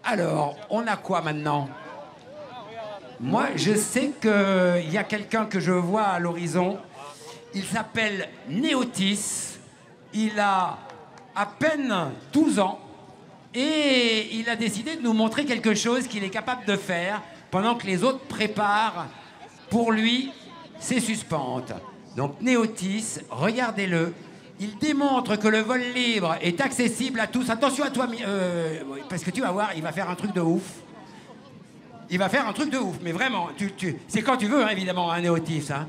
Alors, on a quoi maintenant? Moi, je sais qu'il y a quelqu'un que je vois à l'horizon. Il s'appelle Néotis. Il a à peine 12 ans. Et il a décidé de nous montrer quelque chose qu'il est capable de faire pendant que les autres préparent pour lui ses suspentes. Donc Néotis, regardez-le. Il démontre que le vol libre est accessible à tous. Attention à toi, parce que tu vas voir, il va faire un truc de ouf. Il va faire un truc de ouf, mais vraiment, c'est quand tu veux, hein, évidemment, un Néotis. Hein.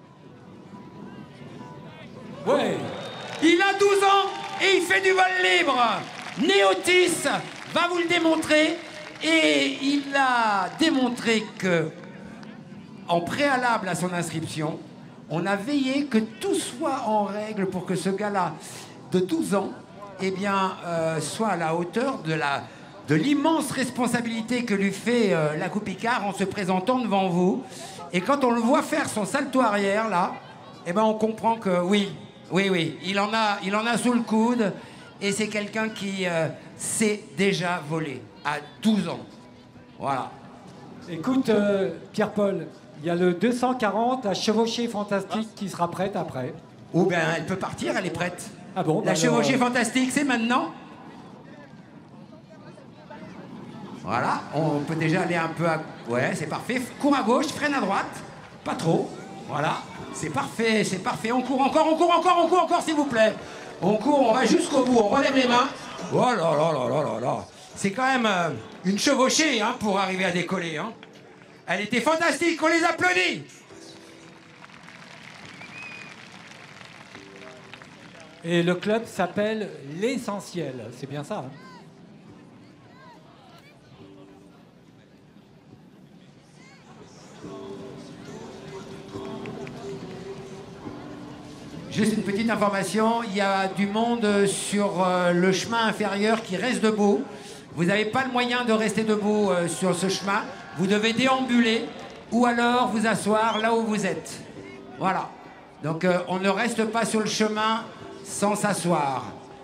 Ouais. Il a 12 ans et il fait du vol libre. Néotis va vous le démontrer. Et il a démontré que, en préalable à son inscription, on a veillé que tout soit en règle pour que ce gars-là, de 12 ans, eh bien, soit à la hauteur de l'immense responsabilité que lui fait la Coupe Icare en se présentant devant vous. Et quand on le voit faire son salto arrière, là, eh ben, on comprend que oui, il en a sous le coude. Et c'est quelqu'un qui sait déjà voler à 12 ans. Voilà. Écoute, Pierre-Paul, il y a le 240, la chevauchée fantastique qui sera prête après. Ou bien elle peut partir, elle est prête. Ah bon? La chevauchée fantastique, c'est maintenant. Voilà, on peut déjà aller un peu à... Ouais, c'est parfait. Cours à gauche, freine à droite. Pas trop. Voilà, c'est parfait, c'est parfait. On court encore, s'il vous plaît. On court, on va jusqu'au bout, on relève les mains. Oh là là là là là là. C'est quand même une chevauchée hein, pour arriver à décoller. Hein. Elle était fantastique, on les applaudit. Et le club s'appelle L'Essentiel, c'est bien ça hein? Juste une petite information, il y a du monde sur le chemin inférieur qui reste debout. Vous n'avez pas le moyen de rester debout sur ce chemin. Vous devez déambuler ou alors vous asseoir là où vous êtes. Voilà. Donc on ne reste pas sur le chemin sans s'asseoir.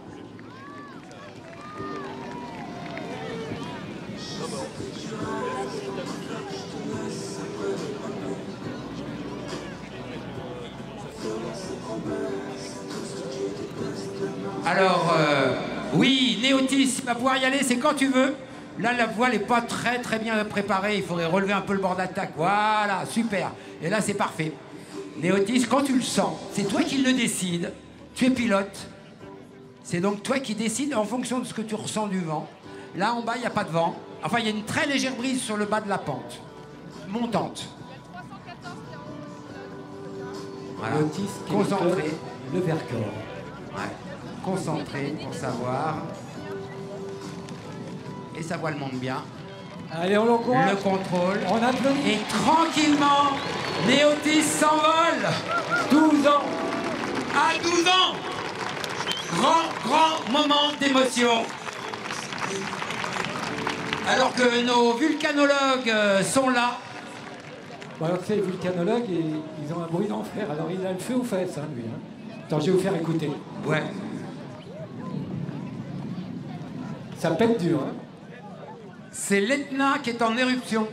Alors, oui, Néotis, il va pouvoir y aller, c'est quand tu veux. Là, la voile n'est pas très bien préparée, il faudrait relever un peu le bord d'attaque. Voilà, super. Et là, c'est parfait. Néotis, quand tu le sens, c'est toi qui le décides. Tu es pilote. C'est donc toi qui décides en fonction de ce que tu ressens du vent. Là, en bas, il n'y a pas de vent. Enfin, il y a une très légère brise sur le bas de la pente. Montante. Voilà. Néotis, Concentré. Le Vercors. Ouais. Concentré pour savoir. Et sa voile monte bien. Allez, on l'encourage. Le contrôle. On applaudit. Et tranquillement, Néotis s'envole. 12 ans. À 12 ans. Grand moment d'émotion. Alors que nos vulcanologues sont là. Bon, alors c'est les vulcanologues et ils ont un bruit d'enfer. Alors il a le feu aux fesses, hein, lui. Hein. Attends, je vais vous faire écouter. Ouais. Ça pète dur, hein. C'est l'Etna qui est en éruption.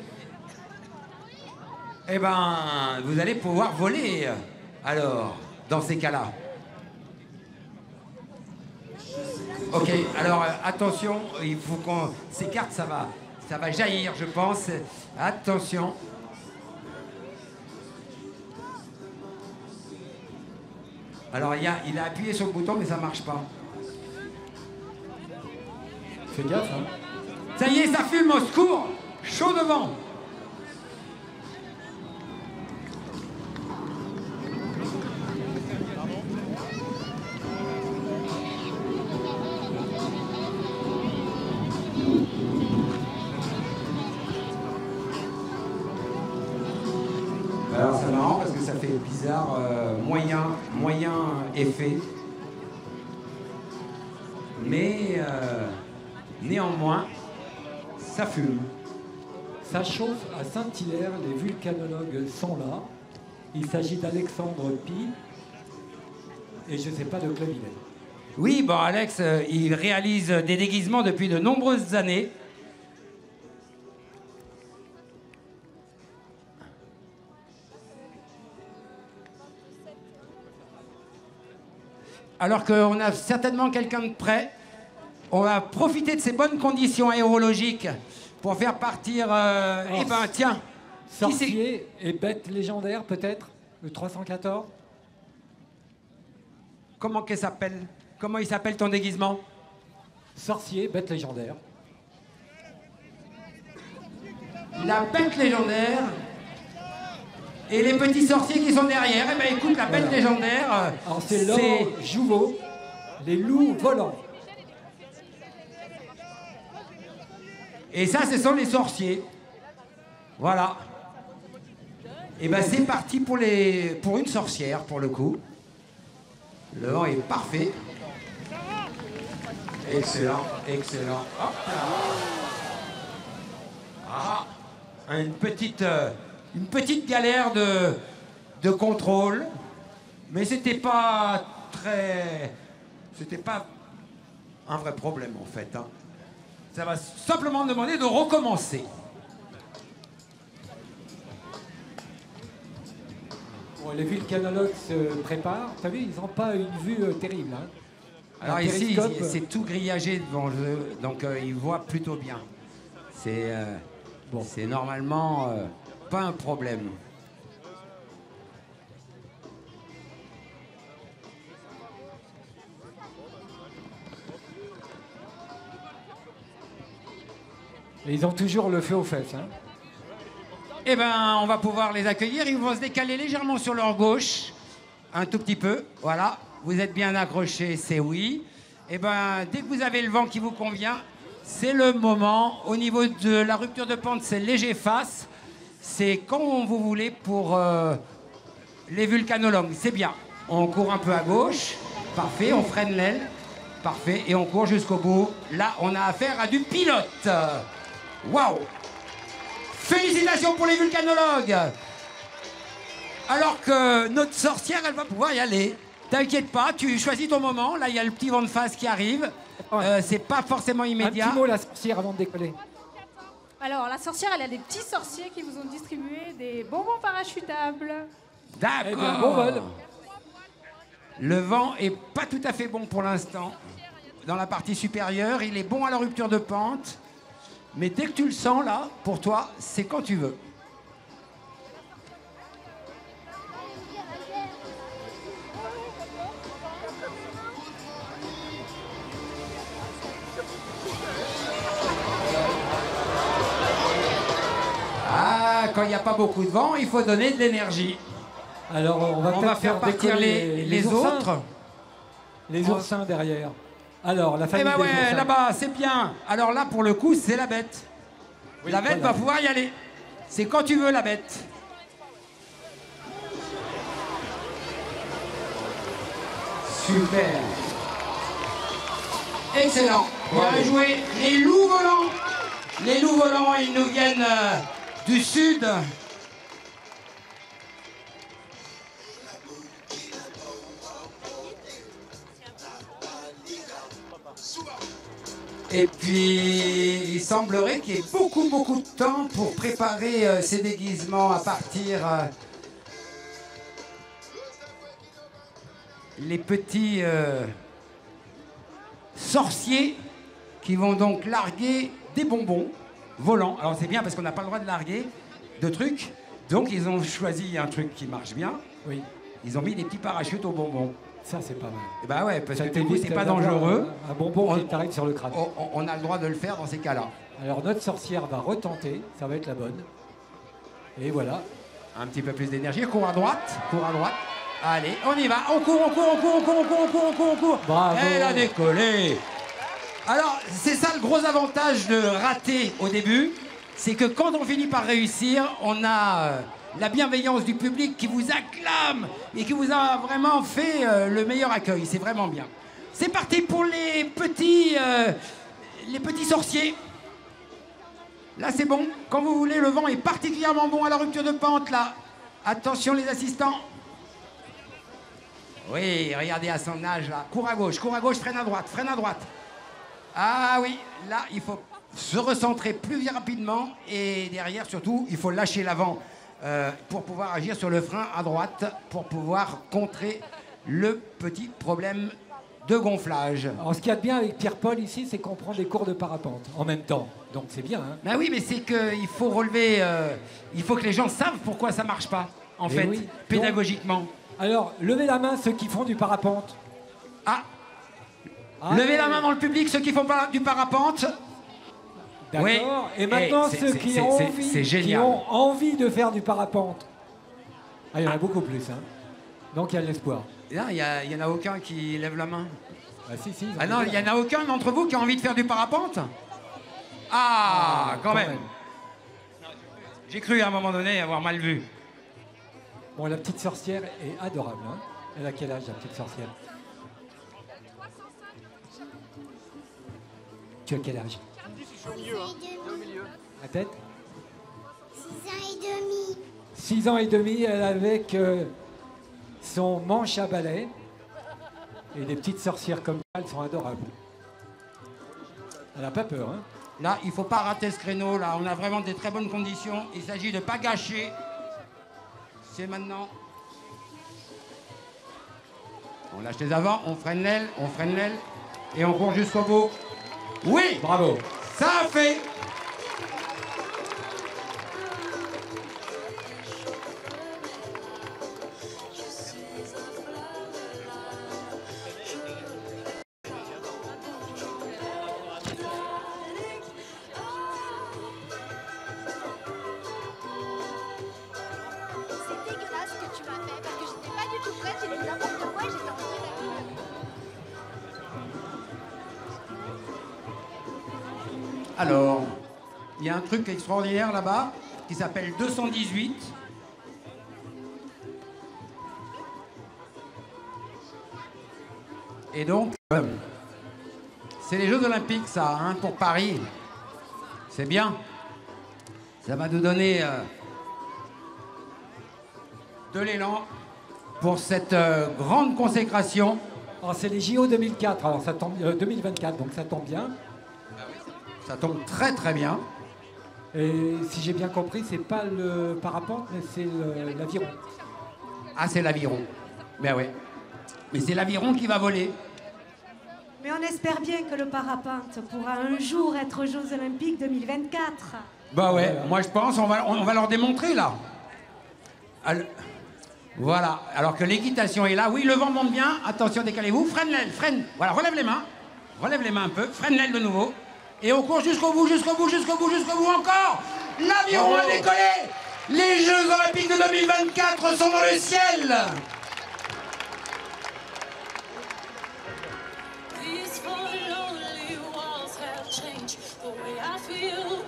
Eh ben, vous allez pouvoir voler, alors, dans ces cas-là. Ok, alors, attention, il faut qu'on s'écarte, ça va jaillir, je pense. Attention. Alors, il a appuyé sur le bouton, mais ça marche pas. Fais gaffe, hein. Ça y est, ça fume, au secours. Chaud devant. Alors c'est marrant parce que ça fait bizarre, moyen effet. Mais néanmoins, ça fume. Ça chauffe à Saint-Hilaire, les vulcanologues sont là. Il s'agit d'Alexandre Pi. Et je ne sais pas de club il est. Oui, bon, Alex, il réalise des déguisements depuis de nombreuses années. alors qu'on a certainement quelqu'un de prêt. On va profiter de ces bonnes conditions aérologiques pour faire partir... eh ben, tiens. Sorcier et bête légendaire, peut-être? Le 314? Comment qu'elle s'appelle? Comment il s'appelle ton déguisement? Sorcier, bête légendaire. La bête légendaire et les petits sorciers qui sont derrière. Eh ben écoute, la bête légendaire... Alors c'est l'or Jouveau, les loups volants. Et ça, ce sont les sorciers. Voilà. Et ben c'est parti pour une sorcière, pour le coup. Le vent est parfait. Excellent, excellent. Hop là. Ah, une petite galère de contrôle. Mais c'était pas un vrai problème, en fait. Hein. Ça va simplement demander de recommencer. Bon, les vulcanologues se préparent. T'as vu, ils n'ont pas une vue terrible. Hein. Alors ici, c'est tout grillagé devant eux, donc ils voient plutôt bien. C'est normalement pas un problème. Et ils ont toujours le feu aux fesses. Hein. Eh ben, on va pouvoir les accueillir. Ils vont se décaler légèrement sur leur gauche, un tout petit peu. Voilà, vous êtes bien accrochés, c'est oui. Eh ben, dès que vous avez le vent qui vous convient, c'est le moment. Au niveau de la rupture de pente, c'est léger face. C'est quand vous voulez pour les vulcanologues. C'est bien. On court un peu à gauche. Parfait, on freine l'aile. Parfait, et on court jusqu'au bout. Là, on a affaire à du pilote. Waouh! Félicitations pour les vulcanologues! Alors que notre sorcière, elle va pouvoir y aller. T'inquiète pas, tu choisis ton moment. Là, il y a le petit vent de face qui arrive. C'est pas forcément immédiat. Un petit mot, la sorcière, avant de décoller. Alors, la sorcière, elle a des petits sorciers qui vous ont distribué des bonbons parachutables. D'accord. Eh bien, bon vol. Le vent est pas tout à fait bon pour l'instant. Dans la partie supérieure, il est bon à la rupture de pente. Mais dès que tu le sens, là, pour toi, c'est quand tu veux. Ah, quand il n'y a pas beaucoup de vent, il faut donner de l'énergie. Alors, on va faire partir les autres. Les oursins derrière. Alors, la famille des oursins. Là-bas, c'est bien. Alors là, pour le coup, c'est la bête. Oui, la bête va pouvoir y aller. C'est quand tu veux, la bête. Super. Excellent. Bien joué. Les loups volants. Les loups volants, ils nous viennent du sud. Et puis, il semblerait qu'il y ait beaucoup de temps pour préparer ces déguisements à partir. Les petits sorciers qui vont donc larguer des bonbons volants. Alors c'est bien parce qu'on n'a pas le droit de larguer de trucs. Donc ils ont choisi un truc qui marche bien. Oui. Ils ont mis des petits parachutes aux bonbons. Ça, c'est pas mal. Et bah ouais, parce ça que du coup, c'est pas dangereux. Un bonbon qui t'arrive sur le crâne. On a le droit de le faire dans ces cas-là. Alors, notre sorcière va retenter. Ça va être la bonne. Et voilà. Un petit peu plus d'énergie. Cours à droite. Cours à droite. Allez, on y va. On court. Bravo. Elle a décollé. Alors, c'est ça le gros avantage de rater au début. C'est que quand on finit par réussir, on a... la bienveillance du public qui vous acclame et qui vous a vraiment fait le meilleur accueil. C'est vraiment bien. C'est parti pour les petits sorciers. Là, c'est bon. Quand vous voulez, le vent est particulièrement bon à la rupture de pente, là. Attention, les assistants. Oui, regardez à son âge, là. Cours à gauche, freine à droite. Ah oui, là, il faut se recentrer plus rapidement. Et derrière, surtout, il faut lâcher l'avant. Pour pouvoir agir sur le frein à droite, pour pouvoir contrer le petit problème de gonflage. Alors, ce qu'il y a de bien avec Pierre-Paul ici, c'est qu'on prend des cours de parapente en même temps. Donc c'est bien, hein. Ben oui, mais c'est qu'il faut relever... il faut que les gens savent pourquoi ça marche pas, en Eh fait, oui. pédagogiquement. Alors, levez la main ceux qui font du parapente. Ah, Ah, levez la main dans le public, ceux qui font du parapente. D'accord. Oui. Et maintenant, Eh, ceux qui ont, c'est génial. envie de faire du parapente. Ah, il y en a beaucoup plus, hein. Donc il y a de l'espoir. Là, il y en a aucun qui lève la main. Ah si, si. Ah non, il n'y en a aucun d'entre vous qui a envie de faire du parapente? Ah, quand même. J'ai cru à un moment donné avoir mal vu. Bon, la petite sorcière est adorable, hein. Elle a quel âge, la petite sorcière? Tu as quel âge? 6 ans et demi. La tête? 6 ans et demi. 6 ans et demi, elle avec son manche à balai. Et les petites sorcières comme ça, elles sont adorables. Elle n'a pas peur, hein. Là, il ne faut pas rater ce créneau. Là, on a vraiment des très bonnes conditions. Il s'agit de ne pas gâcher. C'est maintenant. On lâche les avant, on freine l'aile, et on court jusqu'au bout. Oui, Bravo. ça a fait. C'est dégueulasse ce que tu m'as fait parce que j'étais pas du tout prête, j'ai dit n'importe quoi et j'étais en train Alors, il y a un truc extraordinaire là-bas qui s'appelle 218. Et donc, c'est les Jeux Olympiques, ça, hein, pour Paris. C'est bien. Ça va nous donner de l'élan pour cette grande consécration. Alors c'est les JO 2004, alors ça tombe, 2024, donc ça tombe bien. Ça tombe très très bien. Et si j'ai bien compris, c'est pas le parapente, mais c'est l'aviron. Ah, c'est l'aviron. Ben oui. Mais c'est l'aviron qui va voler. Mais on espère bien que le parapente pourra un jour être aux Jeux Olympiques 2024. Bah ouais, moi je pense, on va leur démontrer là. Voilà, alors que l'équitation est là. Oui, le vent monte bien. Attention, décalez-vous. Freine l'aile, freine. Voilà, relève les mains. Relève les mains un peu. Freine l'aile de nouveau. Et on court jusqu'au bout, jusqu'au bout, jusqu'au bout, jusqu'au bout encore. L'aviron a décollé. Les Jeux Olympiques de 2024 sont dans le ciel. These four lonely walls have changed the way I feel.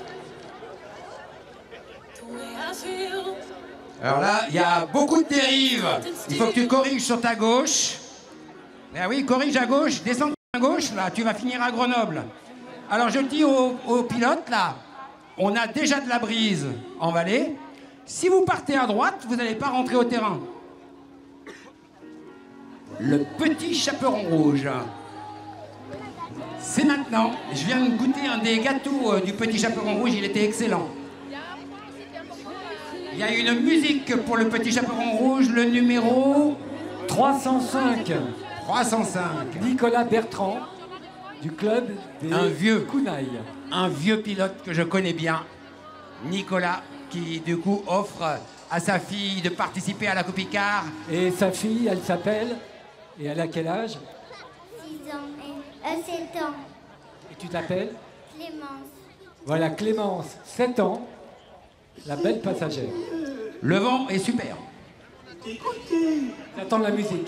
The way I feel. Alors là, il y a beaucoup de dérives. Il faut que tu corriges sur ta gauche. Ah oui, corrige à gauche, descends à gauche, là, tu vas finir à Grenoble. Alors je dis aux pilotes, là, on a déjà de la brise en vallée. Si vous partez à droite, vous n'allez pas rentrer au terrain. Le petit chaperon rouge. C'est maintenant. Je viens de goûter un des gâteaux du petit chaperon rouge, il était excellent. Il y a une musique pour le petit chaperon rouge, le numéro 305. 305. Nicolas Bertrand, du club des Un vieux. Kounaï. Un vieux pilote que je connais bien, Nicolas, qui du coup offre à sa fille de participer à la Coupe Icare. Et sa fille, elle s'appelle, et elle a quel âge? 6 ans et 7 ans. Et tu t'appelles? Clémence. Voilà, Clémence, 7 ans, la belle passagère. Le vent est super. J'attends la musique.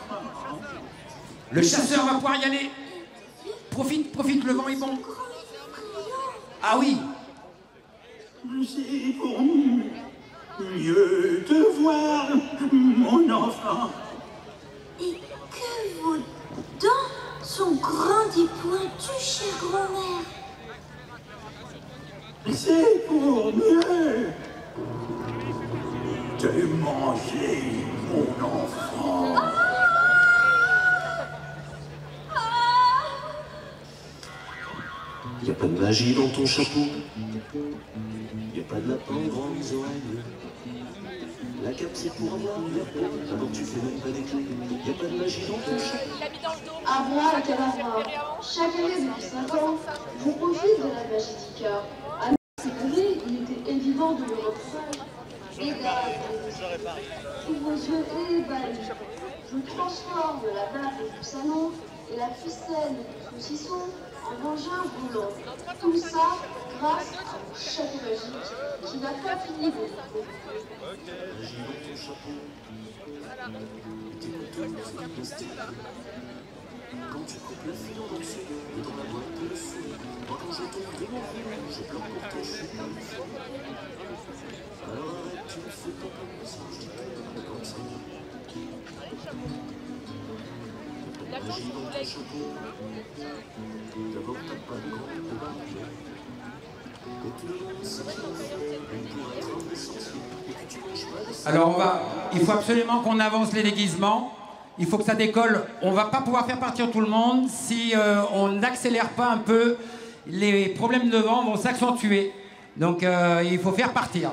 Le chasseur va pouvoir y aller. Profite, profite, le vent est bon. Ah oui. C'est pour mieux te voir, mon enfant. Et que vos dents sont grandes et pointues, chère grand-mère. C'est pour mieux te manger, mon enfant. Y a pas de magie dans ton chapeau, y a pas de lapin aux grandes oreilles, La cape c'est pour avoir une verre. D'abord tu fais même pas des clés. Y a pas de magie dans ton chat. Avoir Cadabra. Chaque année depuis 5 ans, je profite de la magie d'Ika. À cette année, il était évident de me reprendre. Mesdames, tous vos yeux ébahis. Je transforme la nappe du salon et la ficelle du saucisson en engin roulant. Tout ça grâce à mon chapeau magique qui n'a pas fini de vous. Magie dans ton chapeau. Tes couteaux, c'est du plastique. Quand tu coupes la fille en morceaux, et dans la boîte de dessous, moi quand je tombe de mon violon, je pleure pour toi, je suis pas une fille. Alors arrête, tu me fais pas comme ça, je dis que comme ça. Magie dans ton chapeau. D'abord t'as pas de grand de barrière. Et tout le monde sait qu'il pour être un essentiel. Et que tu manges pas de ça. Alors il faut absolument qu'on avance les déguisements. Il faut que ça décolle. On va pas pouvoir faire partir tout le monde si on n'accélère pas un peu. Les problèmes de vent vont s'accentuer. Donc il faut faire partir.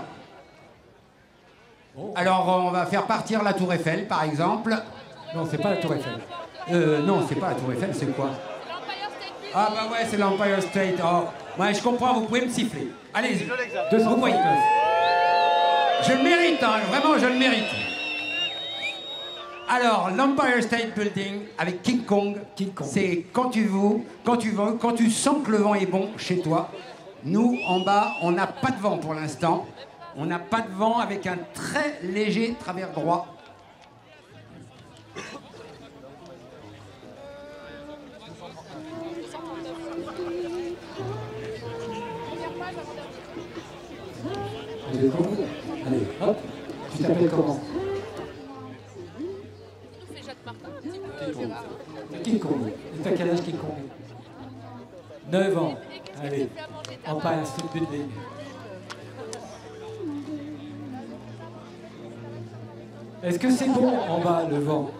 Alors on va faire partir la Tour Eiffel, par exemple. Non, c'est pas la Tour Eiffel. Non, c'est pas la Tour Eiffel, c'est quoi? Ah bah ouais, c'est l'Empire State. Oh, ouais, je comprends, vous pouvez me siffler. Allez-y. Vous voyez. Je le mérite, hein, vraiment, je le mérite. Alors, l'Empire State Building avec King Kong, c'est quand tu sens que le vent est bon chez toi. Nous, en bas, on n'a pas de vent pour l'instant. On n'a pas de vent avec un très léger travers droit. Allez, hop. Tu t'appelles comment? King Kong. T'as quel âge, King Kong? 9 ans. Allez, Empire State Building. Est-ce que c'est bon en bas, le vent?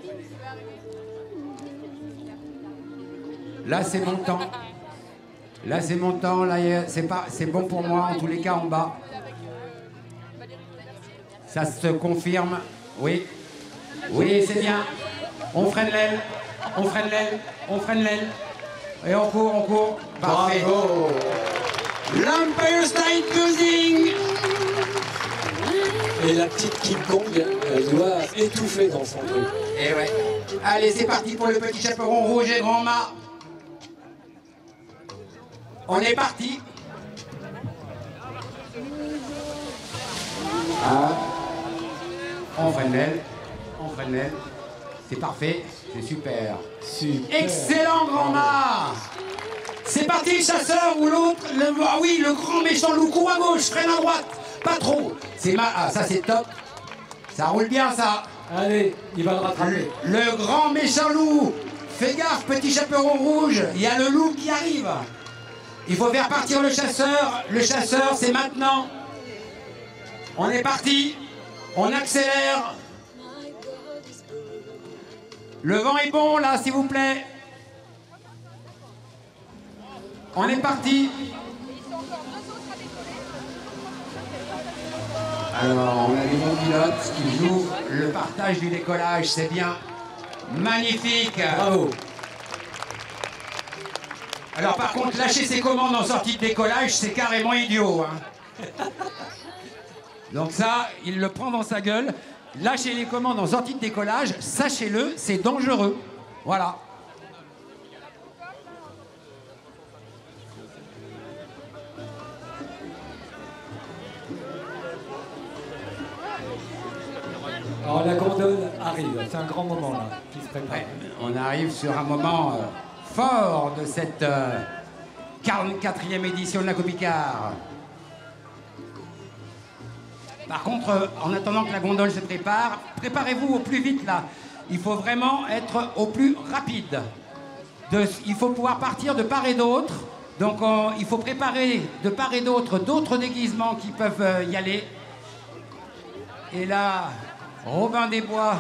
Là, c'est mon temps. Là, c'est mon temps. Là, c'est bon pour moi, en tous les cas, en bas. Ça se confirme. Oui. Oui, c'est bien. On freine l'aile. On freine l'aile. On freine l'aile. Et on court, on court. Parfait. Bravo. L'Empire State Building. Et la petite King Kong, elle doit étouffer dans son truc. Et ouais. Allez, c'est parti pour le petit chaperon rouge et grand mât. On est parti. Ah. On freine l'aile. On freine l'aile. C'est parfait. C'est super. Excellent, grand mât. C'est parti, le chasseur ou l'autre. Ah oui, le grand méchant loup. Cours à gauche, freine à droite. Pas trop. Ah, ça c'est top. Ça roule bien, ça. Allez, il va le rattraper. Le grand méchant loup. Fais gaffe, petit chaperon rouge. Il y a le loup qui arrive. Il faut faire partir le chasseur. Le chasseur, c'est maintenant. On est parti. On accélère. Le vent est bon, là, s'il vous plaît. On est parti. Alors, on a des bons pilotes qui jouent le partage du décollage, c'est bien. Magnifique. Bravo. Alors, par contre, lâcher ses commandes en sortie de décollage, c'est carrément idiot. Hein. Donc ça, il le prend dans sa gueule. Lâcher les commandes en sortie de décollage, sachez-le, c'est dangereux. Voilà. Alors la gondole arrive, c'est un grand moment là, qui se prépare. Ouais, on arrive sur un moment fort de cette 44e édition de la Copicard. Par contre, en attendant que la gondole se prépare, préparez-vous au plus vite là. Il faut vraiment être au plus rapide. Il faut pouvoir partir de part et d'autre. Donc il faut préparer de part et d'autre d'autres déguisements qui peuvent y aller. Et là, Robin des Bois.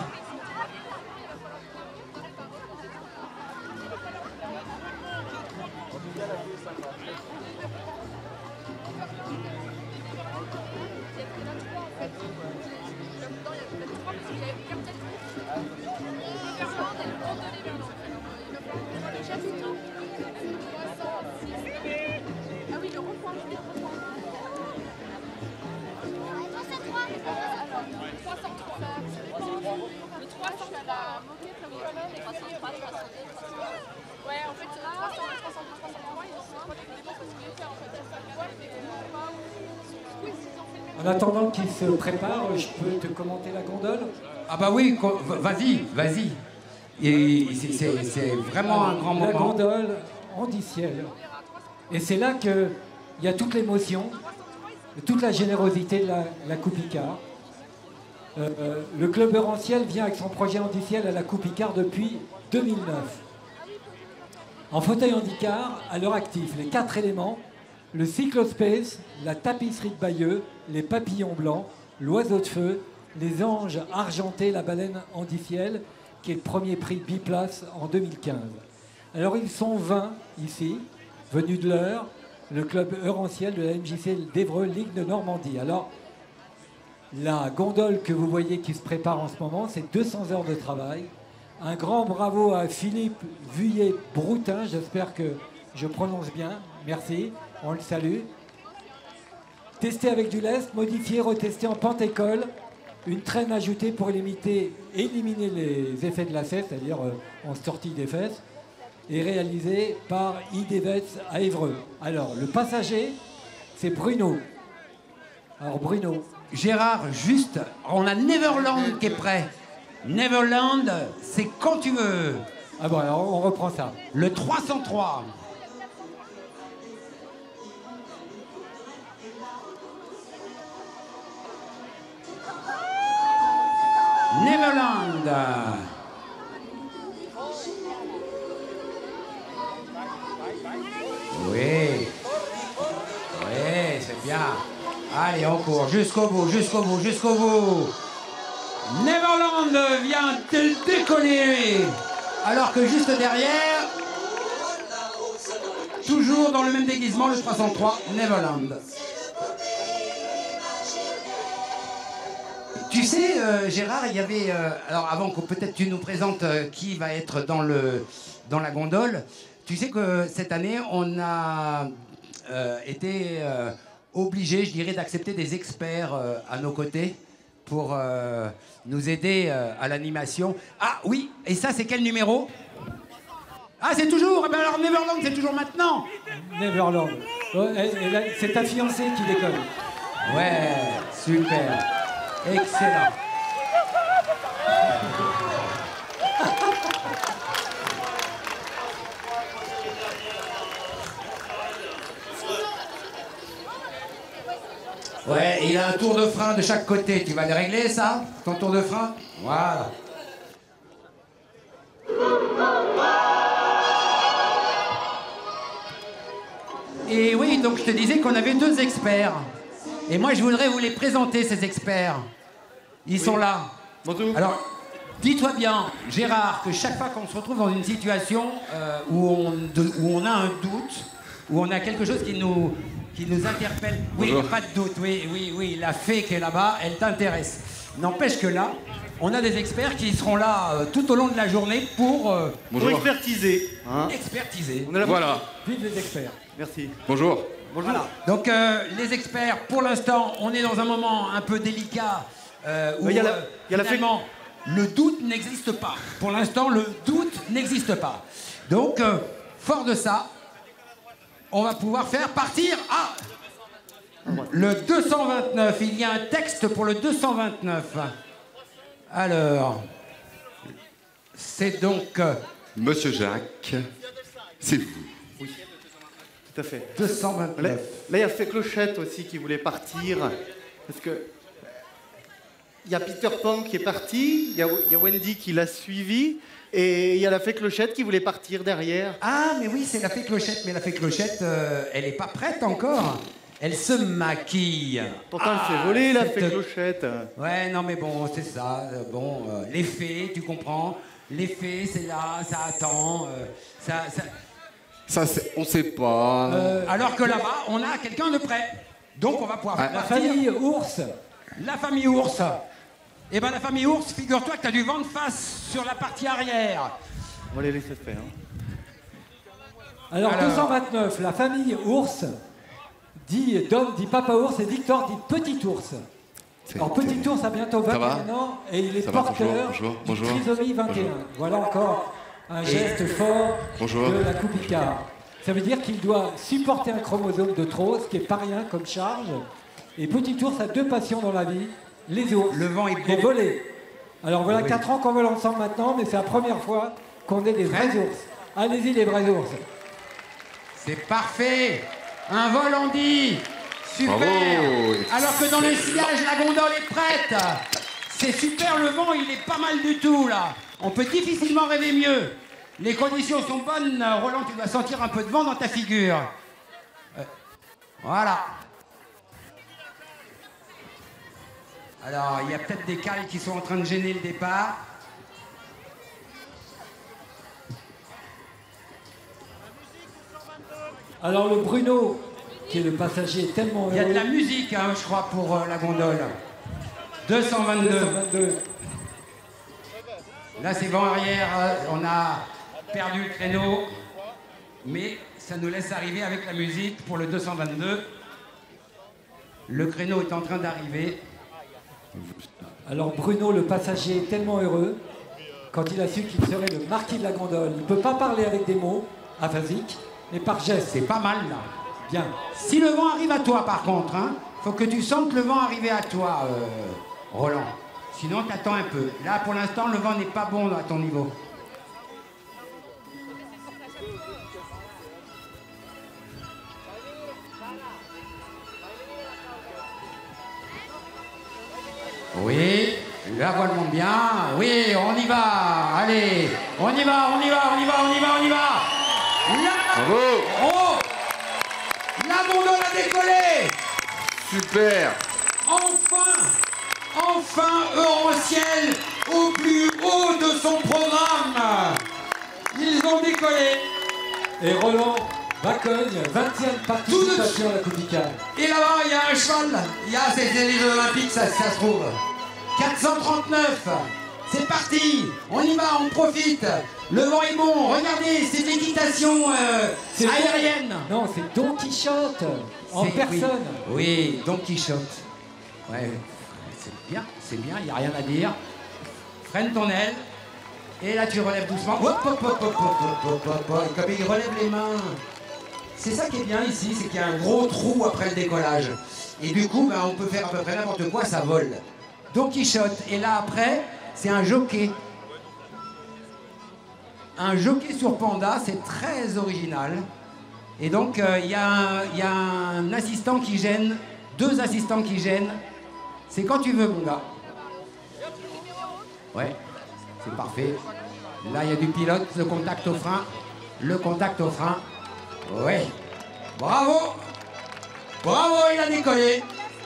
En attendant qu'il se prépare, je peux te commenter la gondole? Ah bah oui, vas-y, vas-y. Et c'est vraiment un grand moment. La gondole Andiciel. Et c'est là qu'il y a toute l'émotion, toute la générosité de la Coupe Icare. Le club Euranciel vient avec son projet Andiciel à la Coupe Icare depuis 2009. En fauteuil handicap, à leur actif, les 4 éléments, le cyclospace, la tapisserie de Bayeux, les papillons blancs, l'oiseau de feu, les anges argentés, la baleine Andiciel, qui est le premier prix biplace en 2015. Alors ils sont 20 ici, venus de l'Eure, le club Euranciel de la MJC d'Évreux, Ligue de Normandie. Alors, la gondole que vous voyez qui se prépare en ce moment, c'est 200 heures de travail. Un grand bravo à Philippe Vuillet-Broutin, j'espère que je prononce bien, merci, on le salue. Testé avec du lest, modifié, retesté en pente-école, une traîne ajoutée pour éliminer les effets de lacet, c'est-à-dire en sortie des fesses, et réalisé par IDVETS à Évreux. Alors, le passager, c'est Bruno. Alors, Bruno. Gérard, juste, on a Neverland qui est prêt. Neverland, c'est quand tu veux. Ah bon, alors on reprend ça. Le 303. Neverland. Oui. Oui, c'est bien. Allez, on court jusqu'au bout, jusqu'au bout, jusqu'au bout. Neverland vient de décoller. Alors que juste derrière, toujours dans le même déguisement, le 303, Neverland. Tu sais, Gérard, il y avait... alors avant que peut-être tu nous présentes qui va être dans la gondole, tu sais que cette année, on a été obligé, je dirais, d'accepter des experts à nos côtés pour nous aider à l'animation. Ah oui, et ça, c'est quel numéro? Ah, c'est toujours... Eh ben alors, Neverland, c'est toujours maintenant. Neverland. C'est ta fiancée qui décolle. Ouais, super. Excellent. Ouais, il a un tour de frein de chaque côté. Tu vas le régler, ça? Ton tour de frein? Voilà. Et oui, donc je te disais qu'on avait 2 experts. Et moi, je voudrais vous les présenter, ces experts. Ils sont là. Bonjour. Alors, dis-toi bien, Gérard, que chaque fois qu'on se retrouve dans une situation où on a un doute, où on a quelque chose qui nous interpelle. Oui, Bonjour. pas de doute, oui, la fée qui est là-bas, elle t'intéresse. N'empêche que là, on a des experts qui seront là tout au long de la journée pour expertiser. Hein. Expertiser. On est là. Voilà. Vive les experts. Merci. Bonjour. Bonjour. Voilà. Donc les experts, pour l'instant, on est dans un moment un peu délicat où finalement, le doute n'existe pas. Pour l'instant, le doute n'existe pas. Donc, fort de ça, on va pouvoir faire partir le 229. Il y a un texte pour le 229. Alors, c'est donc... Monsieur Jacques, c'est vous. Oui, tout à fait. 229. Là, il y a fait Clochette aussi qui voulait partir. Parce que... Il y a Peter Pan qui est parti, il y a Wendy qui l'a suivi, et il y a la fée Clochette qui voulait partir derrière. Ah, mais oui, c'est la fée Clochette. Mais la fée Clochette, elle n'est pas prête encore. Elle se maquille. Pourtant, elle fait voler, la fée Clochette. Ouais, non, mais bon, c'est ça. Bon, les fées, tu comprends. Les fées, c'est là, ça attend. Ça, on sait pas. Alors que là-bas, on a quelqu'un de prêt. Donc, on va pouvoir La famille Ours. La famille Ours. Eh ben, la famille Ours, figure-toi que tu as du vent de face sur la partie arrière. On va les laisser faire. Alors, 229, la famille Ours, dit Dom, dit Papa Ours, et Victor dit Petit Ours. Alors Petit Ours a bientôt 21 ans et il est porteur du trisomie 21. Bonjour. Voilà encore un geste fort de la Coupe Icare. Ça veut dire qu'il doit supporter un chromosome de trop, ce qui n'est pas rien comme charge. Et Petit Ours a 2 passions dans la vie, les ours et voler. Alors voilà 4 ans qu'on vole ensemble maintenant, mais c'est la première fois qu'on est des vrais ours. Allez-y les vrais ours. C'est parfait. Un vol en dit. Super. Bravo. Alors que dans le sillage, la gondole est prête. C'est super, le vent, il est pas mal du tout, là. On peut difficilement rêver mieux. Les conditions sont bonnes. Roland, tu dois sentir un peu de vent dans ta figure. Voilà. Alors, il y a peut-être des cales qui sont en train de gêner le départ. Alors le Bruno, qui est le passager tellement heureux... Il y a de la musique, hein, je crois, pour la gondole. 222. Là, c'est vent arrière. On a perdu le créneau. Mais ça nous laisse arriver avec la musique pour le 222. Le créneau est en train d'arriver. Alors Bruno, le passager, est tellement heureux quand il a su qu'il serait le marquis de la gondole. Il ne peut pas parler avec des mots aphasiques, mais par geste. C'est pas mal, là. Bien. Si le vent arrive à toi, par contre, hein, faut que tu sentes le vent arriver à toi, Roland. Sinon, t'attends un peu. Là, pour l'instant, le vent n'est pas bon à ton niveau. Oui, la voile monte bien. Oui, on y va. Allez, on y va, on y va, on y va, on y va, on y va. Bravo. Oh, la gondole a décollé. Super. Enfin, Eurociel au plus haut de son programme. Ils ont décollé. Et Roland Bacogne, 20e participation à la Coupe Icare. Et là-bas, il y a un cheval. C'est les Jeux Olympiques, ça se trouve. 439. C'est parti. On y va, on profite. Le vent est bon. Regardez, c'est de l'équitation aérienne. Non, c'est Don Quichotte en personne. Oui, Don Quichotte. Ouais, c'est bien, il n'y a rien à dire. Freine ton aile. Et là, tu relèves doucement. Hop, hop, hop, hop, hop, hop, hop. Comme il relève les mains. C'est ça qui est bien ici, c'est qu'il y a un gros trou après le décollage. Et du coup, on peut faire à peu près n'importe quoi, ça vole. Don Quichotte. Et là, après, c'est un jockey. Un jockey sur panda, c'est très original. Et donc, il y a un assistant qui gêne, 2 assistants qui gênent. C'est quand tu veux, mon gars. Ouais, c'est parfait. Là, il y a du pilote, le contact au frein. Le contact au frein. Ouais. Bravo. Bravo, il a décollé.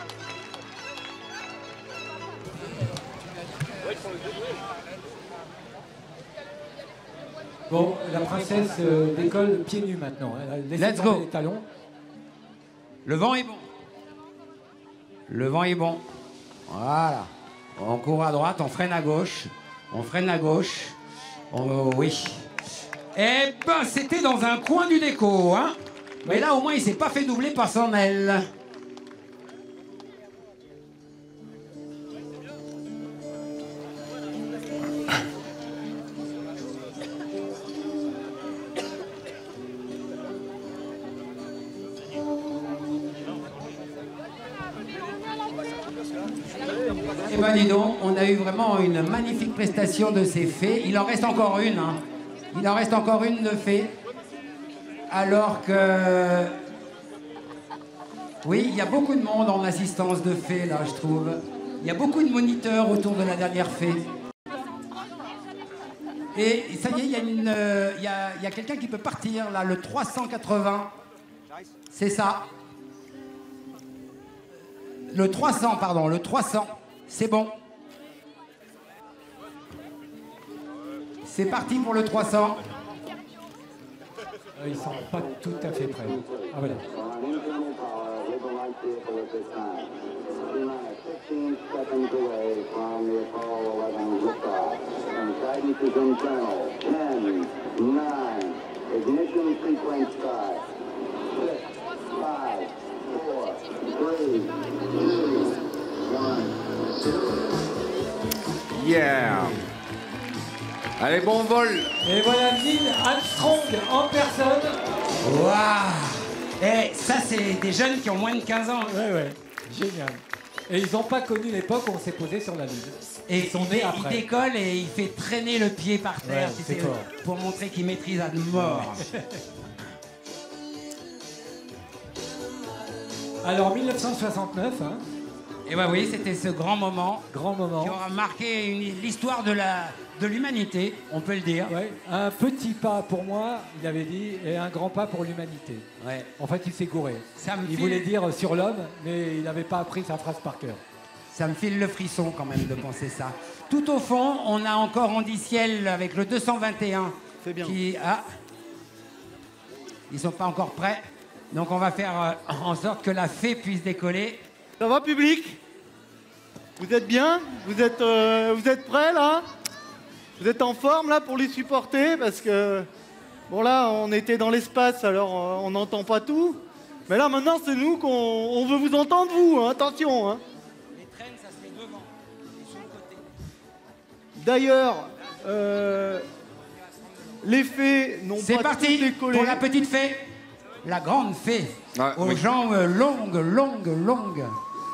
Bon, la princesse décolle pieds nus maintenant. Let's go. Les talons. Le vent est bon. Le vent est bon. Voilà. On court à droite, on freine à gauche. On freine à gauche. Oui. Eh ben, c'était dans un coin du déco, hein. Mais là, au moins, il s'est pas fait doubler par son aile. Eh ben dis donc, on a eu vraiment une magnifique prestation de ces fées. Il en reste encore une, hein. Il en reste encore une de fées. Alors que... Oui, il y a beaucoup de monde en assistance de fées, là, je trouve. Il y a beaucoup de moniteurs autour de la dernière fée. Et ça y est, il y a quelqu'un qui peut partir, là, le 380. C'est ça. Le 300, pardon, le 300. C'est bon. C'est parti pour le 300. Ils sont pas tout à fait prêts. Ah voilà. yeah. Allez, bon vol. Et voilà Neil Armstrong en personne. Waouh! Et ça, c'est des jeunes qui ont moins de 15 ans. Ouais, génial. Et ils n'ont pas connu l'époque où on s'est posé sur la Lune. Et ils sont nés il après. décolle et il fait traîner le pied par terre, Ouais, tu c'est sais, fort. pour montrer qu'il maîtrise à mort. Alors 1969, hein, Et bah oui, c'était ce grand moment grand moment. qui aura marqué l'histoire de l'humanité, on peut le dire. Ouais, un petit pas pour moi, il avait dit, et un grand pas pour l'humanité. Ouais. En fait, il s'est gouré. Ça me Il file- voulait dire sur l'homme, mais il n'avait pas appris sa phrase par cœur. Ça me file le frisson quand même de penser ça. Tout au fond, on a encore Andy Ciel avec le 221. C'est bien. Ils sont pas encore prêts. Donc on va faire en sorte que la fée puisse décoller. Ça va, public? Vous êtes bien? Vous êtes prêts, là? Vous êtes en forme, là, pour les supporter? Parce que, bon, là, on était dans l'espace, alors on n'entend pas tout. Mais là, maintenant, c'est nous qu'on veut vous entendre, vous, hein, attention, hein. Les traînes, ça se met devant et sur le côté. D'ailleurs, les fées n'ont C'est pas parti toutes décollé. pour la petite fée. La grande fée. Ouais, aux oui. jambes longues.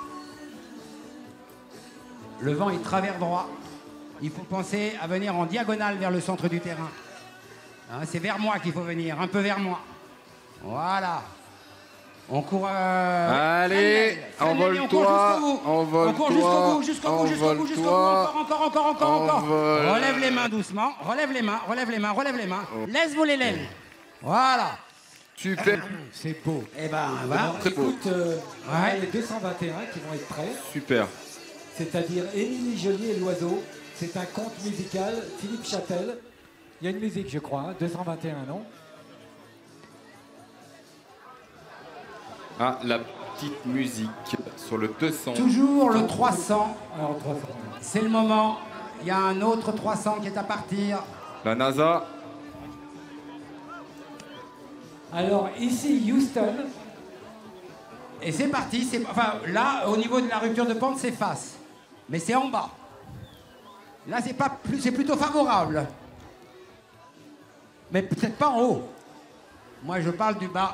Le vent est travers droit. Il faut penser à venir en diagonale vers le centre du terrain. Hein, c'est vers moi qu'il faut venir, un peu vers moi. Voilà. On court. Allez, Frenel, envole-toi, on court envole-toi, jusqu'au bout. envole-toi. Encore. Envole. Relève les mains doucement. Relève les mains. Laisse voler l'aile. Voilà. Super, C'est beau. Eh ben, voilà. très beau. Écoute, on a Ouais. les 221 qui vont être prêts, Super. c'est-à-dire Émilie Joly et l'oiseau. C'est un conte musical, Philippe Châtel. Il y a une musique, je crois, hein, 221, non? Ah, la petite musique sur le 200. Toujours le 300. Alors 300. C'est le moment. Il y a un autre 300 qui est à partir. La NASA. Alors ici, Houston. Et c'est parti. Enfin, là, au niveau de la rupture de pente, c'est face. Mais c'est en bas. Là, c'est plutôt favorable. Mais peut-être pas en haut. Moi, je parle du bas.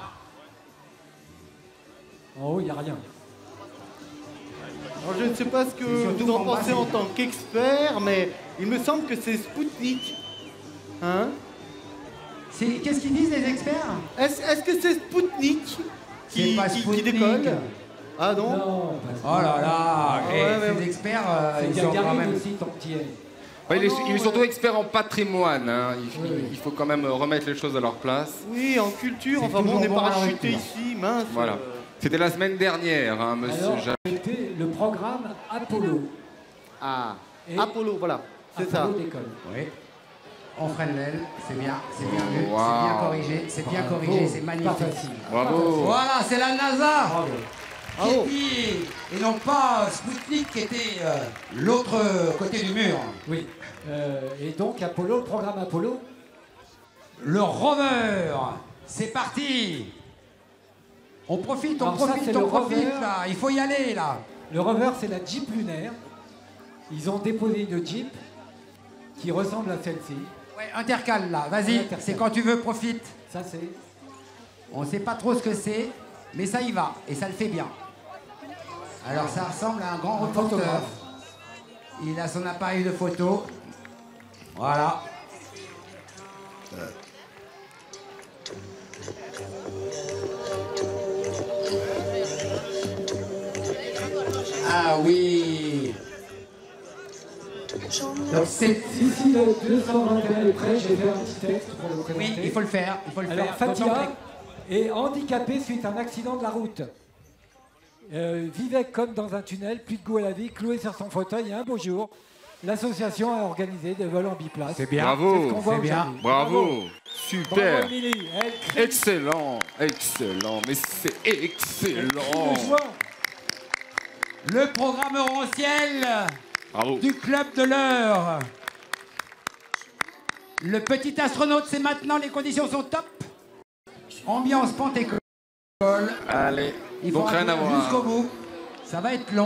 En haut, il n'y a rien. Alors, je ne sais pas ce que C'est surtout vous en qu'en bas, pensez c'est- en tant qu'expert, mais il me semble que c'est Spoutnik. Hein? Qu'est-ce qu'ils disent, les experts? Est-ce que c'est Spoutnik C'est qui, pas qui Spoutnik. décolle? Ah non? Non, Oh là là. ouais, Et ouais. ces experts, c'est ils sont quand Gagarine même... aussi, ton petit aile. Ouais, il est surtout expert en patrimoine. Hein. Il faut quand même remettre les choses à leur place. Oui, en culture, C'est enfin bon, on est toujours bon à la parachuté rupture. ici, mince. Voilà. C'était la semaine dernière, hein, monsieur Alors, Jacques. c'était le programme Apollo. Ah, Et Apollo, voilà, c'est ça. Apollo décolle. Oui. On freine l'aile, c'est bien vu, Wow. c'est bien corrigé, c'est bien Bravo. corrigé, c'est Pas magnifique. facile. Bravo. Voilà, c'est la NASA Bravo. qui Bravo. dit, et non pas Spoutnik qui était l'autre côté du mur. Oui. Et donc, Apollo, le programme Apollo. Le rover, c'est parti. On profite, Alors ça, c'est le rover. là. Il faut y aller là. Le rover, c'est la Jeep lunaire. Ils ont déposé une Jeep qui ressemble à celle-ci. Ouais, intercale là, vas-y, Intercale. c'est quand tu veux, profite. Ça, c'est... On sait pas trop ce que c'est, mais ça y va, et ça le fait bien. Alors ça ressemble à un grand Un reporter. photographe. Il a son appareil de photo. Voilà. Ah oui. Donc c'est... Si le 221 est prêt, j'ai fait un petit texte pour le présenter. Oui, il faut le faire, Alors, D'autant Fatia que- est handicapée suite à un accident de la route. Vivait comme dans un tunnel, plus de goût à la vie, cloué sur son fauteuil, et un beau jour, l'association a organisé des vols en biplace. C'est bien. Bravo. C'est ce qu'on voit C'est bien. aujourd'hui. Bravo. Bravo, Super. Émilie. Elle crie Excellent. Excellent. Mais c'est excellent. de joie. Le programme Oranciel Bravo. du Club de l'Heure. Le petit astronaute, c'est maintenant, les conditions sont top. Ambiance Pentecôte. Allez. Il Donc faudra rien à courir jusqu'au voir. bout. Ça va être long.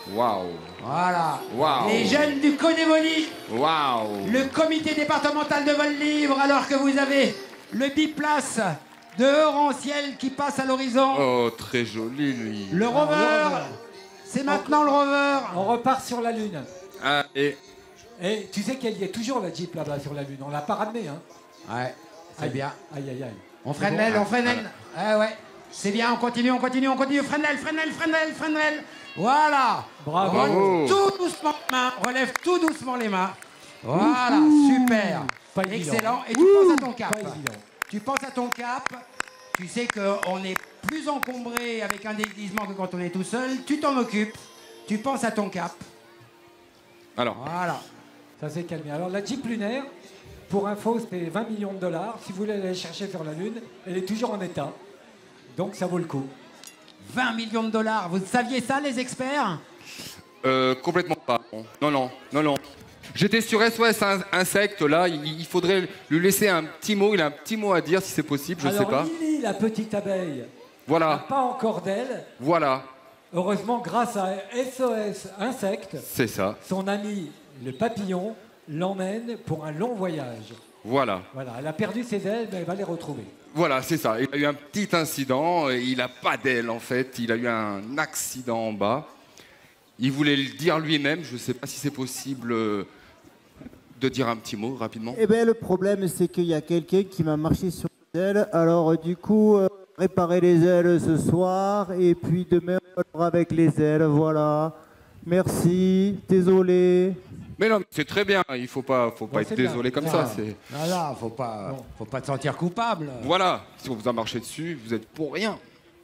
Waouh. Voilà. Waouh. Les jeunes du Codévoli. Waouh. Le comité départemental de vol libre, alors que vous avez le biplace de Euranciel qui passe à l'horizon. Oh, très joli, lui. Le rover. C'est maintenant le rover. On repart sur la Lune. Ah, et tu sais qu'elle y est toujours, la Jeep, là-bas, sur la Lune. On l'a pas ramenée, hein. Ouais, c'est bien. Aïe, aïe, aïe. On freine l'aile, on freine l'aile. Ah ouais. C'est bien, on continue, on continue, on continue. Freine l'aile, freine l'aile, freine l'aile, freine l'aile. Voilà. Bravo. Relève tout doucement les mains. Relève tout doucement les mains. Voilà, super. Pas évident. Excellent. Et tu penses à ton cap. Pas évident. Tu penses à ton cap. Tu sais qu'on est plus encombré avec un déguisement que quand on est tout seul. Tu t'en occupes. Tu penses à ton cap. alors, Voilà. Ça s'est calmé. Alors, la Jeep lunaire, pour info, c'était 20 millions de dollars. Si vous voulez aller chercher sur la Lune, elle est toujours en état. Donc, ça vaut le coup. 20 millions de dollars. Vous saviez ça, les experts? complètement pas. Non. J'étais sur SOS Insecte, là, il faudrait lui laisser un petit mot, il a un petit mot à dire si c'est possible, je sais pas. Alors, Lily, la petite abeille, n'a Voilà, pas encore d'aile. voilà, Heureusement, grâce à SOS Insecte, c'est ça, son ami, le papillon, l'emmène pour un long voyage. voilà. Voilà, elle a perdu ses ailes, mais elle va les retrouver. Voilà, c'est ça. Il a eu un petit incident, il n'a pas d'aile en fait, il a eu un accident en bas. Il voulait le dire lui-même, je ne sais pas si c'est possible de dire un petit mot rapidement. Eh bien, le problème, c'est qu'il y a quelqu'un qui m'a marché sur les ailes. Alors, du coup, réparer les ailes ce soir. Et puis, demain, on va le voir avec les ailes. Voilà. Merci. Désolé. Mais non, c'est très bien, il ne faut pas être désolé comme ça. Voilà, faut pas te sentir coupable. Voilà, si on vous a marché dessus, vous êtes pour rien.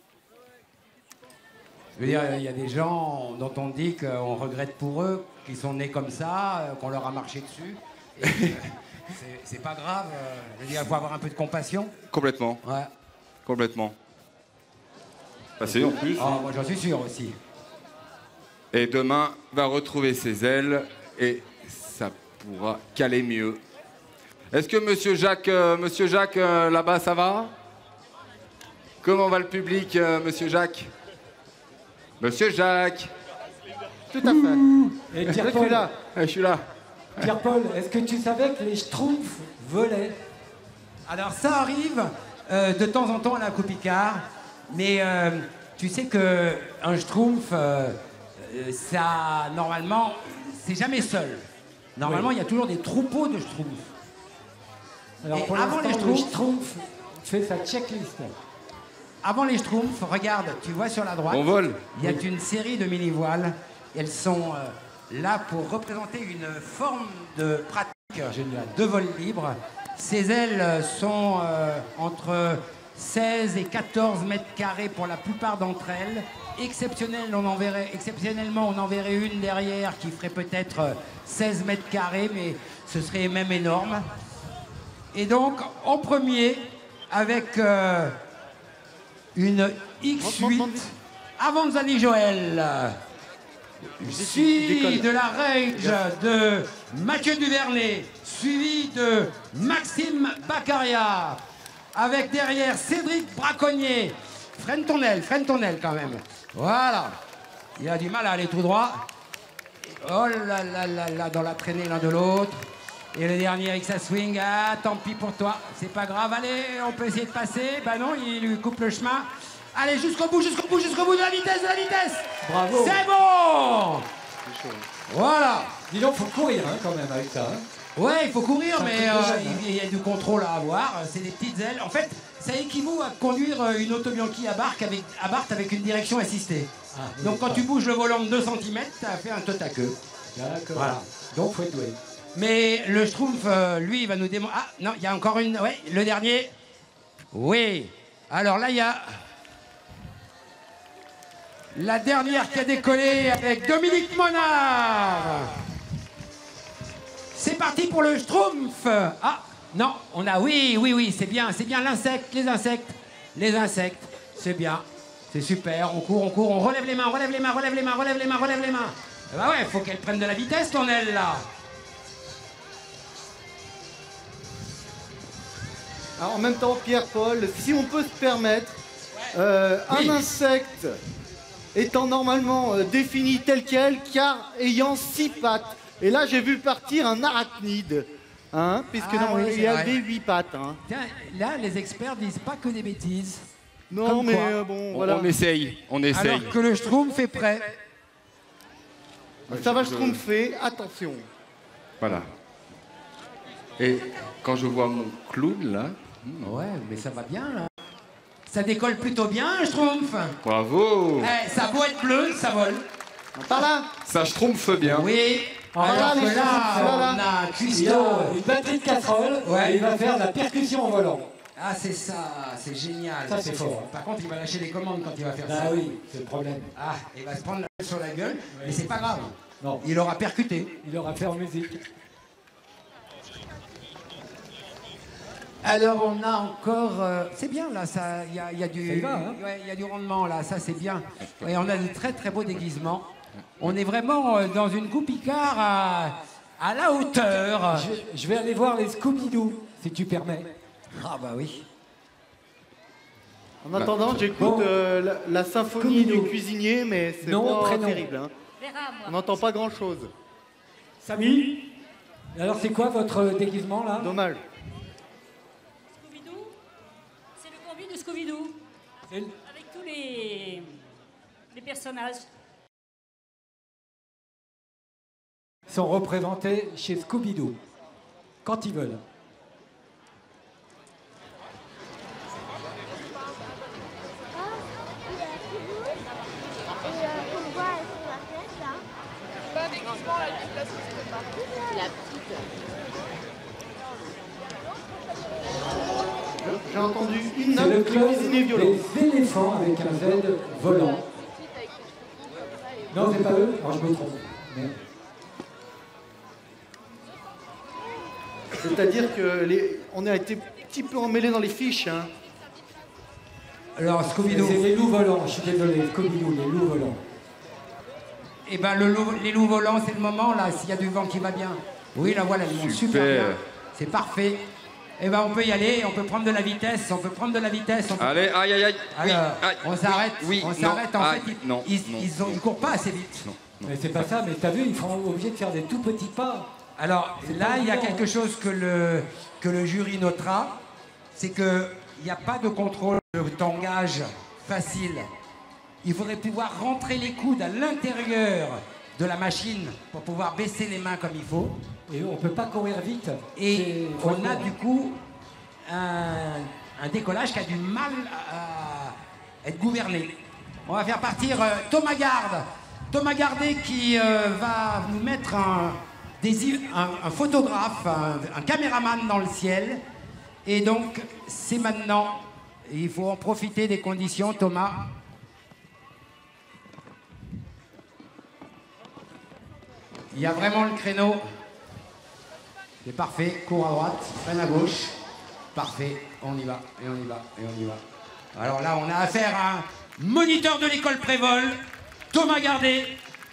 Je veux dire, il y a des gens dont on dit qu'on regrette pour eux, qu'ils sont nés comme ça, qu'on leur a marché dessus. Et, c'est pas grave. Je veux dire, il faut avoir un peu de compassion. Complètement. Ouais. Complètement. Passé en plus. Oh, moi, j'en suis sûr aussi. Et demain, va retrouver ses ailes et ça pourra caler mieux. Est-ce que Monsieur Jacques, là-bas, ça va? Comment va le public, Monsieur Jacques? Monsieur Jacques. Tout à fait. Et Je Pierre-Paul, suis là. Je suis là. Pierre-Paul, est-ce que tu savais que les Schtroumpfs volaient? Alors, ça arrive de temps en temps à la Coupe Picard, mais tu sais qu'un Schtroumpf, ça, normalement, c'est jamais seul. Normalement, il y a toujours des troupeaux de Schtroumpfs. Alors, Et pour avant l'instant, les le Schtroumpfs, Schtroumpf fait sa checklist. Avant les Schtroumpfs, regarde, tu vois sur la droite, On vole. il y a une série de mini-voiles. Elles sont là pour représenter une forme de pratique de vol libre. Ces ailes sont entre 16 et 14 mètres carrés pour la plupart d'entre elles. Exceptionnellement, on en verrait une derrière qui ferait peut-être 16 mètres carrés, mais ce serait même énorme. Et donc, en premier, avec une X8 Avanzani Joël, suivi de la Rage de Mathieu Duvernay, suivi de Maxime Baccaria, avec derrière Cédric Braconnier. Freine ton aile quand même. Voilà. Il a du mal à aller tout droit. Oh là là là là, dans la traînée l'un de l'autre. Et le dernier avec sa swing, ah, tant pis pour toi, c'est pas grave, allez, on peut essayer de passer. Bah non, il lui coupe le chemin. Allez, jusqu'au bout, de la vitesse, Bravo. C'est bon. Voilà. Dis donc, faut courir hein, quand même avec ça. Hein. Ouais, il faut courir, Ça mais coûte déjà, hein. il y a du contrôle à avoir. C'est des petites ailes. En fait, ça équivaut à conduire une Auto Bianchi à Barthes avec une direction assistée. Ah, Donc quand tu bouges le volant de 2 cm, t'as fait un tot à queue. D'accord. Voilà. Donc, faut être doué. Mais le Schtroumpf, lui, il va nous démontrer... Ah, non, il y a encore une... Ouais, le dernier. Oui. Alors là, il y a... la dernière qui a décollé avec Dominique Monard. C'est parti pour le Schtroumpf. Ah, non, on a... Oui, c'est bien l'insecte, les insectes. C'est bien, c'est super. On court, on relève les mains. Bah ouais, faut qu'elle prenne de la vitesse, ton aile, là. Alors, en même temps, Pierre-Paul, si on peut se permettre, un insecte étant normalement défini tel quel, car ayant 6 pattes. Et là, j'ai vu partir un arachnide, hein, puisque normalement, oui, il avait 8 pattes. Hein. Tiens, là, les experts disent pas que des bêtises. Non, Comme mais quoi. bon, voilà. On essaye. Alors que le Schtroumpf est prêt. Ça va schtroumpfer, attention. Voilà. Et quand je vois mon clown, là... Ouais, mais ça va bien, là. Ça décolle plutôt bien, Schtroumpf. Bravo. Eh, ça beau être bleu, ça vole. Par là. Ça schtroumpfe bien. Oui. Alors que là, on a un Il cuistot. a une batterie de casserole et il va faire de la percussion en volant. Ah, c'est ça, c'est génial. Ça, c'est fort. Par contre, il va lâcher les commandes quand il va faire ça. Ah oui, c'est le problème. Ah, il va se prendre la gueule sur la gueule, mais c'est pas grave. Non. Il aura percuté. Il aura fait en musique. Alors, on a encore... c'est bien, là, il y a du... Ça y va, hein. Ouais, il y a du rendement, là, ça, c'est bien. Et on a de très, très beaux déguisements. On est vraiment dans une coupe Picard à la hauteur. Je vais aller voir les Scooby-Doo, si tu permets. Ah bah oui. En attendant, j'écoute la symphonie du cuisinier, mais c'est pas terrible. Hein. On n'entend pas grand-chose. Samy, alors c'est quoi votre déguisement, là? Dommage. Scooby-Doo, c'est le combi de Scooby-Doo. Avec tous les personnages. Ils sont représentés chez Scooby-Doo, quand ils veulent. J'ai entendu une C'est le note club cuisinier violon. des éléphants avec un Z volant. Non, c'est pas eux. Alors je me trompe. Mais... C'est-à-dire que on a été un petit peu emmêlés dans les fiches. Hein. Alors, Scooby-Doo. C'est les loups volants, je suis désolé. Scooby-Doo, les loups volants. Eh ben, les loups volants, c'est le moment, là, s'il y a du vent qui va bien. Oui, là, voilà, ils vont super bien. C'est parfait. Eh ben, on peut y aller, on peut prendre de la vitesse, on peut prendre de la vitesse. Allez, aïe, aïe, aïe. Alors, aïe. on s'arrête, Oui, on s'arrête. En fait, ils courent pas assez vite. Mais c'est pas ça, mais t'as vu, ils sont obligés de faire des tout petits pas. Alors, là, il y a quelque chose que le jury notera, c'est qu'il n'y a pas de contrôle de tangage facile. Il faudrait pouvoir rentrer les coudes à l'intérieur de la machine pour pouvoir baisser les mains comme il faut. Et on peut pas courir vite. Et on a du coup un décollage qui a du mal à être gouverné. On va faire partir Thomas Garde. Thomas Gardet qui va nous mettre un photographe, un caméraman dans le ciel. Et donc, c'est maintenant. Il faut en profiter des conditions, Thomas. Il y a vraiment le créneau. C'est parfait. Cours à droite, freine à gauche. Parfait. On y va, et on y va, et on y va. Alors là, on a affaire à un moniteur de l'école Prévol, Thomas Gardet.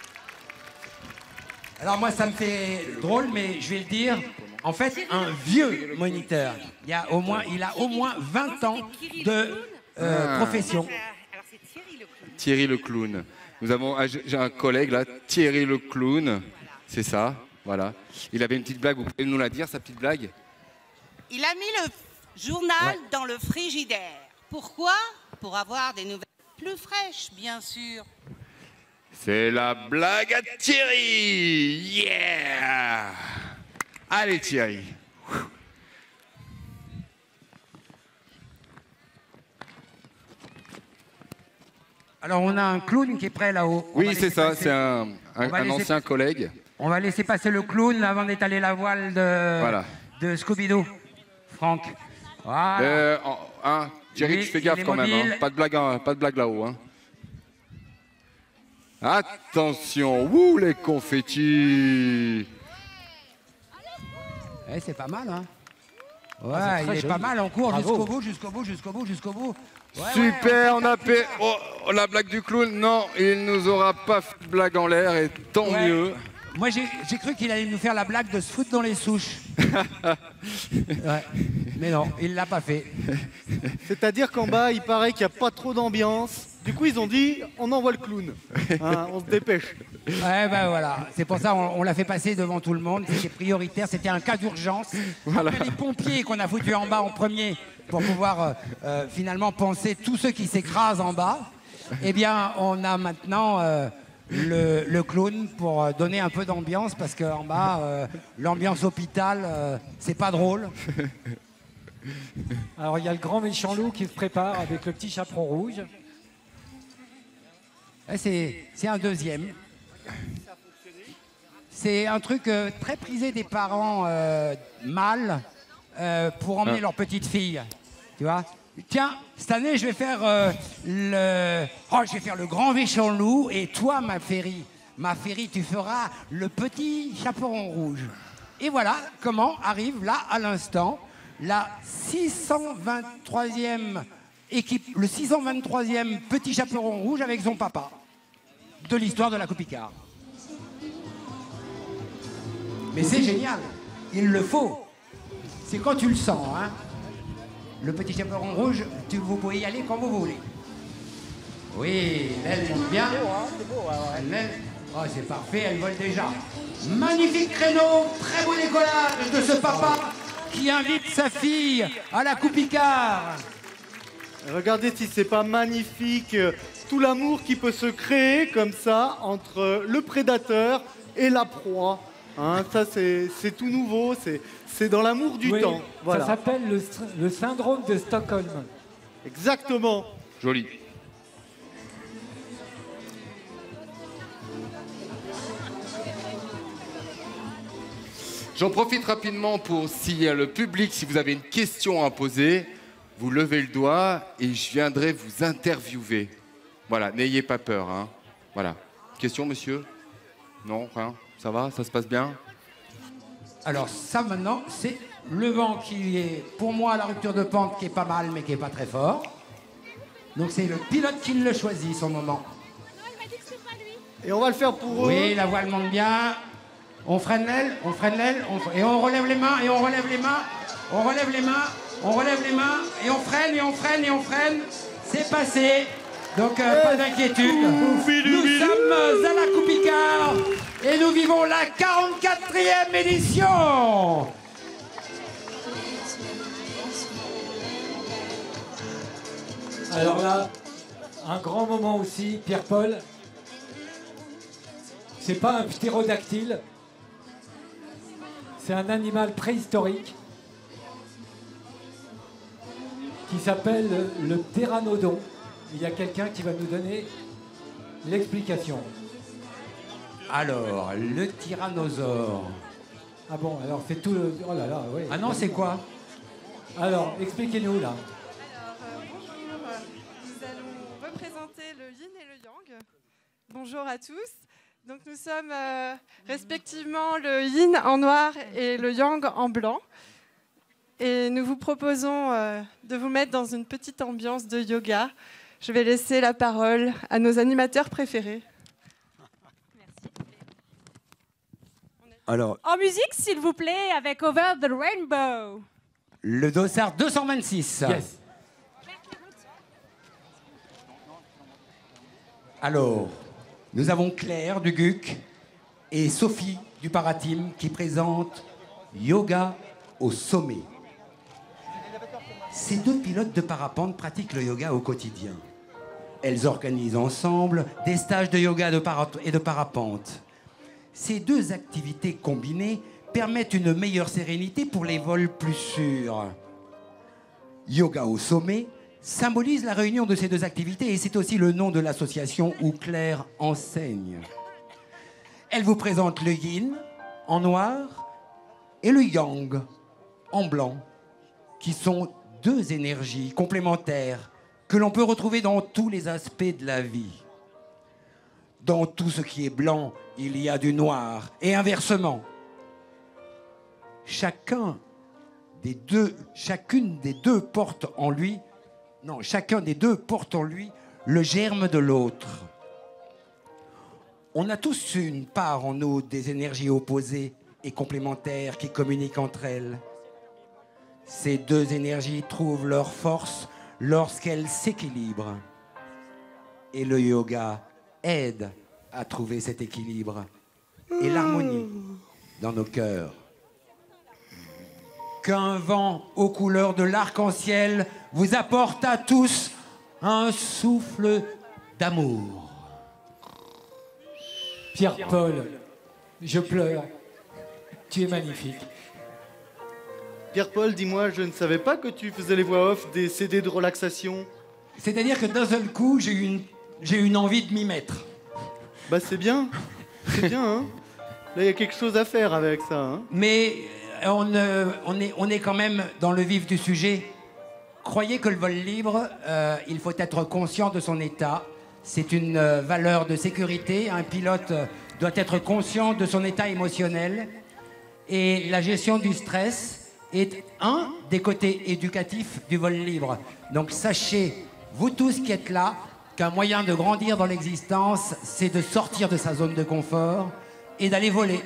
Alors moi, ça me fait drôle, mais je vais le dire. En fait, un vieux moniteur. Il a au moins 20 ans de profession. Thierry le clown. J'ai un collègue là, Thierry le clown. C'est ça, voilà. Il avait une petite blague, vous pouvez nous la dire, sa petite blague? Il a mis le journal dans le frigidaire. Pourquoi? Pour avoir des nouvelles plus fraîches, bien sûr. C'est la blague à Thierry. Yeah. Allez Thierry. Alors on a un clown qui est prêt là-haut. Oui, c'est ça, c'est un ancien collègue. On va laisser passer le clown avant d'étaler la voile de Scooby-Doo. Franck. Voilà. Thierry, tu fais gaffe quand même. Hein. Pas de blague là-haut. Hein. Attention, ouh les confettis. Eh, c'est pas mal, hein. Ouais, il est pas mal, on court jusqu'au bout, jusqu'au bout, jusqu'au bout, jusqu'au bout. Ouais, super, on a fait la blague du clown. Non, il nous aura pas fait de blague en l'air et tant mieux. Moi, j'ai cru qu'il allait nous faire la blague de se foutre dans les souches. Ouais. Mais non, il l'a pas fait. C'est-à-dire qu'en bas, il paraît qu'il n'y a pas trop d'ambiance. Du coup, ils ont dit, on envoie le clown. Hein, on se dépêche. Ouais, ben voilà. C'est pour ça on l'a fait passer devant tout le monde. C'était prioritaire. C'était un cas d'urgence. Voilà. Après les pompiers qu'on a foutus en bas en premier pour pouvoir finalement penser tous ceux qui s'écrasent en bas. Eh bien, on a maintenant le clown pour donner un peu d'ambiance parce qu'en bas, l'ambiance hôpital, c'est pas drôle. Alors il y a le grand méchant loup qui se prépare avec le petit chaperon rouge. C'est un deuxième. C'est un truc très prisé des parents mâles pour emmener leur petite fille. Tu vois? Tiens, cette année, je vais faire le grand méchant loup et toi, ma férie, tu feras le petit chaperon rouge. Et voilà comment arrive là, à l'instant, la 623e équipe, le 623e petit chaperon rouge avec son papa de l'histoire de la Coupe Icare. Mais c'est génial, il le faut. C'est quand tu le sens, hein. Le petit chaperon rouge, vous pouvez y aller quand vous voulez. Oui, elle monte bien. Oh, c'est parfait, elle vole déjà. Magnifique créneau, très beau décollage de ce papa qui invite sa fille à la Coupe Icare. Regardez si c'est pas magnifique, tout l'amour qui peut se créer comme ça entre le prédateur et la proie. Hein, ça, c'est tout nouveau, c'est dans l'amour du temps. Voilà. Ça s'appelle le syndrome de Stockholm. Exactement. Joli. J'en profite rapidement pour, si le public, si vous avez une question à poser, vous levez le doigt et je viendrai vous interviewer. Voilà, n'ayez pas peur. Hein. Voilà. Question, monsieur? Non, rien? Ça va? Ça se passe bien? Alors ça maintenant, c'est le vent qui est, pour moi, à la rupture de pente qui est pas mal, mais qui est pas très fort. Donc c'est le pilote qui le choisit, son moment. Et on va le faire pour eux. Oui, la voile monte bien. On freine l'aile, et on relève les mains, et on relève les mains. On relève les mains, on relève les mains, et on freine, et on freine, et on freine. C'est passé. Donc pas d'inquiétude. Nous sommes à la Coupe Icare et nous vivons la 44e édition. Alors là, un grand moment aussi, Pierre-Paul. C'est pas un ptérodactyle, c'est un animal préhistorique qui s'appelle le pteranodon. Il y a quelqu'un qui va nous donner l'explication. Alors, le tyrannosaure. Ah bon, alors c'est tout le... Oh là là, oui. Ah non, c'est quoi? Alors, expliquez-nous là. Bonjour, nous allons représenter le yin et le yang. Bonjour à tous. Donc nous sommes respectivement le yin en noir et le yang en blanc. Et nous vous proposons de vous mettre dans une petite ambiance de yoga. Je vais laisser la parole à nos animateurs préférés. Alors, En musique, s'il vous plaît, avec Over the Rainbow. le dossard 226. Yes. Alors, nous avons Claire du GUC et Sophie du Parateam qui présentent Yoga au sommet. Ces deux pilotes de parapente pratiquent le yoga au quotidien. Elles organisent ensemble des stages de yoga et de parapente. Ces deux activités combinées permettent une meilleure sérénité pour les vols plus sûrs. Yoga au sommet symbolise la réunion de ces deux activités et c'est aussi le nom de l'association où Claire enseigne. Elle vous présente le yin en noir et le yang en blanc, qui sont deux énergies complémentaires que l'on peut retrouver dans tous les aspects de la vie. Dans tout ce qui est blanc, il y a du noir, et inversement. Chacune des deux porte en lui, chacun des deux porte en lui le germe de l'autre. On a tous une part en nous des énergies opposées et complémentaires qui communiquent entre elles. Ces deux énergies trouvent leur force lorsqu'elles s'équilibrent. Et le yoga aide à trouver cet équilibre et l'harmonie dans nos cœurs. Qu'un vent aux couleurs de l'arc-en-ciel vous apporte à tous un souffle d'amour. Pierre-Paul, je pleure. Tu es magnifique. Pierre-Paul, dis-moi, je ne savais pas que tu faisais les voix off des CD de relaxation. C'est-à-dire que d'un seul coup, j'ai eu une envie de m'y mettre. Bah c'est bien, hein. Là, il y a quelque chose à faire avec ça. Hein. Mais on est quand même dans le vif du sujet. Croyez que le vol libre, il faut être conscient de son état. C'est une valeur de sécurité. Un pilote doit être conscient de son état émotionnel. Et la gestion du stress est un des côtés éducatifs du vol libre. Donc sachez, vous tous qui êtes là, qu'un moyen de grandir dans l'existence, c'est de sortir de sa zone de confort et d'aller voler.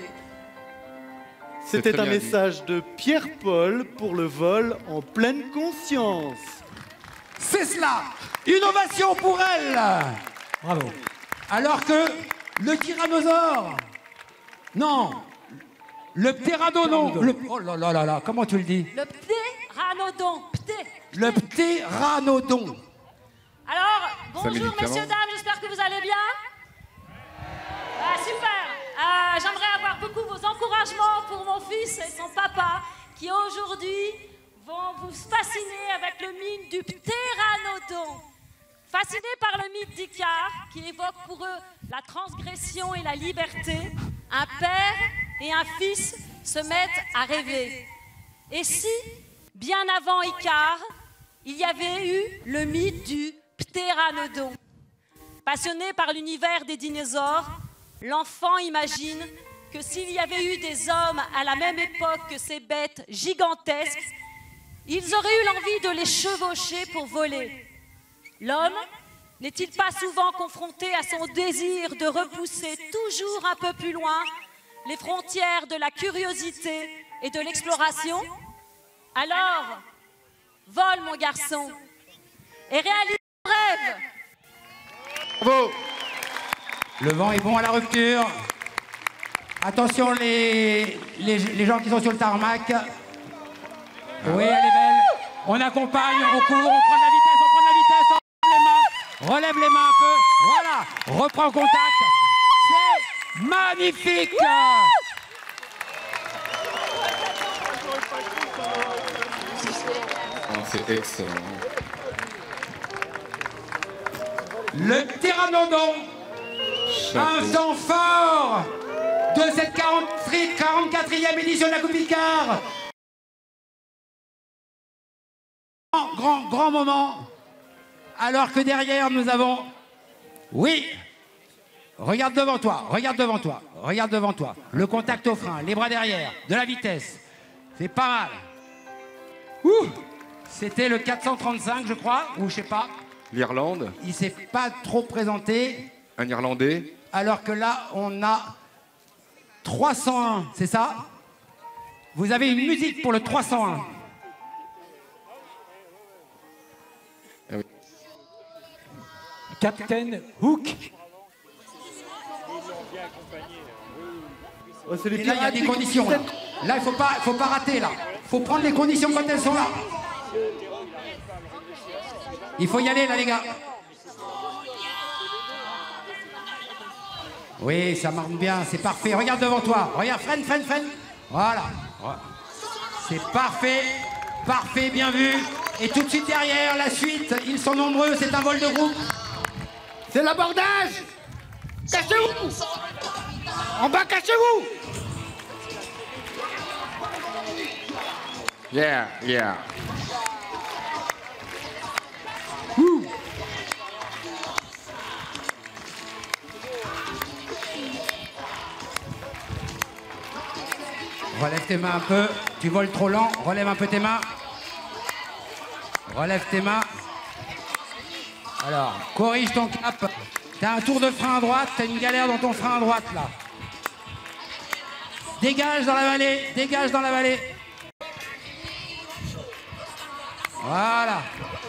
C'était un message de Pierre-Paul pour le vol en pleine conscience. C'est cela! Une ovation pour elle! Bravo. Alors que le tyrannosaure... Non! Le ptéranodon... Oh là là là là, comment tu le dis? Le ptéranodon. Le ptéranodon. Alors, bonjour messieurs, dames, j'espère que vous allez bien. Ah, super. J'aimerais avoir beaucoup vos encouragements pour mon fils et son papa qui aujourd'hui vont vous fasciner avec le mythe du ptéranodon. Fascinés par le mythe d'Icare qui évoque pour eux la transgression et la liberté, un père et un fils se mettent à rêver. Et si, bien avant Icare, il y avait eu le mythe du ptéranodon. Passionné par l'univers des dinosaures, l'enfant imagine que s'il y avait eu des hommes à la même époque que ces bêtes gigantesques, ils auraient eu l'envie de les chevaucher pour voler. L'homme n'est-il pas souvent confronté à son désir de repousser toujours un peu plus loin les frontières de la curiosité et de l'exploration? Alors, vole mon garçon et réalise ton rêve. Bravo. Le vent est bon à la rupture. Attention les gens qui sont sur le tarmac. Oui, elle est belle. On accompagne, on court, on prend de la vitesse, on relève les mains un peu. Voilà, reprends contact. C'est magnifique. C'est excellent. Le ptéranodon, un sang fort de cette 44e édition de la Coupe Icare. Grand moment. Alors que derrière nous avons... Oui. Regarde devant toi, regarde devant toi, regarde devant toi. Le contact au frein, les bras derrière, de la vitesse. C'est pas mal. Ouh. C'était le 435, je crois, ou je sais pas. L'Irlande. Il s'est pas trop présenté. Un Irlandais. Alors que là, on a 301, c'est ça? Vous avez une musique pour le 301. Ah oui. Captain Hook. Oh, c'est les Et là, il y a des conditions. Là, il faut pas rater, là. Il faut prendre les conditions quand elles sont là. Il faut y aller, là, les gars. Oui, ça marche bien, c'est parfait. Regarde devant toi. Regarde, freine. Voilà. C'est parfait. Parfait, bien vu. Et tout de suite derrière, la suite. Ils sont nombreux, c'est un vol de groupe. C'est l'abordage. Cachez-vous. En bas, cachez-vous. Yeah. Ouh. Relève tes mains un peu. Tu voles trop lent. Relève un peu tes mains. Relève tes mains. Alors, corrige ton cap. T'as un tour de frein à droite. T'as une galère dans ton frein à droite, là. Dégage dans la vallée. Dégage dans la vallée. Voilà.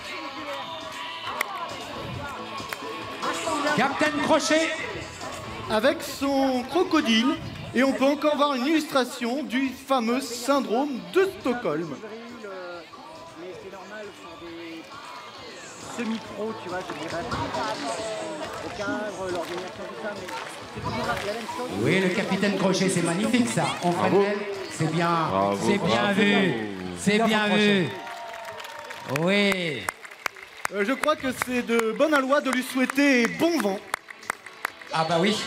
Captain Crochet. Avec son crocodile. Et on peut encore voir une illustration du fameux syndrome de Stockholm. Mais c'est normal pour des semi-pros, tu vois, je dirais. Au cadre, l'organisation, tout ça, mais c'est toujours la même chose. Oui, le capitaine Crochet, c'est magnifique ça. En Fresnel, c'est bien. Bravo, C'est bien bravo. vu. C'est bien vu. Oui. Je crois que c'est de bonne aloi de lui souhaiter bon vent. Ah bah oui.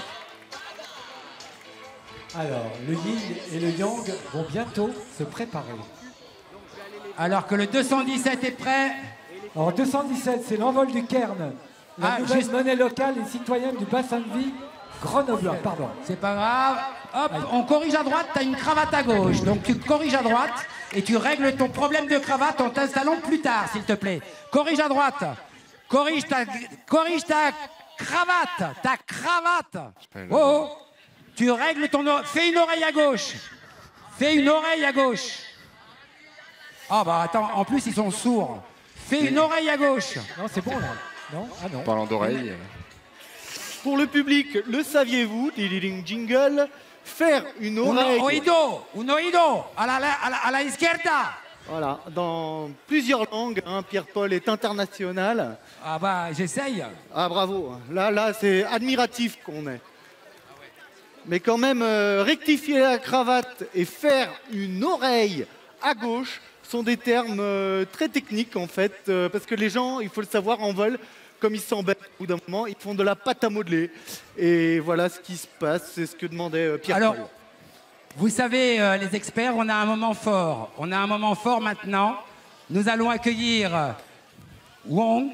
Alors, le yin et le yang vont bientôt se préparer. Alors que le 217 est prêt. Alors, 217, c'est l'envol du Cairn. La nouvelle juste- monnaie locale et citoyenne du bassin de vie grenoblois, pardon. C'est pas grave. Hop, on corrige à droite, t'as une cravate à gauche. Donc tu corriges à droite et tu règles ton problème de cravate en t'installant plus tard, s'il te plaît. Corrige à droite. Corrige ta cravate. Ta cravate. Oh, oh. Tu règles ton... Fais une oreille à gauche. Fais une oreille à gauche. Ah bah attends, en plus ils sont sourds. Fais une oreille à gauche. Non, c'est bon là. Non? Ah non. Parlant d'oreilles. Pour le public, le saviez-vous, ding jingle, faire une oreille. Un oído, a la izquierda. Voilà, dans plusieurs langues, hein, Pierre-Paul est international. Ah bah j'essaye. Ah bravo, là c'est admiratif qu'on est. Mais quand même, rectifier la cravate et faire une oreille à gauche sont des termes très techniques en fait, parce que les gens, il faut le savoir, en vol, comme ils s'embêtent au bout d'un moment, ils font de la pâte à modeler. Et voilà ce qui se passe, c'est ce que demandait Pierre-Paul. Alors, vous savez, les experts, on a un moment fort. On a un moment fort maintenant. Nous allons accueillir Wong,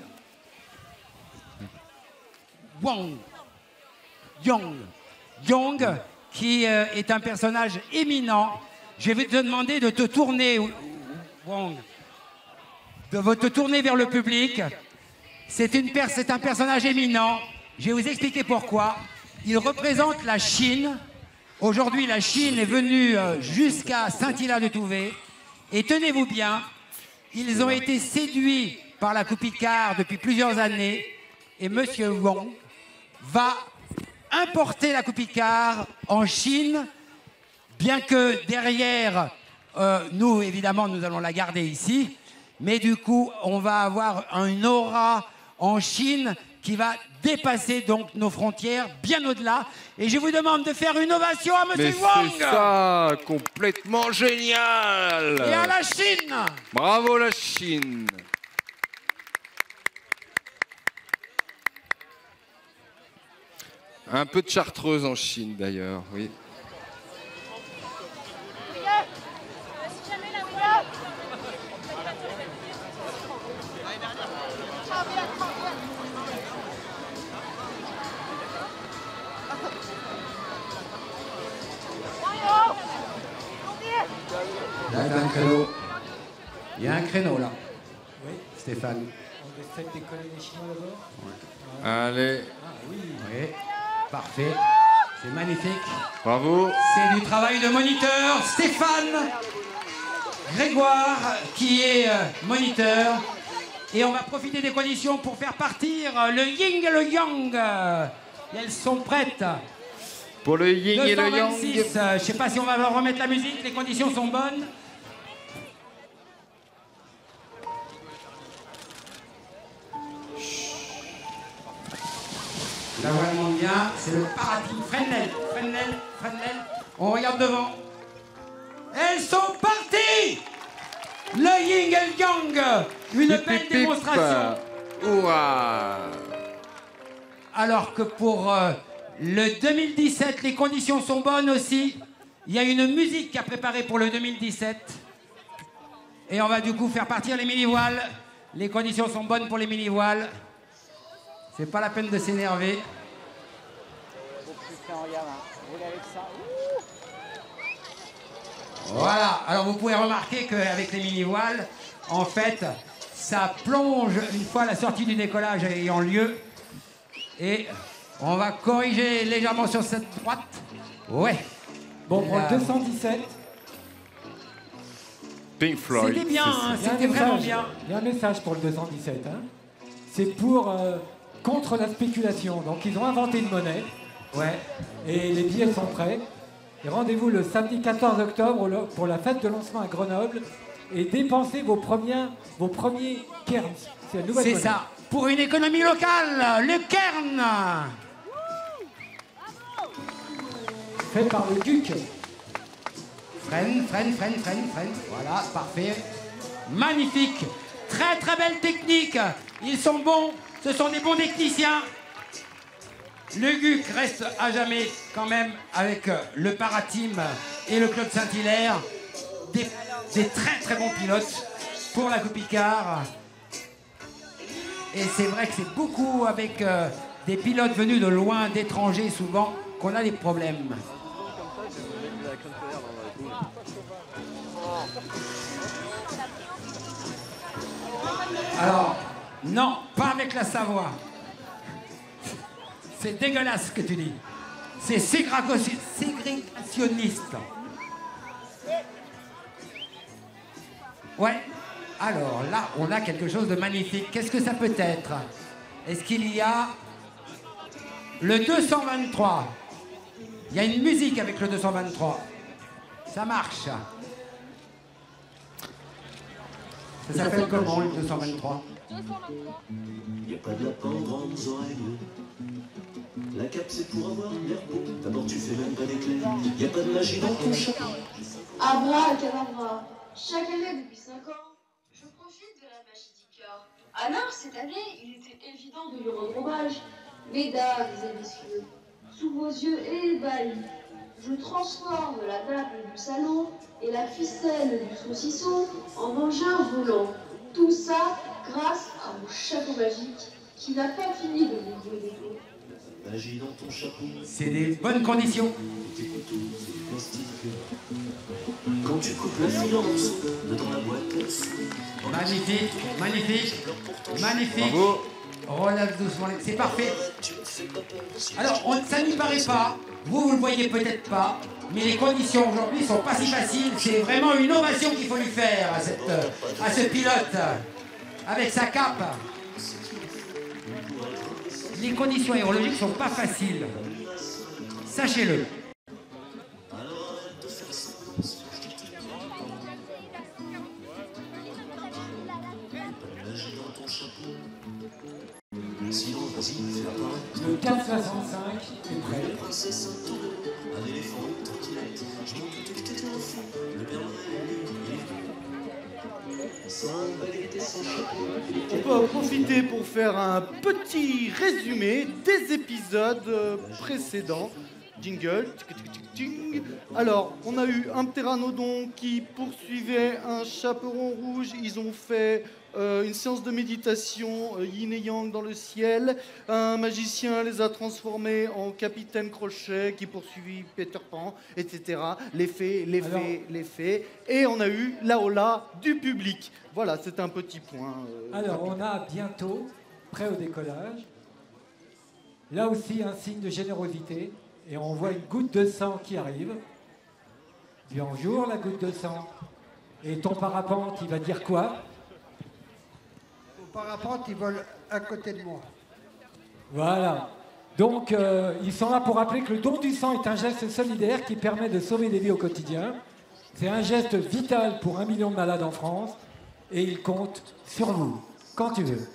Young, qui est un personnage éminent. Je vais te demander de te tourner, Wong, de te tourner vers le public. C'est un personnage éminent. Je vais vous expliquer pourquoi. Il représente la Chine. Aujourd'hui, la Chine est venue jusqu'à Saint-Hilaire-de-Touvet. Et tenez-vous bien, ils ont été séduits par la Coupe Icare depuis plusieurs années. Et Monsieur Wong va importer la Coupe Icare en Chine, bien que derrière, nous, évidemment, nous allons la garder ici. Mais du coup, on va avoir une aura en Chine qui va dépasser donc nos frontières bien au-delà. Et je vous demande de faire une ovation à Monsieur Mais Wong. c'est ça, complètement génial. Et à la Chine. Bravo la Chine. Un peu de chartreuse en Chine d'ailleurs, oui. Là, il y a un créneau. Il y a un créneau là. Oui. Stéphane. On essaie de décoller les Chinois d'abord. Allez. Ah oui. Oui. Parfait. C'est magnifique. Bravo. C'est du travail de moniteur. Stéphane Grégoire qui est moniteur. Et on va profiter des conditions pour faire partir le yin et le yang. Et elles sont prêtes. Pour le yin et le yang. 226, je ne sais pas si on va leur remettre la musique, les conditions sont bonnes. Là, vraiment bien, c'est le paradis. Fresnel. On regarde devant. Elles sont parties. Le yin et le yang. Une belle démonstration. Ouah. Alors que pour le 2017, les conditions sont bonnes aussi. Il y a une musique qui a préparé pour le 2017. Et on va du coup faire partir les mini-voiles. Les conditions sont bonnes pour les mini-voiles. C'est pas la peine de s'énerver. Voilà. Alors vous pouvez remarquer qu'avec les mini-voiles, en fait, ça plonge une fois la sortie du décollage ayant lieu. Et on va corriger légèrement sur cette droite. Ouais. Bon, pour le 217. Pink Floyd. C'était bien, hein, Il y a un c'était vraiment message. bien. Il y a un message pour le 217. Hein. C'est pour contre la spéculation. Donc ils ont inventé une monnaie. Ouais. Et les billets sont prêts. Et rendez-vous le samedi 14 octobre pour la fête de lancement à Grenoble. Et dépensez vos premiers cairns. C'est la nouvelle C'est monnaie. ça. Pour une économie locale, le Cairn. Fait par le GUC. Freine. Voilà, parfait. Magnifique. Très très belle technique. Ils sont bons. Ce sont des bons techniciens. Le GUC reste à jamais quand même avec le Parateam et le Claude Saint-Hilaire. Des très très bons pilotes pour la Coupe Icare. Et c'est vrai que c'est beaucoup avec des pilotes venus de loin, d'étrangers souvent, qu'on a des problèmes. Alors, non, pas avec la Savoie. C'est dégueulasse ce que tu dis. C'est ségrégationniste. Ouais. Alors là, on a quelque chose de magnifique. Qu'est-ce que ça peut être? Est-ce qu'il y a le 223? Il y a une musique avec le 223. Ça marche. Ça s'appelle comment le 223? Y a pas de lapin aux grandes oreilles. La cape c'est pour avoir l'air beau. D'abord tu fais même pas d'éclair. Y a pas de magie dans ton chapeau. Abracadabra. Chaque année depuis 5 ans, je profite de la magie d'Icare. Alors, cette année, il était évident de lui rendre hommage. Mesdames et messieurs, sous vos yeux ébahis, je transforme la table du salon et la ficelle du saucisson en engin volant. Tout ça grâce à mon chapeau magique qui n'a pas fini de me jouer des tours. Magie dans ton chapeau. C'est des bonnes conditions. Tes couteaux, c'est du plastique. Quand tu coupes la file en dessous, dedans la boîte, Magnifique, magnifique, magnifique. Bravo. Relâche doucement, c'est parfait. Alors, ça n'y paraît pas, vous le voyez peut-être pas, mais les conditions aujourd'hui sont pas si faciles. C'est vraiment une ovation qu'il faut lui faire à ce pilote, avec sa cape. Les conditions aérologiques sont pas faciles. Sachez-le. Sinon, vas-y, fais apparaître. Le 465 est prêt. La princesse Saint-Touré, un éléphant, une trottinette. Je m'en doutais que t'étais un fou. Le Père Noël, il est venu. Sans baguette et sans chapeau. On peut en profiter pour faire un petit résumé des épisodes précédents. Jingle. Alors, on a eu un pteranodon qui poursuivait un chaperon rouge. Ils ont fait une séance de méditation yin et yang dans le ciel. Un magicien les a transformés en capitaine Crochet qui poursuivit Peter Pan, etc. Les fées. Et on a eu la hola du public. Voilà, c'est un petit point. Alors, on a bientôt, prêt au décollage, là aussi un signe de générosité. Et on voit une goutte de sang qui arrive. Bonjour la goutte de sang. Et ton parapente, il va dire quoi? Au parapente, ils volent à côté de moi. Voilà. Donc, ils sont là pour rappeler que le don du sang est un geste solidaire qui permet de sauver des vies au quotidien. C'est un geste vital pour 1 million de malades en France. Et ils comptent sur vous, quand tu veux.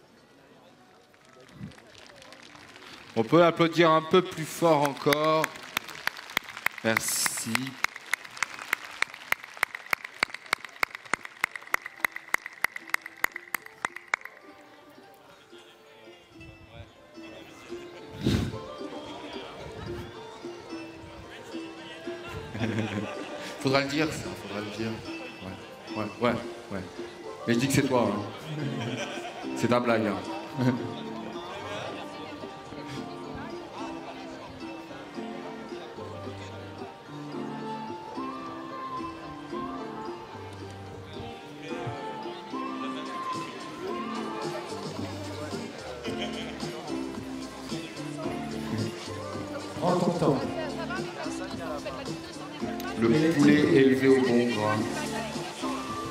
On peut applaudir un peu plus fort encore. Merci. Faudra le dire, ça, faudra le dire. Ouais. Mais je dis que c'est toi. Hein. C'est ta blague. Hein. Prends ton temps. Le poulet élevé au bon gras.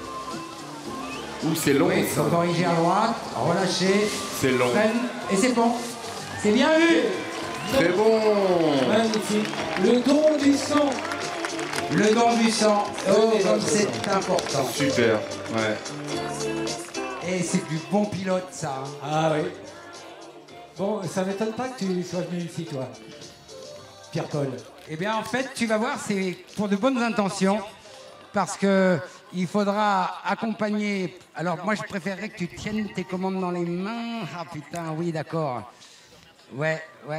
Ouh, c'est long, Oui, ça. faut corriger à droite, relâcher. C'est long. Freine, et c'est bon. C'est bien eu. Très bon. Magnifique. Le don du sang. Le don du sang. Oh, comme c'est important. Super, ouais. Et c'est du bon pilote, ça. Hein. Ah oui. Bon, ça m'étonne pas que tu sois venu ici, toi, Pierre-Paul. Eh bien, en fait, tu vas voir, c'est pour de bonnes intentions. Parce que il faudra accompagner. Alors, moi, je préférerais que tu tiennes tes commandes dans les mains. Ah, putain, oui, d'accord. Ouais.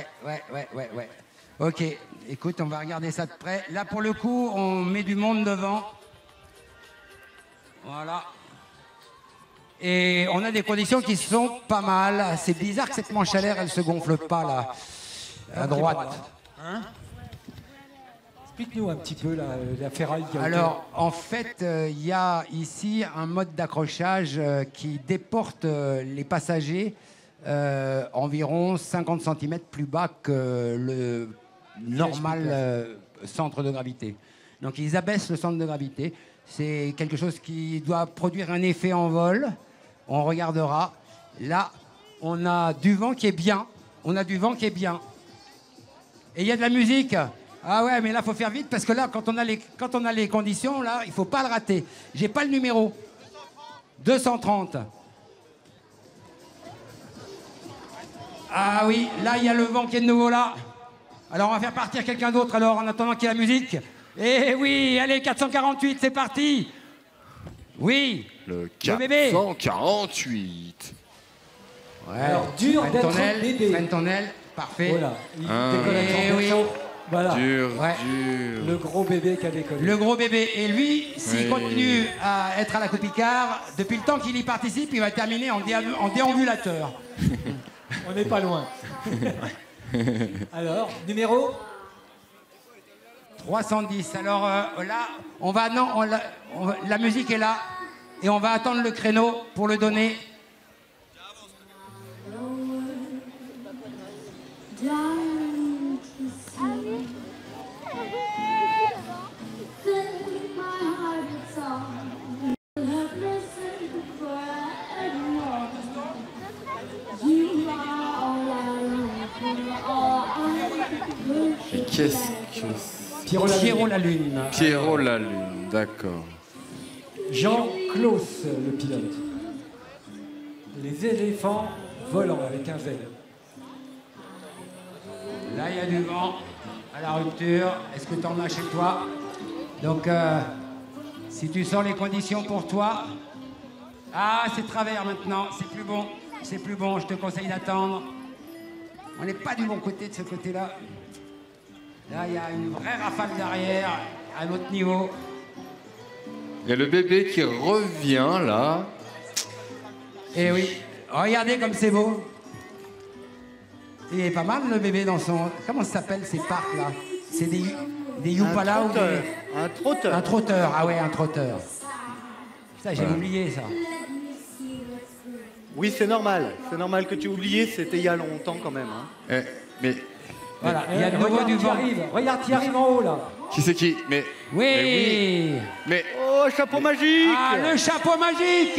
Ok, écoute, on va regarder ça de près. Là, pour le coup, on met du monde devant. Voilà. Et on a des conditions qui sont pas mal. C'est bizarre que cette manche à l'air, elle se gonfle pas, là, à droite. Hein ? Explique-nous un petit peu la ferraille qui a Alors, en fait, il y a ici un mode d'accrochage qui déporte les passagers environ 50 cm plus bas que le normal centre de gravité. Donc, ils abaissent le centre de gravité. C'est quelque chose qui doit produire un effet en vol. On regardera. Là, on a du vent qui est bien. Et il y a de la musique. Ah ouais, mais là, il faut faire vite parce que là, quand on a les conditions, là, il ne faut pas le rater. J'ai pas le numéro. 230. Ah oui, là, il y a le vent qui est de nouveau là. Alors, on va faire partir quelqu'un d'autre, alors, en attendant qu'il y ait la musique. Eh oui, allez, 448, c'est parti. Oui. Le bébé. 448. Ouais. Alors, dur d'être bébé. Freine ton aile, parfait. Voilà, il décolle à 100%. Oui. Voilà. Dur. Le gros bébé qui a décollé. Le gros bébé. Et lui, s'il Oui. continue à être à la Coupe Picard, depuis le temps qu'il y participe, il va terminer en déambulateur. On n'est pas loin. Alors, numéro 310. Alors là, la musique est là. Et on va attendre le créneau pour le donner. Et qu'est-ce que c'est Pierrot la Lune. Pierrot la Lune, d'accord. Jean Claus, le pilote. Les éléphants volants avec un Z. Là, il y a du vent à la rupture. Est-ce que tu en as chez toi? Donc, si tu sens les conditions pour toi... Ah, c'est travers maintenant. C'est plus bon. C'est plus bon. Je te conseille d'attendre. On n'est pas du bon côté de ce côté-là. Là, il y a une vraie rafale derrière, à un autre niveau. Il y a le bébé qui revient, là. Eh oui. Regardez comme c'est beau. Il est pas mal, le bébé, dans son... Comment ça s'appelle, ces parcs, là? C'est des Yupala ou des... Un trotteur. Un trotteur, ah ouais, un trotteur. Ça, j'ai Voilà. oublié, ça. Oui, c'est normal. C'est normal que tu oublies, c'était il y a longtemps quand même. Hein. Mais... Voilà, il y a de nouveau Regarde du qui vent. arrive. Regarde qui arrive en haut, là. Qui c'est qui? Mais... Oui. Mais oui. Mais... Oh, chapeau magique. Ah, le chapeau magique.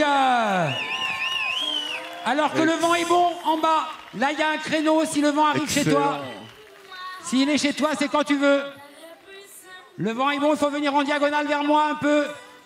Alors que le vent est bon en bas. Là, il y a un créneau si le vent arrive chez toi. S'il est chez toi, c'est quand tu veux. Le vent est bon, il faut venir en diagonale vers moi un peu.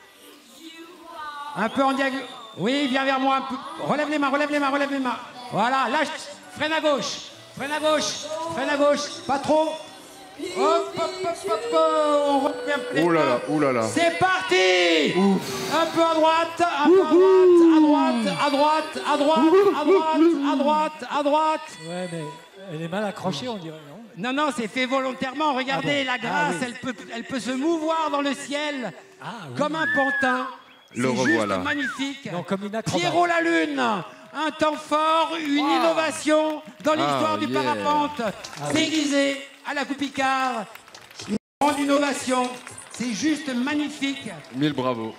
Un peu en diagonale. Oui, viens vers moi un peu. Relève les mains, relève les mains, relève les mains. Voilà, lâche, freine à gauche. Freine à gauche, freine à gauche. Pas trop. Hop, hop, hop, hop, hop. On revient plein. Ouh là là, ouh là là. C'est parti. Un peu à droite, un peu à droite, à droite, à droite, à droite, à droite, à droite. Ouais, mais elle est mal accrochée, on dirait, non? Non, non, c'est fait volontairement. Regardez, Ah bon. la grâce, Ah oui. elle peut se mouvoir dans le ciel comme un pantin. Le C'est juste revoilà. magnifique. Non, comme une acrobate. Pierrot la Lune, un temps fort, une innovation dans l'histoire du yeah. parapente. Déguisé à la Coupe Picard, une grande innovation. C'est juste magnifique. 1000 bravo.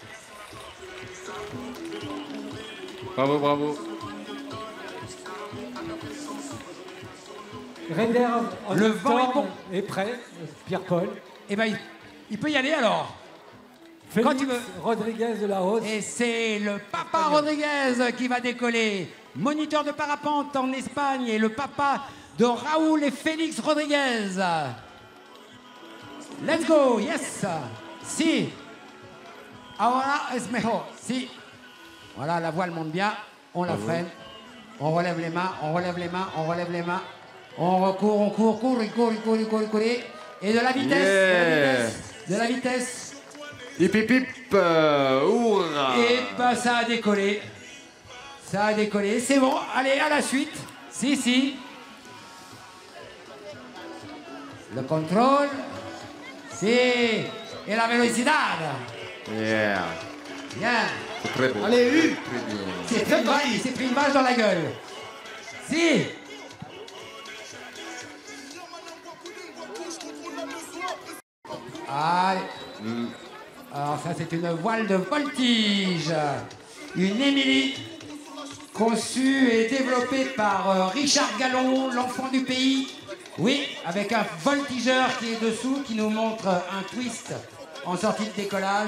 Bravo, bravo. Raider, Le vent est bon. est prêt, Pierre-Paul. Eh ben, il peut y aller alors. Félix tu veux. Rodriguez de la Hausse. Et c'est le papa Rodriguez qui va décoller. Moniteur de parapente en Espagne et le papa de Raoul et Félix Rodriguez. Let's go, yes. Si. Ahora es mejor. Si. Voilà, la voile monte bien. On la freine. On relève les mains, on relève les mains, on relève les mains. On recourt, on court, court. Et de la vitesse, de la vitesse. Hip hip hip, hurrah. Et bah ça a décollé. Ça a décollé, c'est bon. Allez, à la suite. Si. Le contrôle. Si. Et la velocidad. Yeah. Bien. C'est très beau. Allez, U. Il s'est pris une vache dans la gueule. Si. Allez. Alors ça c'est une voile de voltige. Une Émilie conçue et développée par Richard Gallon, l'enfant du pays. Oui, avec un voltigeur qui est dessous, qui nous montre un twist en sortie de décollage.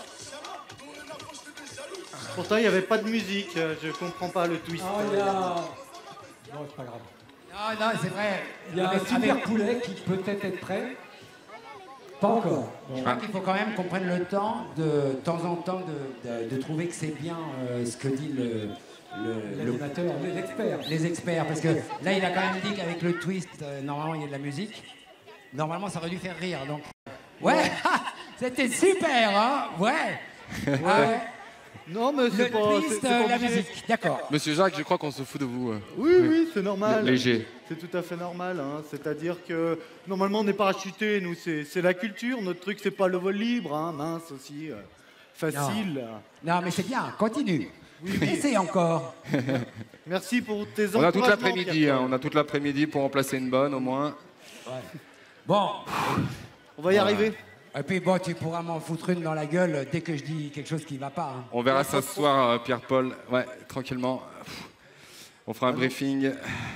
Pourtant, il n'y avait pas de musique. Je comprends pas le twist. Oh, il y a... Non, c'est pas grave. Non, c'est vrai. Il y a un super poulet qui peut être prêt. Pas encore. Je crois qu'il faut quand même qu'on prenne le temps temps en temps de trouver que c'est bien ce que dit l'animateur, les experts. Les experts, parce que là, il a quand même dit qu'avec le twist, normalement, il y a de la musique. Normalement, ça aurait dû faire rire, donc... Ouais, c'était super, hein. Ouais. Non, mais c'est pas... Le twist, la musique, d'accord. Monsieur Jacques, je crois qu'on se fout de vous. Oui, c'est normal. Léger. C'est tout à fait normal. Hein. C'est-à-dire que normalement on est parachutés, nous c'est la culture. Notre truc c'est pas le vol libre, hein. Mince aussi, facile. Non, mais c'est bien. Continue. Oui. Essaye encore. Merci pour tes On a encouragements. toute l'après-midi. On a toute l'après-midi pour en placer une bonne au moins. Ouais. Bon. On va y arriver. Et puis bon, tu pourras m'en foutre une dans la gueule dès que je dis quelque chose qui va pas. Hein. On verra ça ce soir, Pierre-Paul. Ouais, tranquillement. On fera un briefing.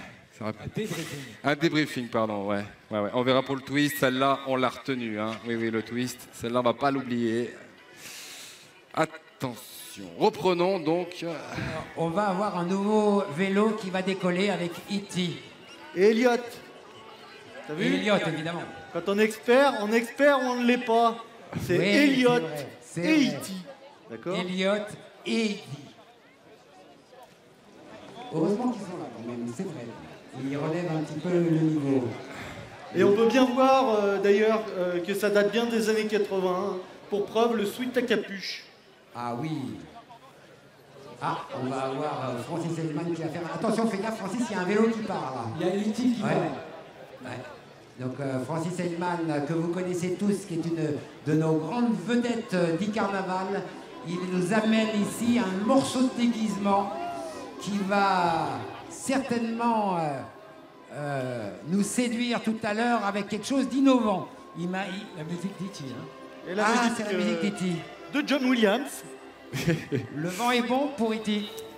Un débriefing, pardon, ouais. On verra pour le twist, celle-là, on l'a retenue. Hein. Oui, le twist, celle-là, on va pas l'oublier. Attention, reprenons donc. Alors, on va avoir un nouveau vélo qui va décoller avec E.T. Et Elliot. T'as vu? Et Elliot, évidemment. Quand on est expert, on ne l'est pas. C'est oui, Elliot et E.T. D'accord. Elliot et E.T. Heureusement qu'ils sont là quand même, c'est vrai. Ils relèvent un petit peu le niveau. Et on peut bien voir d'ailleurs que ça date bien des années 80. Pour preuve, le sweat à capuche. Ah oui. Ah, on va avoir Francis Hellman qui va faire... Attention, fais gaffe, Francis, il y a un vélo qui part là. Il y a E.T. qui part. Ouais. Donc Francis Hellman, que vous connaissez tous, qui est une de nos grandes vedettes d'e-carnaval, il nous amène ici un morceau de déguisement qui va certainement nous séduire tout à l'heure avec quelque chose d'innovant. La musique d'E.T. Hein. Et la musique, c'est la musique d'E.T. De John Williams. Le vent est bon pour E.T.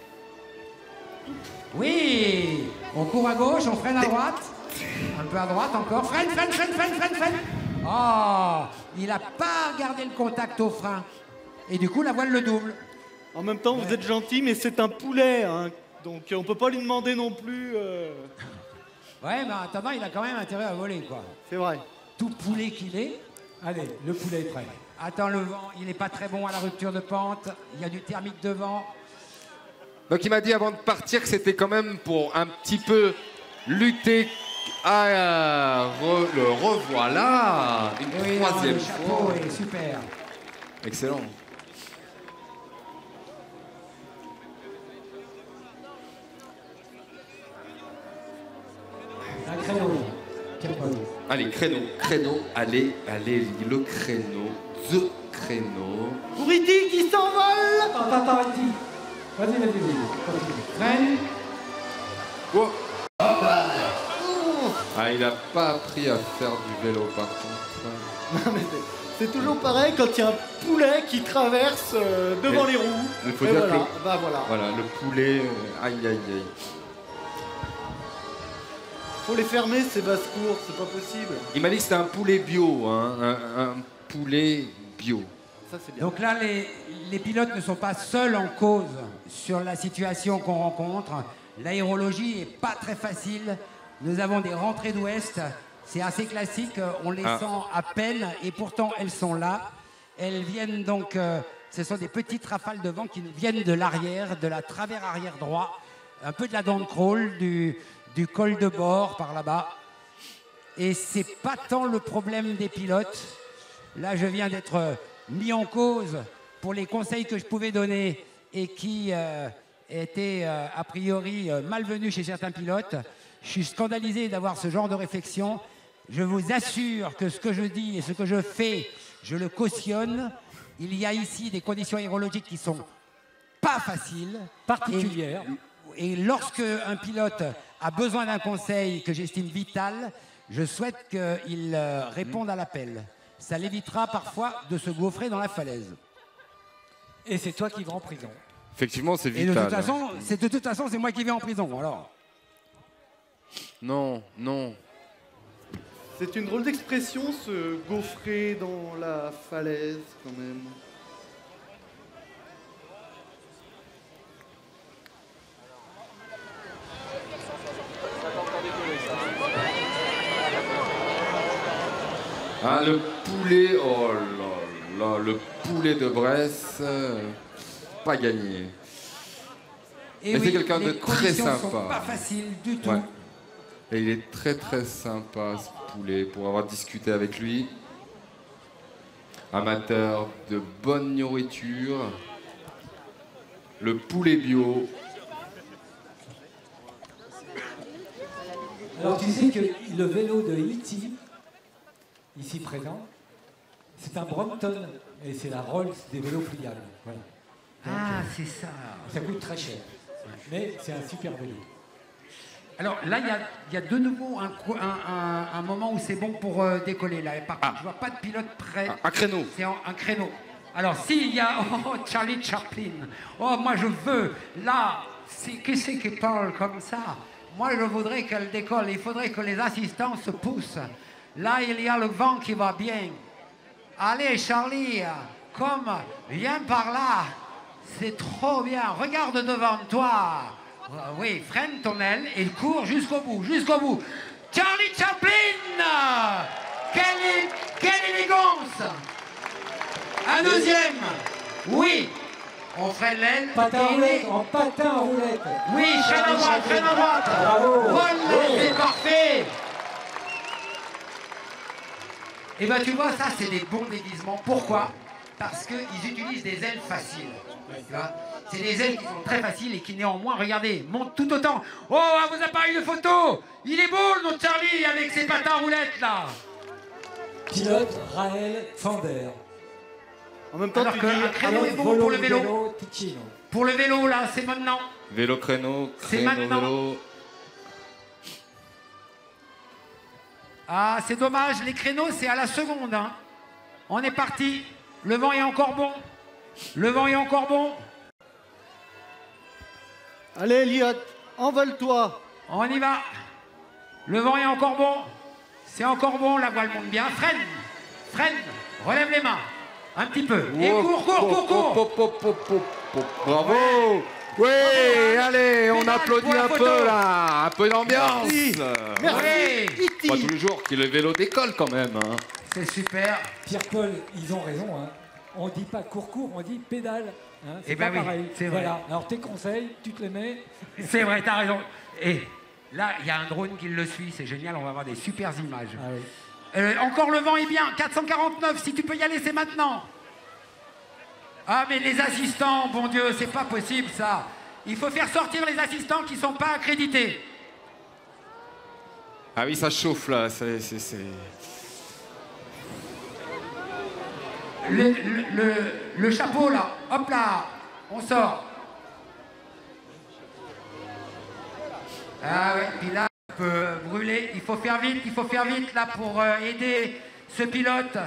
Oui, on court à gauche, on freine à droite. Un peu à droite encore. Freine. Oh, il n'a pas gardé le contact au frein. Et du coup, la voile le double. En même temps, vous êtes gentil, mais c'est un poulet. Hein. Donc, on peut pas lui demander non plus... Ouais, mais en attendant, il a quand même intérêt à voler, quoi. C'est vrai. Tout poulet qu'il est. Allez, le poulet est prêt. Attends, le vent, il n'est pas très bon à la rupture de pente. Il y a du thermique devant. Donc il m'a dit avant de partir que c'était quand même pour un petit peu lutter. Ah, le revoilà. Une troisième le chapeau fois. est super. Excellent. Un créneau. Allez, créneau, allez, le créneau, the créneau. Pour E.T. qui s'envole. Attends, E.T. Vas-y. Freine. Oh. Ah, il n'a pas appris à faire du vélo par contre. Non, mais c'est toujours pareil quand il y a un poulet qui traverse devant les roues. Il faut dire que voilà, le poulet, aïe. Faut les fermer ces basses-cours, c'est pas possible. Il m'a dit que c'était un poulet bio, hein, un poulet bio. ça c'est bien. Donc là, les pilotes ne sont pas seuls en cause sur la situation qu'on rencontre. L'aérologie est pas très facile. Nous avons des rentrées d'ouest. C'est assez classique. On les sent à peine et pourtant elles sont là. Elles viennent donc... ce sont des petites rafales de vent qui nous viennent de l'arrière, de la travers arrière droit, un peu de la dent de crawl, du col de bord par là-bas. Et c'est pas tant le problème des pilotes. Là, je viens d'être mis en cause pour les conseils que je pouvais donner et qui étaient a priori malvenus chez certains pilotes. Je suis scandalisé d'avoir ce genre de réflexion. Je vous assure que ce que je dis et ce que je fais, je le cautionne. Il y a ici des conditions aérologiques qui sont pas faciles. Particulières. Et lorsque un pilote a besoin d'un conseil que j'estime vital, je souhaite qu'il réponde à l'appel. Ça l'évitera parfois de se gaufrer dans la falaise. Et c'est toi qui vas en prison. Effectivement, c'est Et vital. de toute façon, c'est moi qui vais en prison, alors. Non, non. C'est une drôle d'expression, se gaufrer dans la falaise, quand même. Ah, le poulet, oh là là, le poulet de Bresse, pas gagné. Et c'est oui, quelqu'un de les très conditions sympa. sont pas faciles du tout. Ouais. Et il est très très sympa ce poulet, pour avoir discuté avec lui. Amateur de bonne nourriture. Le poulet bio. Alors tu sais que le vélo de E.T., ici présent, c'est un Brompton et c'est la Rolls des vélos pliables. Voilà. Ah, c'est ça. Ça coûte très cher, mais c'est un super vélo. Alors là, il y a de nouveau un moment où c'est bon pour décoller. Là. Par contre, je vois pas de pilote prêt. Un créneau. C'est un créneau. Alors, s'il y a Charlie Chaplin, moi je veux, là, qui c'est qui parle comme ça? Moi, je voudrais qu'elle décolle. Il faudrait que les assistants se poussent. Là, il y a le vent qui va bien. Allez, Charlie, viens par là. C'est trop bien. Regarde devant toi. Oui, freine ton aile et cours jusqu'au bout, jusqu'au bout. Charlie Chaplin! Quelle élégance! Un deuxième! Oui! On freine l'aile. En patin à roulette. Oui, freine à droite, freine à droite. Bravo. Voilà, c'est parfait. Et ben tu vois, ça c'est des bons déguisements. Pourquoi? Parce qu'ils utilisent des ailes faciles. Tu vois, c'est des ailes qui sont très faciles et qui néanmoins, regardez, montent tout autant. Oh, à vos appareils de photo, il est beau notre Charlie avec ses patins à roulettes là. Pilote Raël Fander. En même temps, alors qu'un créneau est bon pour le vélo. Ticino. Pour le vélo là, c'est maintenant. Vélo créneau, C'est créneau maintenant. vélo. Ah, c'est dommage, les créneaux c'est à la seconde. Hein. On est parti. Le vent est encore bon. Le vent est encore bon. Allez, Elliot, envole-toi. On y va. Le vent est encore bon. C'est encore bon, la voile monte bien. Freine. Freine. Relève les mains. Un petit peu. Et cours. Bravo. Oui, allez, on applaudit un peu là. Un peu d'ambiance. Merci. Pas tous les jours que le vélo décolle quand même. Hein. C'est super. Pierre-Paul, ils ont raison. Hein. On dit pas cours, on dit pédale. Hein. C'est ben pas oui, pareil. c'est vrai. Voilà. Alors tes conseils, tu te les mets. C'est vrai, t'as raison. Et là, il y a un drone qui le suit. C'est génial, on va avoir des super images. Ah oui. Encore le vent est bien. 449, si tu peux y aller, c'est maintenant. Ah, mais les assistants, bon Dieu, c'est pas possible ça. Il faut faire sortir les assistants qui sont pas accrédités. Ah oui, ça chauffe là. Le chapeau là, hop là, on sort. Ah ouais, puis là, on peut brûler. Il faut faire vite là pour aider ce pilote.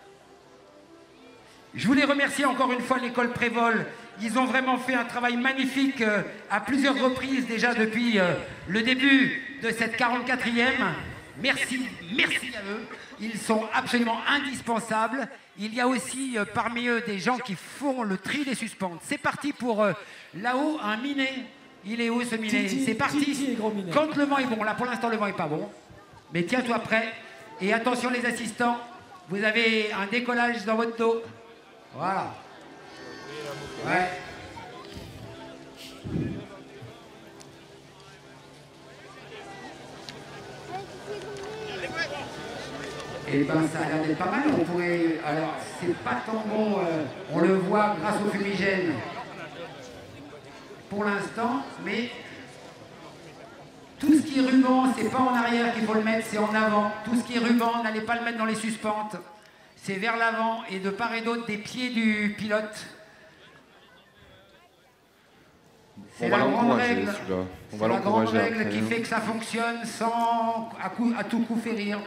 Je voulais remercier encore une fois l'école Prévol. Ils ont vraiment fait un travail magnifique à plusieurs reprises déjà depuis le début de cette 44e. Merci, merci à eux. Ils sont absolument indispensables. Il y a aussi parmi eux des gens qui font le tri des suspentes. C'est parti pour là-haut un minet. Il est où ce minet? C'est parti. Quand le vent est bon, là pour l'instant le vent n'est pas bon. Mais tiens-toi prêt. Et attention les assistants, vous avez un décollage dans votre dos. Voilà. Ouais. Et ben ça a l'air d'être pas mal, on pourrait... Alors c'est pas tant bon, on le voit grâce au fumigène pour l'instant, mais tout ce qui est ruban, c'est pas en arrière qu'il faut le mettre, c'est en avant. Tout ce qui est ruban, n'allez pas le mettre dans les suspentes. C'est vers l'avant et de part et d'autre des pieds du pilote. C'est la grande règle, c'est la grande règle qui fait que ça fonctionne sans à tout coup faire rire.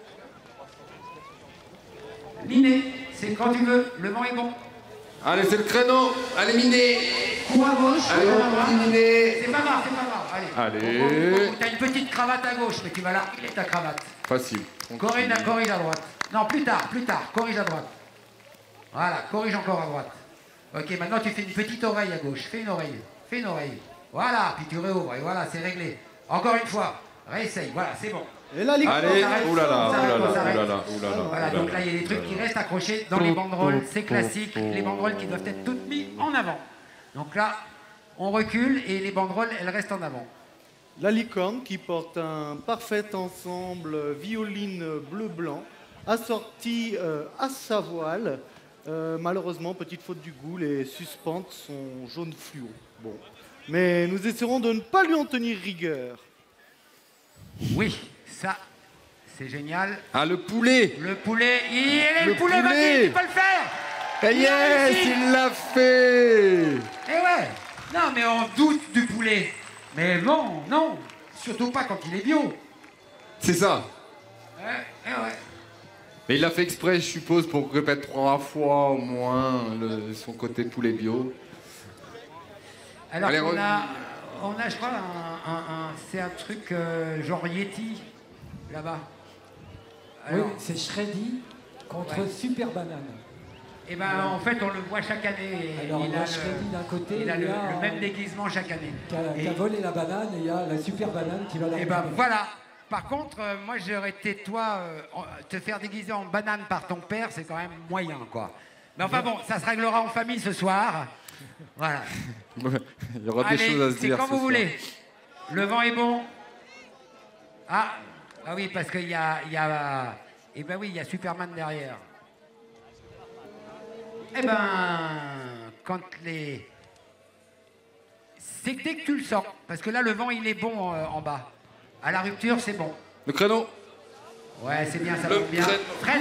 Minet, c'est quand tu veux, le vent est bon. Allez, c'est le créneau. Allez, Minet. Coup à gauche, allez, à droite. Minet. C'est pas grave, c'est pas grave. Allez. T'as une petite cravate à gauche, mais tu vas là, il est ta cravate. Facile. Corrige à droite. Non, plus tard, corrige à droite. Voilà, corrige encore à droite. Ok, maintenant tu fais une petite oreille à gauche. Fais une oreille. Voilà, puis tu réouvres, et voilà, c'est réglé. Encore une fois, réessaye, voilà, c'est bon. Et là, allez, oulala. Voilà, donc là, il y a des trucs qui restent accrochés dans les banderoles. C'est classique, les banderoles qui doivent être toutes mises en avant. Donc là, on recule et les banderoles, elles restent en avant. La licorne qui porte un parfait ensemble violine bleu-blanc, assorti à sa voile. Malheureusement, petite faute du goût, les suspentes sont jaune fluo. Bon. Mais nous essaierons de ne pas lui en tenir rigueur. Oui, ça, c'est génial. Ah, le poulet. Le poulet, le poulet, vas-y, tu peux le faire. Yes, il l'a fait. Eh ouais. Non, mais on doute du poulet. Mais non, non. Surtout pas quand il est bio. C'est ça. Ouais. Mais il l'a fait exprès, je suppose, pour répéter 3 fois au moins son côté poulet bio. Alors on a, je crois, c'est un truc genre Yeti, là-bas. Oui, c'est Shreddy contre Super Banane. Et ben en fait, on le voit chaque année. Alors, il a Shreddy d'un côté, il a le même déguisement chaque année. Qui a volé la banane, et il y a la Super Banane qui va la Et ben voilà. Par contre, moi j'aurais été toi, te faire déguiser en banane par ton père, c'est quand même moyen, quoi. Mais enfin bon, ça se réglera en famille ce soir. Voilà. Il y aura des choses à se dire. C'est quand vous voulez. Le vent est bon. Ah oui, parce qu'il y a, eh ben oui, il y a Superman derrière. Eh ben, quand les... C'est dès que tu le sens, parce que là, le vent, il est bon en bas. À la rupture, c'est bon. Le créneau. Ouais, c'est bien, ça va bien. Freine.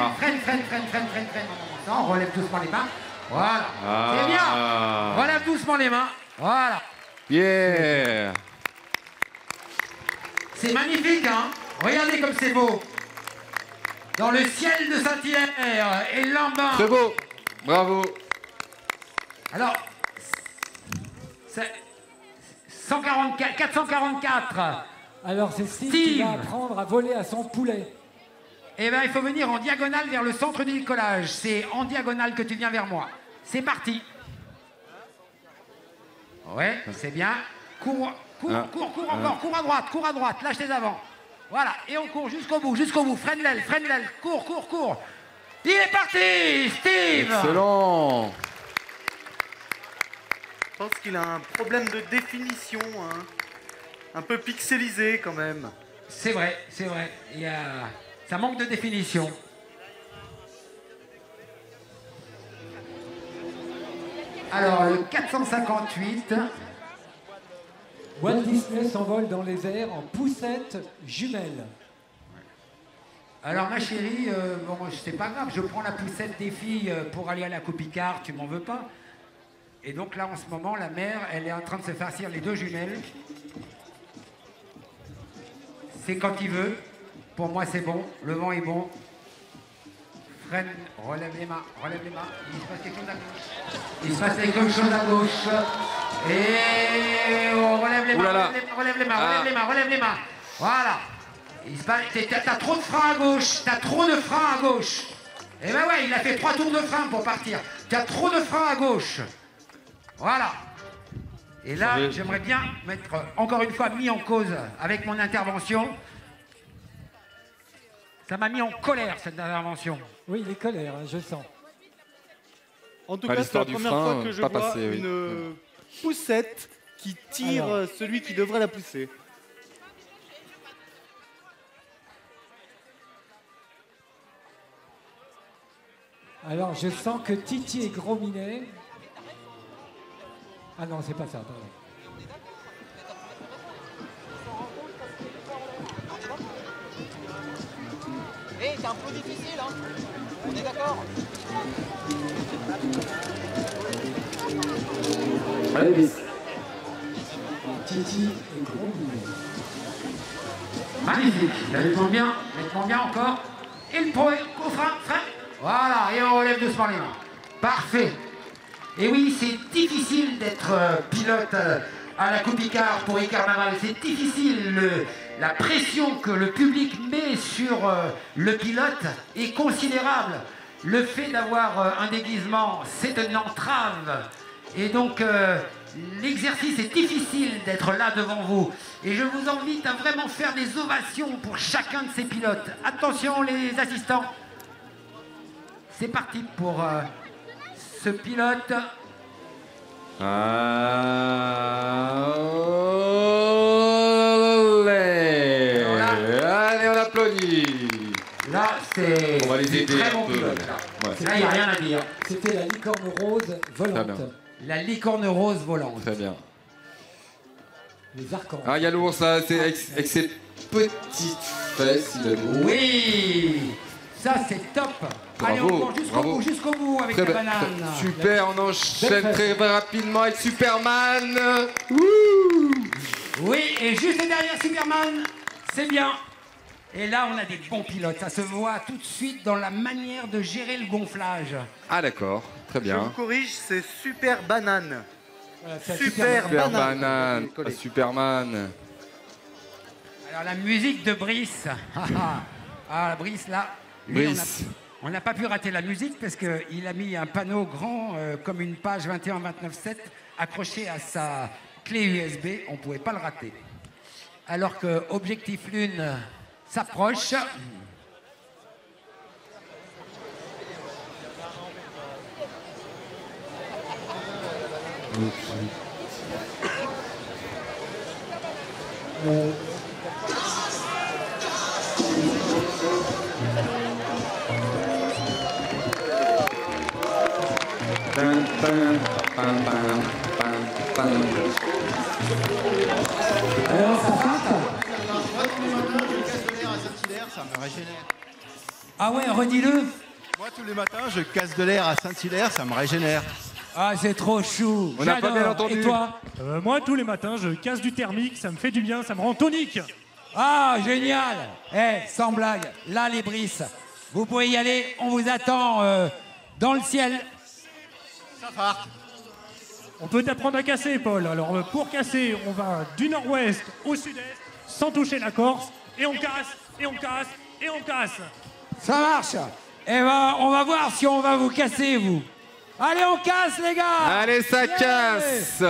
Non, relève doucement les mains. Voilà. C'est bien. Relève doucement les mains. Voilà. Yeah. C'est magnifique, hein. Regardez comme c'est beau. Dans le ciel de Saint-Hilaire et Lambin. C'est beau. Bravo. Alors, 444. Alors c'est Steve qui va apprendre à voler à son poulet. Eh bien, il faut venir en diagonale vers le centre du décollage. C'est en diagonale que tu viens vers moi. C'est parti. Ouais, c'est bien. Cours encore, cours à droite, lâche tes avants. Voilà, et on court jusqu'au bout. Freine l'aile, cours. Il est parti, Steve. Excellent. Je pense qu'il a un problème de définition, hein. Un peu pixelisé quand même. C'est vrai. Ça manque de définition. Alors, le 458. Walt Disney s'envole dans les airs en poussette jumelle. Alors, ma chérie, bon, c'est pas grave, je prends la poussette des filles pour aller à la Coupicard, tu m'en veux pas? Et donc là, en ce moment, la mère, elle est en train de se farcir les 2 jumelles. C'est quand il veut. Pour moi, c'est bon. Le vent est bon. Freine, relève les mains. Il se passe quelque chose à gauche. Et on relève les mains. Relève les mains. Voilà. T'as trop de frein à gauche. T'as trop de frein à gauche. Eh ben ouais, il a fait 3 tours de frein pour partir. T'as trop de frein à gauche. Voilà. Et là, j'aimerais bien mettre encore une fois mis en cause avec mon intervention. Ça m'a mis en colère cette intervention. Oui, il est colère, hein, je le sens. En tout cas, c'est la première fois que je vois une poussette qui tire celui qui devrait la pousser. Alors, je sens que Titi et Gros Minet... Ah non, c'est pas ça, pardon. Hé, c'est un peu difficile, hein. On est d'accord? Allez vite. Titi et Gros Minet. Magnifique. Mettons bien encore. Et le pro au frein. Voilà, et on relève doucement les mains. Parfait. Et oui, c'est difficile d'être pilote à la Coupe Icare pour Icare Naval. C'est difficile. La pression que le public met sur le pilote est considérable. Le fait d'avoir un déguisement, c'est une entrave. Et donc, l'exercice est difficile d'être là devant vous. Et je vous invite à vraiment faire des ovations pour chacun de ces pilotes. Attention les assistants. C'est parti pour ce pilote. Allez, on applaudit. Là, c'est on va les aider très bon un peu. pilote. Là, il n'y a rien à dire. C'était la licorne rose volante. La licorne rose volante. Très bien. Les archanges. Ah, il y a l'ours, ça, c'est avec ses petites fesses. Il a l'ours. Oui, ça c'est top. Allez, on court jusqu'au bout avec la banane. Super, on enchaîne très rapidement avec Superman. Oui, et juste derrière Superman, c'est bien. Et là, on a des bons pilotes. Ça se voit tout de suite dans la manière de gérer le gonflage. Ah d'accord, très bien. Je vous corrige, c'est Super Banane. Voilà, Super Banane. Superman. Alors la musique de Brice. Ah, Brice là. Lui, Brice. on n'a pas pu rater la musique parce qu'il a mis un panneau grand comme une page 21-29-7 accroché à sa clé USB. On ne pouvait pas le rater. Alors que Objectif Lune s'approche. Alors, ça passe. Moi, tous les matins, je casse de l'air à Saint-Hilaire, ça me régénère. Ah ouais, redis-le. Moi, tous les matins, je casse de l'air à Saint-Hilaire, ça me régénère. Ah, c'est trop chou. On n'a pas bien entendu. Et toi? Moi, tous les matins, je casse du thermique, ça me fait du bien, ça me rend tonique. Ah, génial. Sans blague, là, les Brices, vous pouvez y aller, on vous attend dans le ciel. Ça part. On peut t'apprendre à casser, Paul. Alors, pour casser, on va du nord-ouest au sud-est, sans toucher la Corse, et on casse, et on casse, et on casse. Ça marche. Eh ben, on va voir si on va vous casser, vous. Allez, on casse, les gars. Allez, ça casse.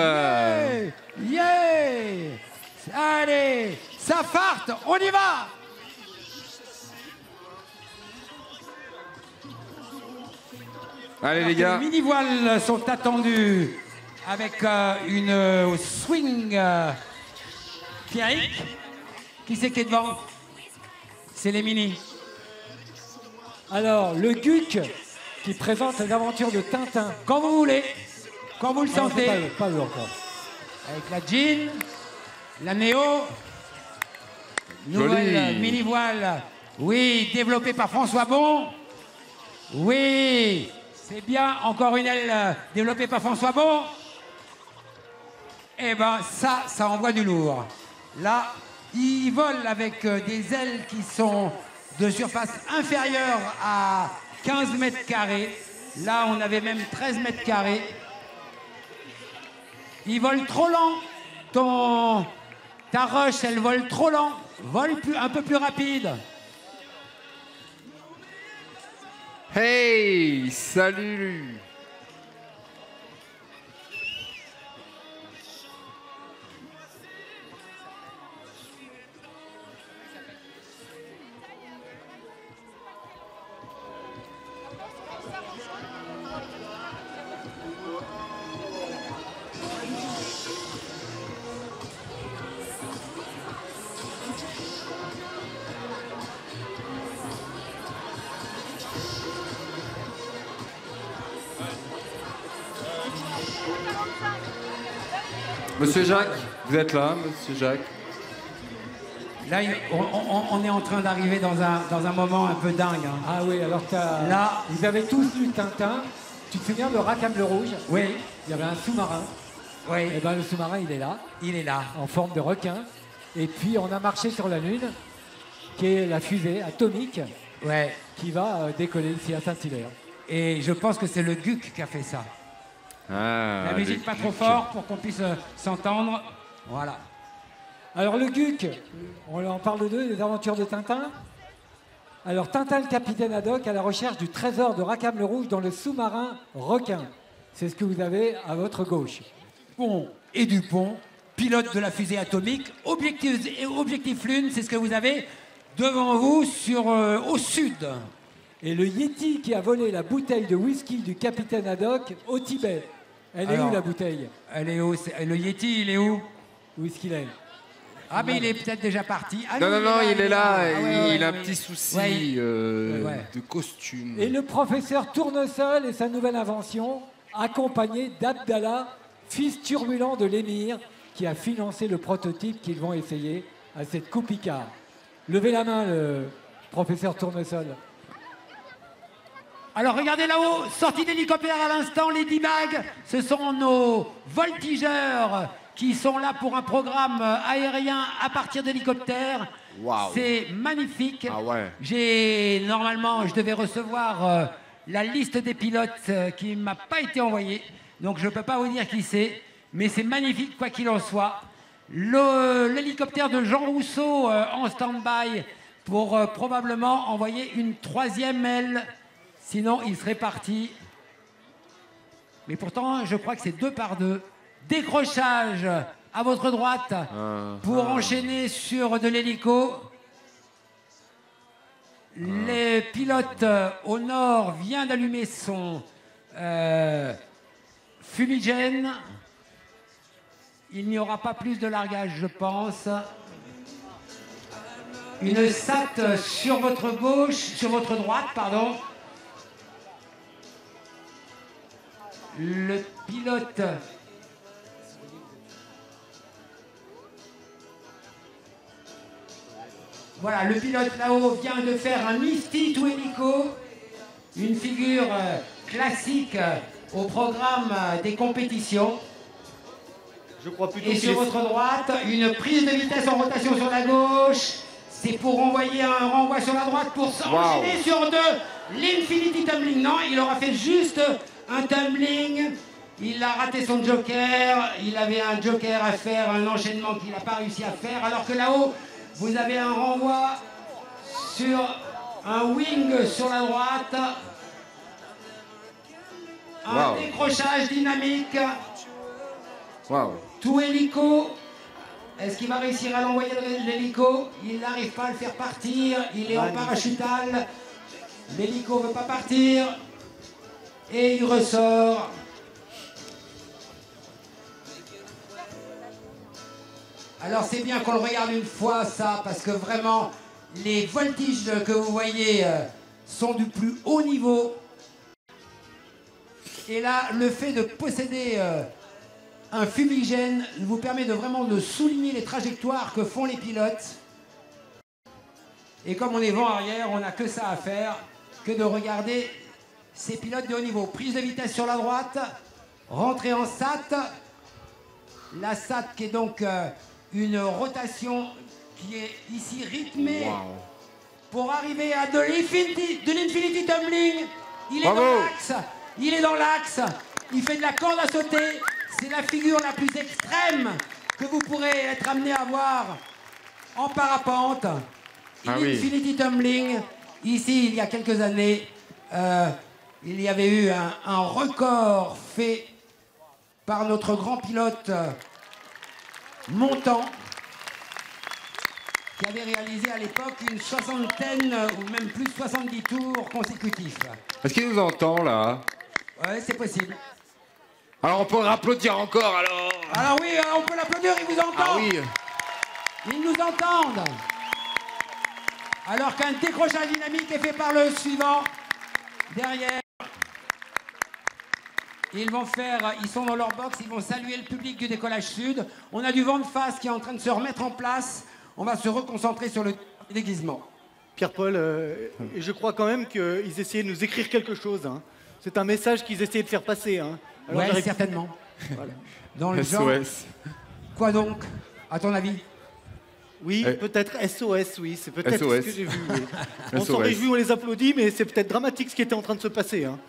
Yeah. Allez, ça farte, on y va. Allez, les gars. Les mini-voiles sont attendus avec une swing Pierrick. Qui c'est qui est devant? C'est les mini. Alors, le Guc qui présente l'aventure de Tintin. Quand vous voulez, quand vous le sentez. Pas eux encore. Avec la jean, la Néo, nouvelle mini-voile. Oui, développée par François Bon. Oui, c'est bien. Encore une aile développée par François Bon. Eh ben, ça envoie du lourd. Là, ils volent avec des ailes qui sont de surface inférieure à 15 mètres carrés. Là, on avait même 13 mètres carrés. Ils volent trop lent, Ta rush, elle vole trop lent. Vole un peu plus rapide. Hey, salut. Monsieur Jacques, vous êtes là, monsieur Jacques? Là, on est en train d'arriver dans un moment un peu dingue. Hein. Ah oui, alors là, vous avez tous lu Tintin. Tu te souviens de Rackham le Rouge? Oui. Il y avait un sous-marin. Oui. Et ben le sous-marin, il est là. Il est là. En forme de requin. Et puis on a marché sur la Lune, qui est la fusée atomique, ouais, qui va décoller ici à Saint-Hilaire. Et je pense que c'est le GUC qui a fait ça. Ah, la musique pas trop fort pour qu'on puisse s'entendre. Voilà. Alors le GUC, on en parle d'eux, les aventures de Tintin. Alors Tintin le capitaine Haddock à la recherche du trésor de Rackham le Rouge dans le sous-marin requin. C'est ce que vous avez à votre gauche. Bon, et Dupont, pilote de la fusée atomique, objectif Lune, c'est ce que vous avez devant vous au sud. Et le Yeti qui a volé la bouteille de whisky du capitaine Haddock au Tibet. Elle est où la bouteille? Elle est où? Le Yeti, il est où? Où est-ce qu'il est? Ah, mais il est peut-être déjà parti. Ah, non, il est là. Il a un ouais. petit souci Ouais. de costume. Et le professeur Tournesol et sa nouvelle invention, accompagné d'Abdallah, fils turbulent de l'émir, qui a financé le prototype qu'ils vont essayer à cette Coupe Icare. Levez la main, le professeur Tournesol. Alors regardez là-haut, sortie d'hélicoptère à l'instant, les D-Bag, ce sont nos voltigeurs qui sont là pour un programme aérien à partir d'hélicoptère. Wow. C'est magnifique. Ah ouais. Normalement, je devais recevoir la liste des pilotes qui ne m'a pas été envoyée. Donc je ne peux pas vous dire qui c'est, mais c'est magnifique quoi qu'il en soit. L'hélicoptère de Jean Rousseau en stand-by pour probablement envoyer une troisième aile. Sinon, il serait parti. Mais pourtant, je crois que c'est 2 par 2. Décrochage à votre droite pour enchaîner sur de l'hélico. Le pilote au nord vient d'allumer son fumigène. Il n'y aura pas plus de largage, je pense. Une SAT sur votre gauche, sur votre droite, pardon. Le pilote voilà, le pilote là-haut vient de faire un Misty to Hélico, une figure classique au programme des compétitions. Je crois plutôt et sur votre droite, une prise de vitesse en rotation sur la gauche. C'est pour envoyer un renvoi sur la droite pour s'enchaîner sur de l'Infinity Tumbling. Non, il aura fait juste un tumbling. Il a raté son joker. Il avait un joker à faire, un enchaînement qu'il n'a pas réussi à faire. Alors que là-haut, vous avez un renvoi sur un wing sur la droite. Un décrochage dynamique. Wow. Tout hélico. Est-ce qu'il va réussir à l'envoyer l'hélico? Il n'arrive pas à le faire partir. Il est en parachutal. L'hélico ne veut pas partir. Et il ressort. Alors c'est bien qu'on le regarde une fois ça, parce que vraiment, les voltiges que vous voyez sont du plus haut niveau. Et là, le fait de posséder un fumigène vous permet de vraiment de souligner les trajectoires que font les pilotes. Et comme on est vent arrière, on n'a que ça à faire, que de regarder ces pilotes de haut niveau. Prise de vitesse sur la droite, rentrée en SAT. La SAT qui est donc une rotation qui est ici rythmée pour arriver à de l'Infinity Tumbling. Il est dans l'axe, il est dans l'axe, il fait de la corde à sauter. C'est la figure la plus extrême que vous pourrez être amené à voir en parapente. Ah oui. Infinity Tumbling. Ici, il y a quelques années, il y avait eu un record fait par notre grand pilote Montant, qui avait réalisé à l'époque une soixantaine ou même plus de 70 tours consécutifs. Est-ce qu'il nous entend, là? Ouais, c'est possible. Alors, on peut applaudir encore, alors? Alors oui, on peut l'applaudir, il vous entend. Ah oui. Ils nous entendent. Alors qu'un décrochage dynamique est fait par le suivant. Derrière, ils sont dans leur box, ils vont saluer le public du décollage sud. On a du vent de face qui est en train de se remettre en place. On va se reconcentrer sur le déguisement. Pierre-Paul, je crois quand même qu'ils essayaient de nous écrire quelque chose. Hein. C'est un message qu'ils essayaient de faire passer. Hein. Alors, ouais, certainement. Voilà. Dans le genre. SOS. Quoi donc, à ton avis? Oui, peut-être SOS, oui, c'est peut-être ce que j'ai vu. Oui. On s'en SOS. réjouit, on les applaudit, mais c'est peut-être dramatique ce qui était en train de se passer. Hein.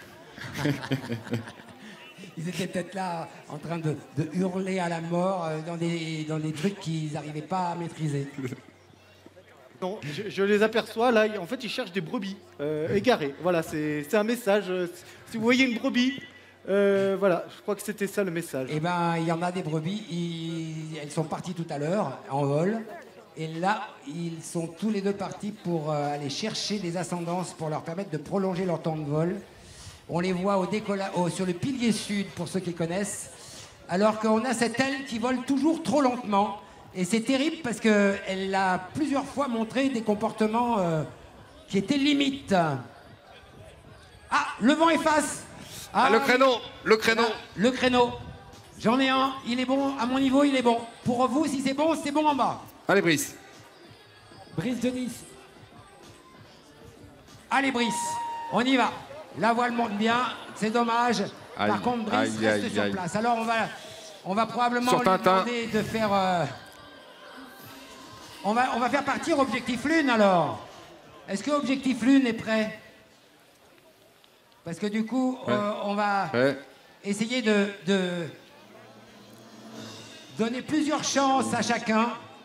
Ils étaient peut-être là en train de hurler à la mort dans des trucs qu'ils n'arrivaient pas à maîtriser. Non, je les aperçois, là, en fait, ils cherchent des brebis égarées. Voilà, c'est un message. Si vous voyez une brebis, voilà, je crois que c'était ça le message. Eh bien, il y en a des brebis, elles sont parties tout à l'heure en vol. Et là, ils sont tous les deux partis pour aller chercher des ascendances pour leur permettre de prolonger leur temps de vol. On les voit sur le pilier sud, pour ceux qui connaissent, alors qu'on a cette aile qui vole toujours trop lentement. Et c'est terrible parce qu'elle a plusieurs fois montré des comportements qui étaient limites. Ah, le vent efface. Ah, le créneau, le créneau. Voilà, le créneau. J'en ai un, il est bon, à mon niveau, il est bon. Pour vous, si c'est bon en bas. Allez, Brice. Brice de Nice. Allez, Brice, on y va. La voile monte bien, c'est dommage. Par contre, Brice reste sur place. Alors, on va probablement lui demander de faire... On va faire partir Objectif Lune, alors. Est-ce que Objectif Lune est prêt? Parce que du coup, on va essayer de donner plusieurs chances à chacun.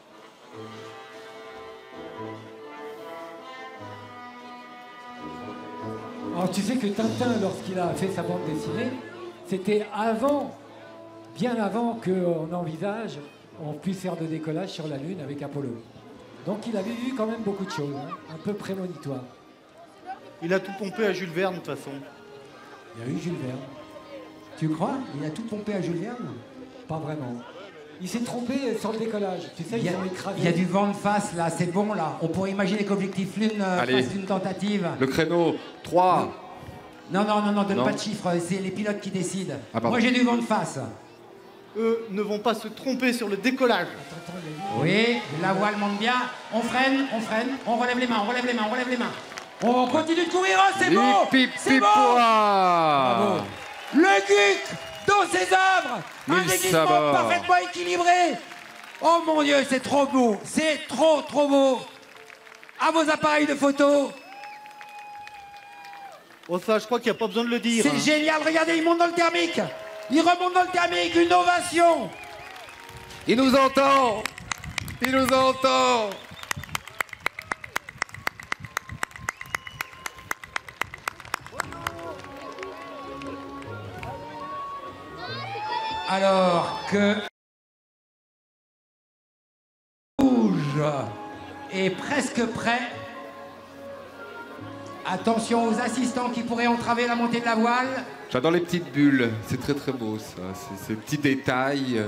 Alors tu sais que Tintin, lorsqu'il a fait sa bande dessinée, c'était avant, bien avant qu'on envisage, on puisse faire de décollage sur la Lune avec Apollo. Donc il avait eu quand même beaucoup de choses, hein, un peu prémonitoire. Il a tout pompé à Jules Verne, de toute façon. Il y a eu Jules Verne. Tu crois? Il a tout pompé à Jules Verne? Pas vraiment. Il s'est trompé sur le décollage. Tu sais, ils ont écrasé. Il y a du vent de face, là, c'est bon, là. On pourrait imaginer qu'Objectif Lune fasse une tentative. Le créneau, 3. Non, donne pas de chiffres, c'est les pilotes qui décident. Moi, j'ai du vent de face. Eux ne vont pas se tromper sur le décollage. Oui, la voile monte bien. On freine, on relève les mains, on relève les mains. On continue de courir, oh, c'est bon. C'est bon. Bravo. Le GUC dans ses œuvres. Un déguisement parfaitement équilibré. Oh mon Dieu, c'est trop beau. C'est trop beau. À vos appareils de photo. Bon, ça, je crois qu'il n'y a pas besoin de le dire. C'est génial, regardez, il monte dans le thermique. Il remonte dans le thermique, une ovation. Il nous entend. Il nous entend. Alors que Rouge est presque prêt. Attention aux assistants qui pourraient entraver la montée de la voile. J'adore les petites bulles, c'est très beau ça, ces petits détails.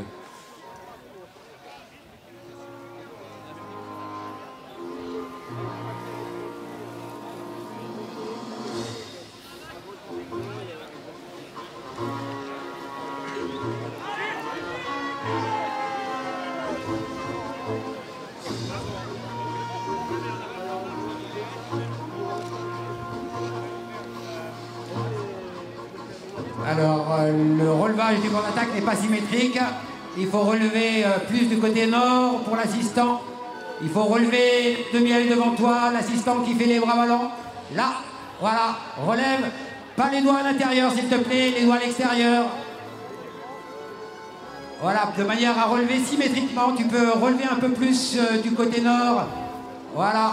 Alors, le relevage du banc d'attaque n'est pas symétrique. Il faut relever plus du côté nord pour l'assistant. Il faut relever demi-aile devant toi, l'assistant qui fait les bras ballants. Là, voilà, relève. Pas les doigts à l'intérieur, s'il te plaît, les doigts à l'extérieur. Voilà, de manière à relever symétriquement. Tu peux relever un peu plus du côté nord. Voilà.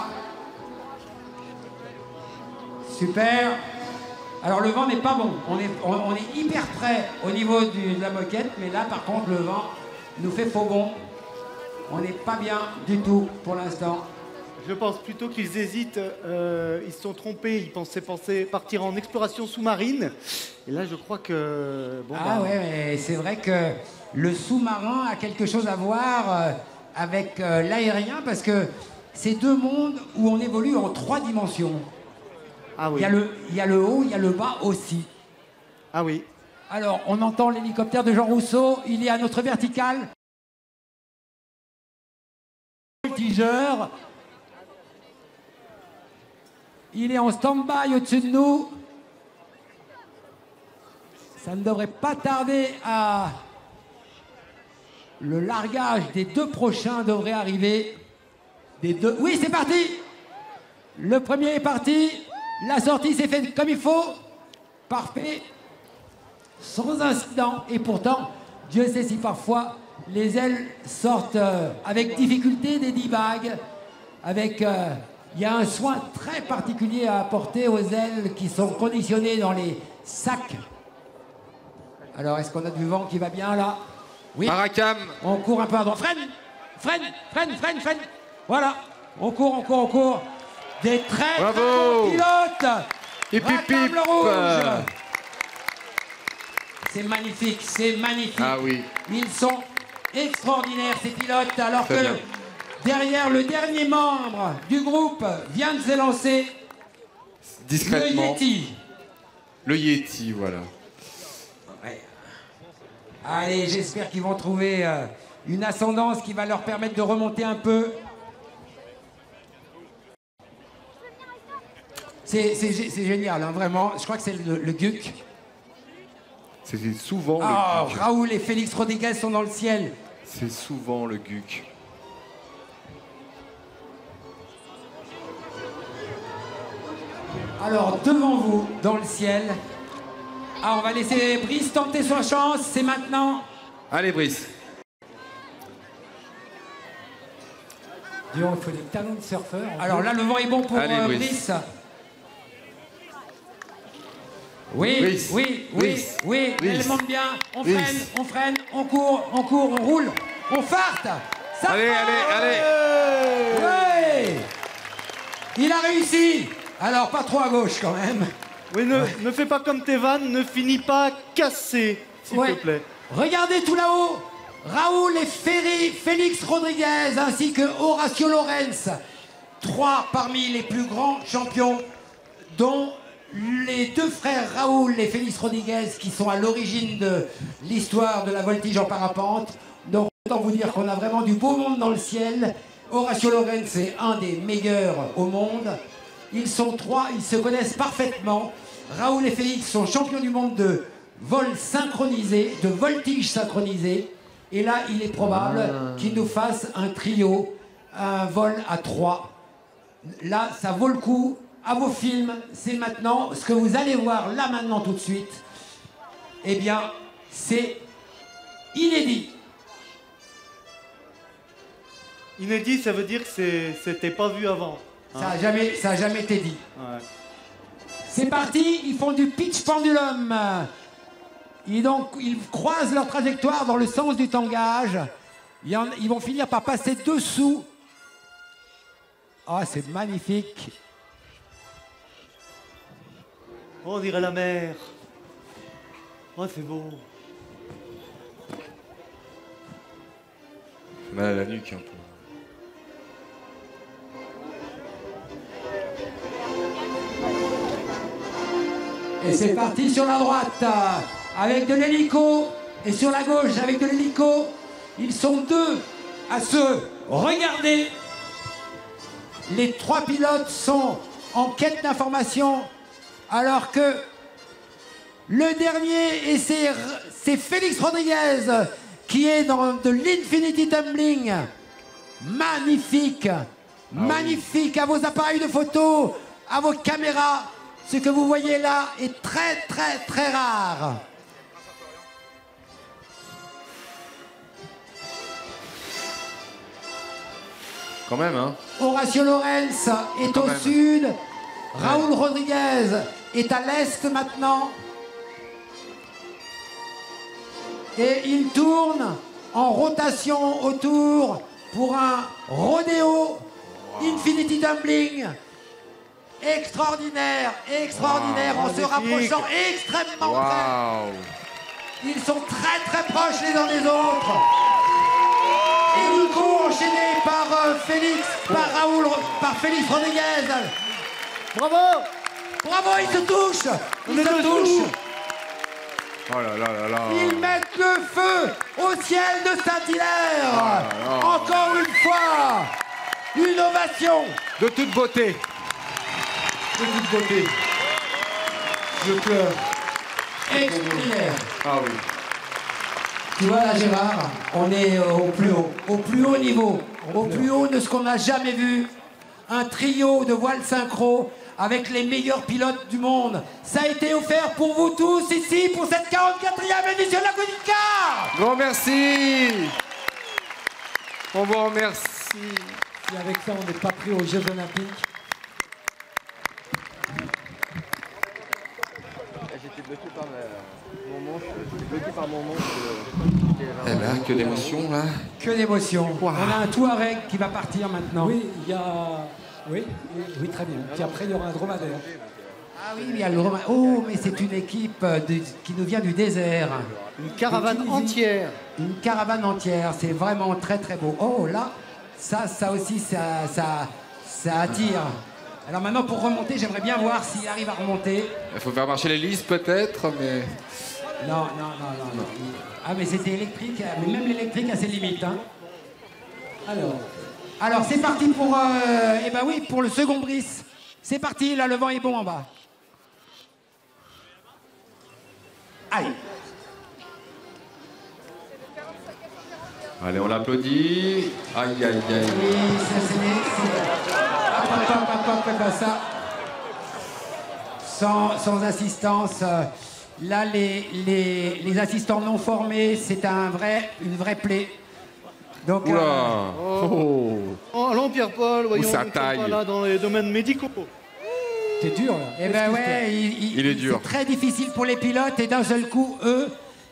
Super. Alors le vent n'est pas bon. On est hyper près au niveau de la moquette, mais là par contre le vent nous fait faux bond. On n'est pas bien du tout pour l'instant. Je pense plutôt qu'ils hésitent, ils se sont trompés, ils pensaient partir en exploration sous-marine. Et là, je crois que... Bon, ah ouais, mais c'est vrai que le sous-marin a quelque chose à voir avec l'aérien, parce que c'est deux mondes où on évolue en 3 dimensions. Ah oui. Il y a le haut, il y a le bas aussi. Ah oui. Alors, on entend l'hélicoptère de Jean Rousseau, il est à notre verticale. Voltigeur. Il est en stand-by au-dessus de nous. Ça ne devrait pas tarder à... Le largage des 2 prochains devrait arriver. Oui, c'est parti. Le premier est parti. La sortie s'est faite comme il faut. Parfait. Sans incident. Et pourtant, Dieu sait si parfois les ailes sortent avec difficulté des 10 bagues. Avec... il y a un soin très particulier à apporter aux ailes qui sont conditionnées dans les sacs. Alors, est-ce qu'on a du vent qui va bien, là? Oui. Paracam. On court un peu à droite. Freine. Voilà. On court. Des très bons pilotes. Hip. Le rouge. C'est magnifique. Ah oui. Ils sont extraordinaires, ces pilotes, alors Très que... bien. Derrière, le dernier membre du groupe vient de s'élancer. Discrètement. Le Yeti. Le Yeti, voilà. Ouais. Allez, j'espère qu'ils vont trouver une ascendance qui va leur permettre de remonter un peu. C'est génial, hein, vraiment. Je crois que c'est le Guc. C'est souvent le Guc. Raoul et Félix Rodriguez sont dans le ciel. C'est souvent le Guc. Alors, devant vous, dans le ciel... Ah, on va laisser Brice tenter sa chance, c'est maintenant. Allez, Brice. Disons, il faut des talons de surfeur. Alors là, le vent est bon pour Allez, Brice. Oui, elle monte bien. On freine, on court, on roule, on farte. Ça allez. Ouais. Il a réussi. Alors, pas trop à gauche quand même. Oui, ne fais pas comme tes vannes, ne finis pas cassé, s'il te plaît. Regardez tout là-haut. Raoul et Félix Rodriguez ainsi que Horacio Lorenz. 3 parmi les plus grands champions, dont les 2 frères Raoul et Félix Rodriguez qui sont à l'origine de l'histoire de la voltige en parapente. Donc autant vous dire qu'on a vraiment du beau monde dans le ciel. Horacio Lorenz est un des meilleurs au monde. Ils sont 3, ils se connaissent parfaitement. Raoul et Félix sont champions du monde de vol synchronisé, de voltige synchronisé. Et là, il est probable qu'ils nous fassent un trio, un vol à 3. Là, ça vaut le coup. À vos films, c'est maintenant. Ce que vous allez voir là maintenant tout de suite, eh bien, c'est inédit. Inédit, ça veut dire que c'était pas vu avant. Ça a jamais été dit. Ouais. C'est parti, ils font du pitch pendulum. Ils croisent leur trajectoire dans le sens du tangage. Ils vont finir par passer dessous. Ah, c'est magnifique. Oh, on dirait la mer. Oh, c'est beau. Mal à la nuque un peu. Et c'est parti sur la droite, avec de l'hélico, et sur la gauche, avec de l'hélico. Ils sont 2 à se regarder. Les 3 pilotes sont en quête d'information, alors que le dernier, et c'est Félix Rodriguez, qui est dans de l'Infinity Tumbling. Magnifique, magnifique, à vos appareils de photo, à vos caméras. Ce que vous voyez là est très, très, très rare. Quand même, hein. Horacio Lorenz est Quand au même. sud. Raoul Rodriguez est à l'est maintenant. Et il tourne en rotation autour pour un rodéo Infinity Tumbling. Extraordinaire, extraordinaire, en se magnifique. rapprochant extrêmement près. Waouh. Ils sont très très proches les uns des autres. Et Nico enchaîné par Félix Rodriguez. Bravo. Bravo, ils se touchent. Ils se touchent. Oh là là là là. Ils mettent le feu au ciel de Saint-Hilaire. là là. Encore une fois, une ovation. De toute beauté. De toute beauté. Je pleure. Extraordinaire. Ah oui. Tu vois là, Gérard, on est au plus haut niveau, au plus haut de ce qu'on n'a jamais vu. Un trio de voile synchro avec les meilleurs pilotes du monde. Ça a été offert pour vous tous ici pour cette 44e édition de la Coupe-du-Car. Grand merci. On vous remercie. Si avec ça on n'est pas pris aux Jeux Olympiques. J'étais bloqué par mon manche. J'étais bloqué par mon manche. Eh ben, que d'émotions là. Que d'émotions. On a un Touareg qui va partir maintenant. Oui, il y a... Oui, très bien. Puis après, il y aura un dromadaire. Ah oui, il y a le Romain. Oh, mais c'est une équipe qui nous vient du désert. Une caravane entière. Une caravane entière, c'est vraiment très très beau. Oh là, ça aussi, ça attire. Alors maintenant, pour remonter, j'aimerais bien voir s'il arrive à remonter. Il faut faire marcher l'hélice peut-être, mais... Non. Ah, mais c'était électrique, mais même l'électrique a ses limites. Hein. Alors c'est parti pour, pour le second Brice. C'est parti, là, le vent est bon en bas. Allez. Allez, on l'applaudit. Aïe, aïe, aïe. Oui, ça. Sans assistance. Là, les assistants non formés, c'est une vraie plaie. Donc, Allons, Pierre-Paul, voyons. ça nous sommes taille. pas là dans les domaines médicaux. C'est dur, là. Eh ben ouais, il est dur. C'est très difficile pour les pilotes et d'un seul coup, eux,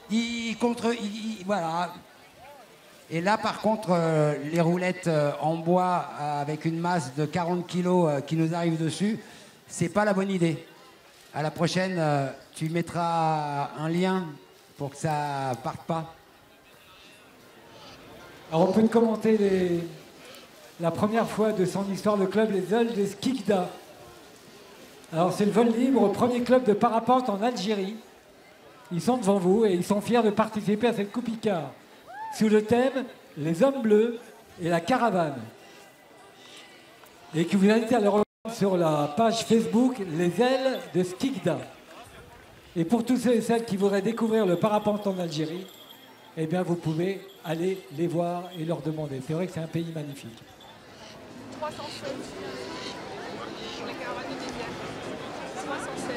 voilà. Et là, par contre, les roulettes en bois avec une masse de 40 kilos qui nous arrive dessus, c'est pas la bonne idée. À la prochaine, tu mettras un lien pour que ça parte pas. Alors, on peut commenter la première fois de son histoire de club, les ailes de Skikda. Alors, c'est le vol libre, premier club de parapente en Algérie. Ils sont devant vous et ils sont fiers de participer à cette Coupe Icar. Sous le thème « Les hommes bleus et la caravane ». Et qui vous invite à le rejoindre sur la page Facebook « Les ailes de Skikda ». Et pour tous ceux et celles qui voudraient découvrir le parapente en Algérie, eh bien vous pouvez aller les voir et leur demander. C'est vrai que c'est un pays magnifique. 316. Pour les caravanes de deuxième. 316.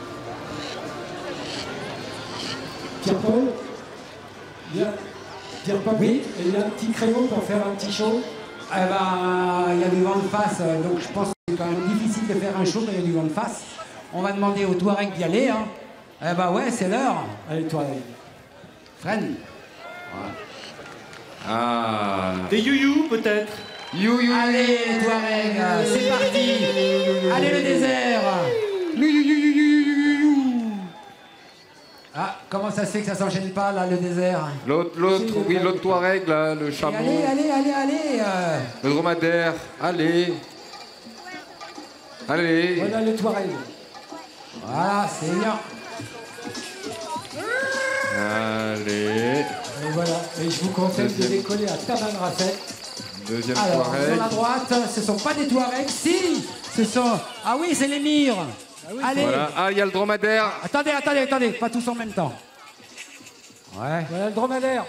Pierre-Paul, Pierre-Paul, oui. Et il y a un petit crayon pour faire un petit show. Eh ben, il y a du vent de face, donc je pense que c'est quand même difficile de faire un show quand il y a du vent de face. On va demander aux Touaregs d'y aller. Hein. Eh ben ouais, c'est l'heure. Allez, Touareg. Freine. Ah. Des you-you, peut-être. You-you. Allez, les Touaregs, c'est parti. Allez, le désert. Ah, comment ça se fait que ça s'enchaîne pas, là, le désert? L'autre Touareg, là, le chameau. Allez. Le dromadaire, allez. Voilà le Touareg. Voilà, c'est bien. Allez. Et voilà, et je vous conseille de décoller à Tamanrasset. Deuxième Alors, Touareg. sur la droite, ce sont pas des Touaregs, si, ce sont... Ah oui, c'est l'émir. Allez. Voilà. Ah, il y a le dromadaire. Attendez, pas tous en même temps. Ouais. Voilà le dromadaire.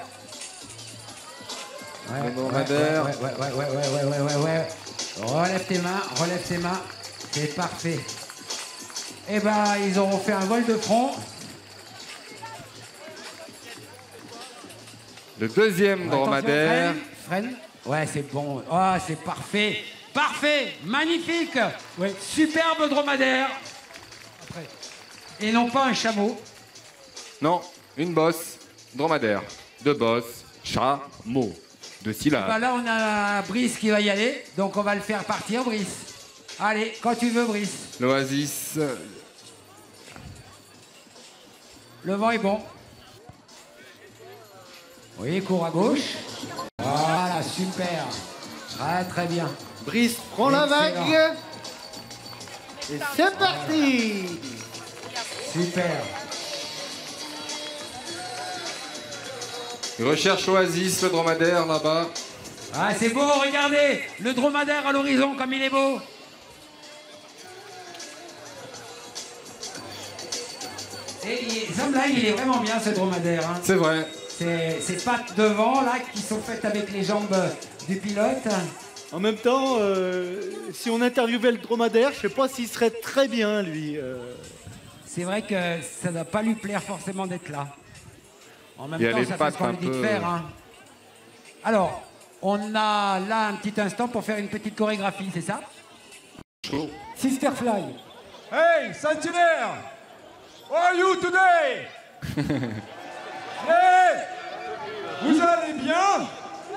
Le dromadaire. Ouais. Relève tes mains. C'est parfait. Eh ben, ils auront fait un vol de front. Le deuxième dromadaire. Freine. Ouais, c'est bon. Oh, c'est parfait. Parfait. Magnifique. Ouais. Superbe dromadaire. Après. Et non pas un chameau. Non, une bosse, dromadaire. Deux bosses, chameau. Deux syllabes. Bah là, on a Brice qui va y aller. Donc, on va le faire partir, Brice. Allez, quand tu veux, Brice. L'Oasis. Le vent est bon. Oui, cours à gauche. Voilà, super. Très, très bien. Brice prend la Excellent. vague. Et c'est parti. Super. Il recherche Oasis, le dromadaire, là-bas. Ah, c'est beau, regardez. Le dromadaire à l'horizon, comme il est beau. Et là, il est vraiment bien, ce dromadaire. Hein. C'est vrai. Ces pattes devant, là, qui sont faites avec les jambes du pilote. En même temps, si on interviewait le dromadaire, je sais pas s'il serait très bien, lui. C'est vrai que ça ne doit pas lui plaire forcément d'être là. En même Il y a temps, les ça fait pattes ce qu'on un lui dit de peu- faire. Hein. Alors, on a là un petit instant pour faire une petite chorégraphie, c'est ça? Chaud. Sisterfly. Hey, Saint-Hilaire! How are you today? Hey! Vous allez bien?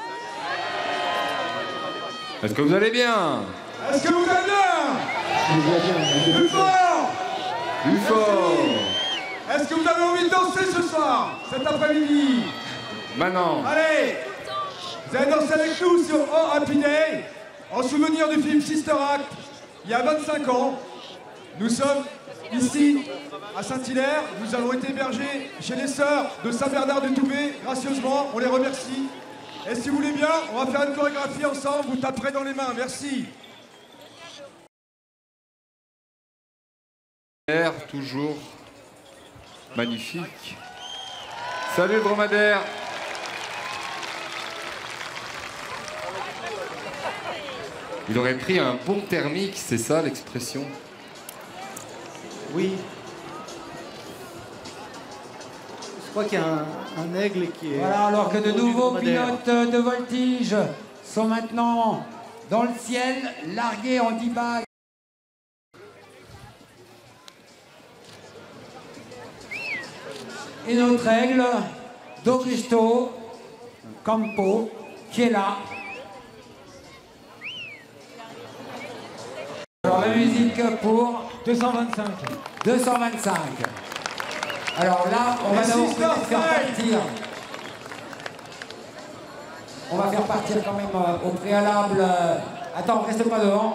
Est-ce que vous allez bien? Est-ce que vous allez bien? Plus fort! Plus fort! Est-ce que vous avez envie de danser ce soir, cet après-midi? Maintenant. Allez! Vous allez danser avec nous sur Oh Happy Day, en souvenir du film Sister Act, il y a 25 ans. Nous sommes ici, à Saint-Hilaire. Nous avons été hébergés chez les sœurs de Saint-Bernard-du-Touvet, gracieusement. On les remercie. Et si vous voulez bien, on va faire une chorégraphie ensemble. Vous taperez dans les mains. Merci. Toujours magnifique. Salut le dromadaire. Il aurait pris un bon thermique, c'est ça l'expression? Oui. Je crois qu'il y a un aigle qui est... Voilà, alors que de au-dessus du nouveaux dromadaire. pilotes de voltige sont maintenant dans le ciel, largués en 10 bagues. Et notre aigle d'Augusto Campo, qui est là. Alors la musique pour 225. 225. Alors là, on va d'abord peut-être faire partir. On va faire partir quand même au préalable. Attends, reste pas devant.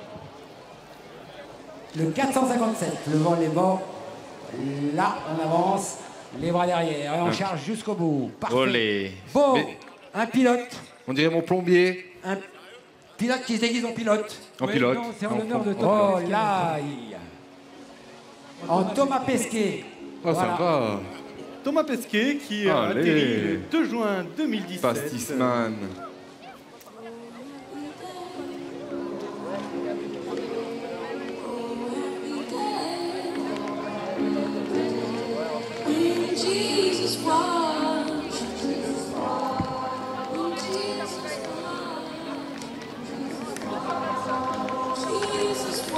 Le 457, le vent les bords. Là, on avance, les bras derrière et on charge jusqu'au bout. Parfait. Olé. Bon, Mais- un pilote. On dirait mon plombier. Un pilote qui se déguise en pilote. En pilote. Non, c'est en l'honneur de Oh Thomas. là, en Thomas Pesquet. Oh, ça Voilà. va. Thomas Pesquet qui a Allez. atterri le 2 juin 2017. Pastisman. Jesus was. Jesus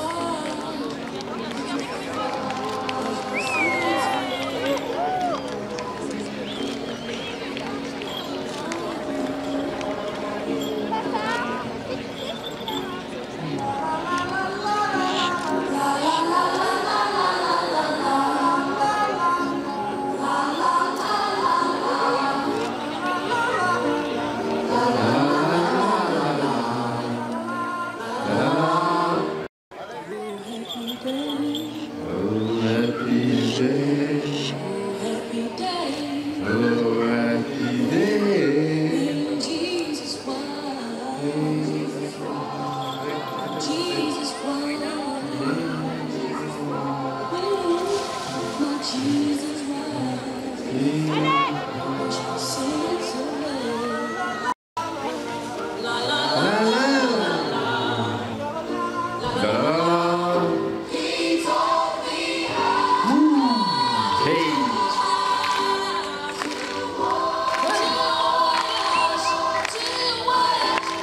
Hey.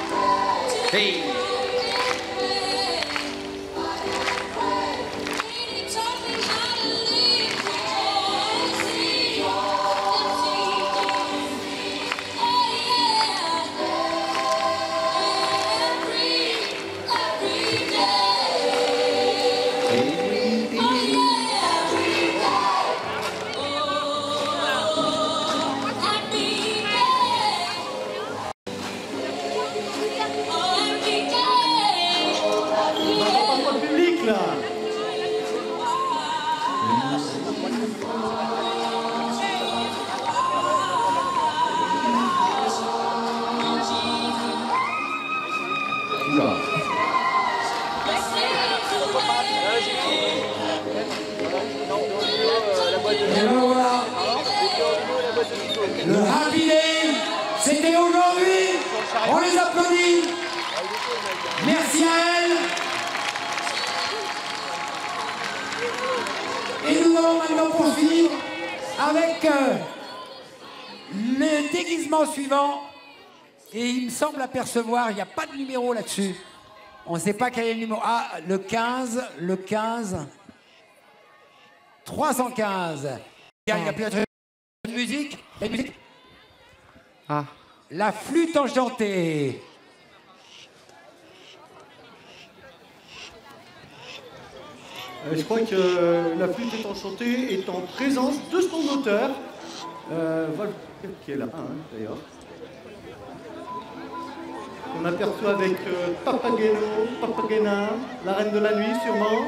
Et ben voilà. Le Happy Day, c'était aujourd'hui. On les applaudit. Merci à elle. Et nous allons maintenant poursuivre avec le déguisement suivant. Et il me semble apercevoir, il n'y a pas de numéro là-dessus. On ne sait pas quel est le numéro. Ah, le 15. 315. Il y a peut-être une musique. Une musique. Ah. La flûte enchantée. Je crois que la flûte est enchantée est en présence de son auteur, Wolf, qui est là, d'ailleurs. On aperçoit avec Papagena, la reine de la nuit, sûrement.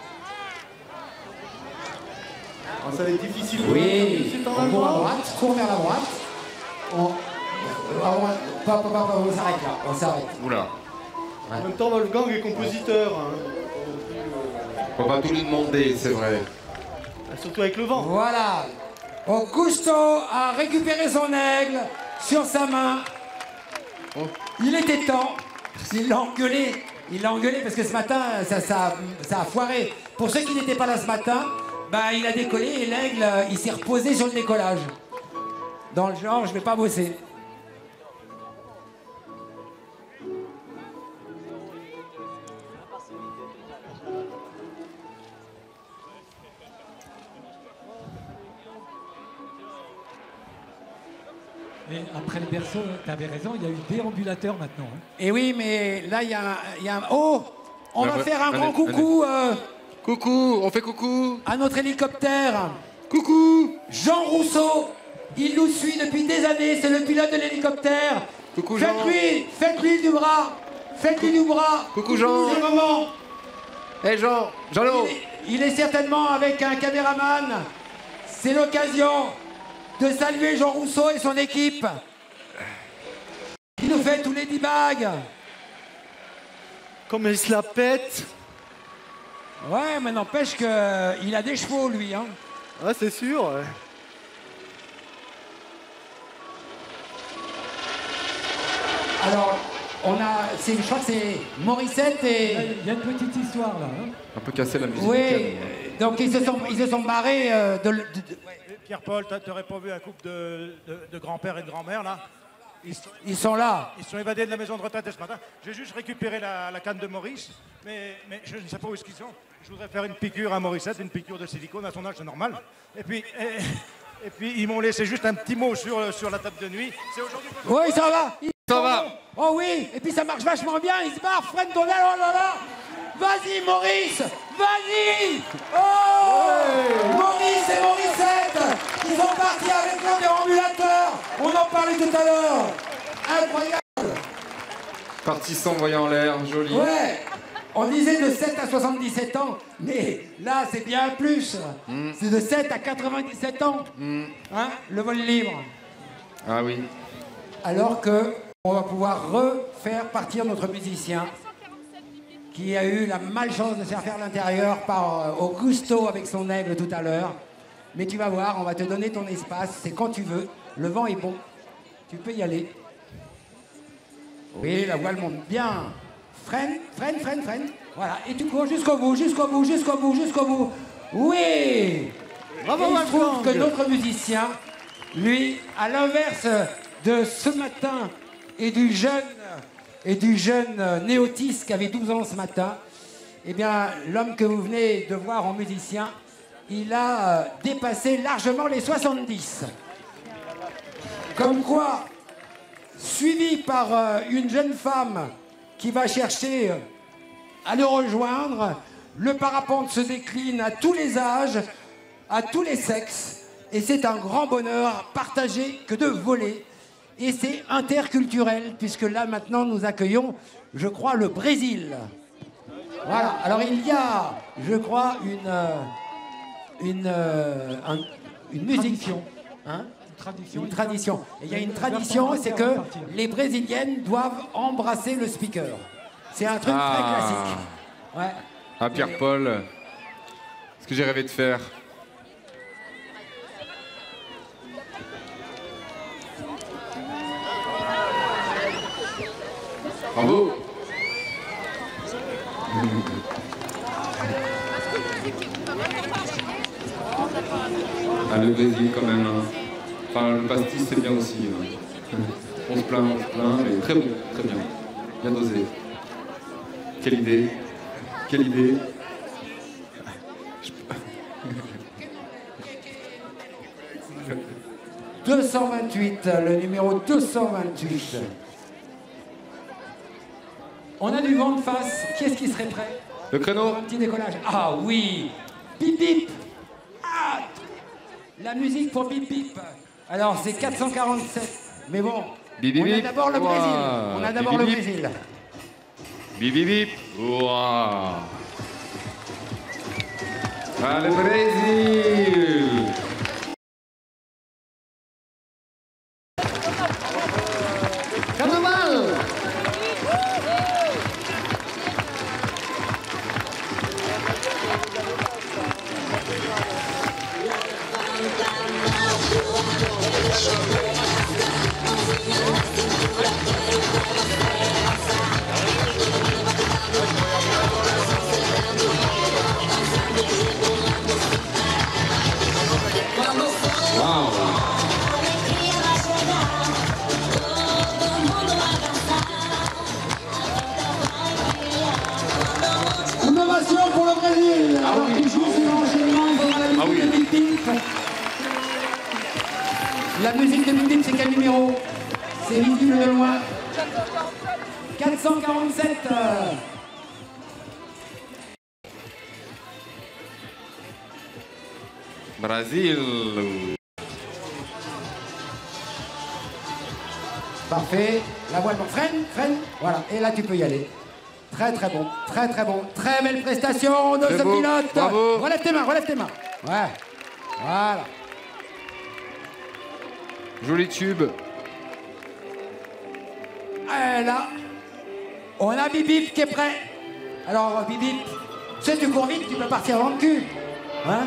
Alors, ça va être difficile. Oui, c'est en on court à allemand. droite, court vers la droite. On s'arrête là, on s'arrête. Oula. En même temps, Wolfgang est compositeur. On va tout lui demander, c'est vrai. Surtout avec le vent. Voilà. Augusto a récupéré son aigle sur sa main. Il était temps. Il l'a engueulé. Il l'a engueulé parce que ce matin, ça a foiré. Pour ceux qui n'étaient pas là ce matin, bah, il a décollé et l'aigle, il s'est reposé sur le décollage. Dans le genre, je vais pas bosser. Et après le berceau, tu avais raison, il y a eu déambulateur maintenant. Hein. Et oui, mais là, il y a un... Oh, on va faire un grand coucou. Coucou, on fait coucou. À notre hélicoptère. Coucou. Jean Rousseau, il nous suit depuis des années, c'est le pilote de l'hélicoptère. Coucou Jean. Faites-lui du bras. Faites-lui du bras. Coucou Jean. C'est le moment. Hé Jean, Jean-Lo. Il est certainement avec un caméraman. C'est l'occasion de saluer Jean Rousseau et son équipe. Il nous fait tous les 10 bagues. Comme il se la pète. Ouais, mais n'empêche qu'il a des chevaux, lui. Hein. Ouais, c'est sûr. Ouais. Alors, je crois que c'est Morissette et... Il y a une petite histoire là. Hein. Un peu casser la musique. Oui, donc ils se sont barrés Pierre-Paul, t'aurais pas vu un couple de grand-père et de grand-mère là? Ils sont là. Ils sont évadés de la maison de retraite ce matin. J'ai juste récupéré la canne de Maurice, mais je ne sais pas où est-ce qu'ils sont. Je voudrais faire une piqûre à Morissette, une piqûre de silicone à son âge, c'est normal. Et puis ils m'ont laissé juste un petit mot sur la table de nuit. C'est aujourd'hui que... Oui, ça va. Ça va. Oh oui, et puis ça marche vachement bien. Ils se barrent, freine ton aile, oh là là. Vas-y, Maurice, vas-y. Oh ouais. Maurice et Morissette, ils sont partis avec leur déambulateur. On en parlait tout à l'heure. Incroyable. Parti s'envoyer en l'air, joli. Ouais. On disait de 7 à 77 ans, mais là, c'est bien plus. C'est de 7 à 97 ans. Hein, le vol libre. Ah oui. Alors que on va pouvoir refaire partir notre musicien qui a eu la malchance de se faire l'intérieur par Augusto avec son aigle tout à l'heure. Mais tu vas voir, on va te donner ton espace, c'est quand tu veux. Le vent est bon, tu peux y aller. Oui, la voile monte bien. Freine. Voilà, et tu cours jusqu'au bout. Oui. Bravo, il se trouve que notre musicien, lui, à l'inverse de ce matin et du jeune Néotis qui avait 12 ans ce matin, eh bien, l'homme que vous venez de voir en musicien, il a dépassé largement les 70. Comme quoi, suivi par une jeune femme qui va chercher à le rejoindre, le parapente se décline à tous les âges, à tous les sexes, et c'est un grand bonheur partagé que de voler. Et c'est interculturel, puisque là, maintenant, nous accueillons, je crois, le Brésil. Voilà. Alors, il y a, je crois, une musique. Hein? Une tradition. Et il y a une tradition, c'est que les Brésiliennes doivent embrasser le speaker. C'est un truc très classique. Ouais. Ah, Pierre-Paul, ce que j'ai rêvé de faire. Bravo. Ah, le Brésil quand même. Hein. Enfin, le pastis c'est bien aussi. Hein. On se plaint, mais très bon, très bien. Bien dosé. Quelle idée. Quelle idée. 228, le numéro 228. On a du vent de face. Qui est-ce qui serait prêt? Le créneau. Un petit décollage. Ah oui. Bip bip. Ah. La musique pour bip bip. Alors c'est 447. Mais bon. Bip, bip, on a bip. d'abord le Brésil. Ouah. On a Bip, d'abord bip, le bip. Brésil. Bip bip bip. Ouah. Ah, le Brésil. Carnaval. Innovation pour le Brésil. Alors qu'il joue sur l'enchaînement, il faudra la musique de Bip Bip. La musique de Bip Bip, c'est quel numéro? C'est visible de loin. 447. Brésil. Parfait. La voile, bon. Freine. Voilà. Et là, tu peux y aller. Très bon. Très belle prestation de C'est ce beau. pilote. Bravo. Relève tes mains. Ouais. Voilà. Joli tube. Et là, on a Bip Bip qui est prêt. Alors, Bip Bip, tu sais, tu cours vite, tu peux partir dans le cul. Hein?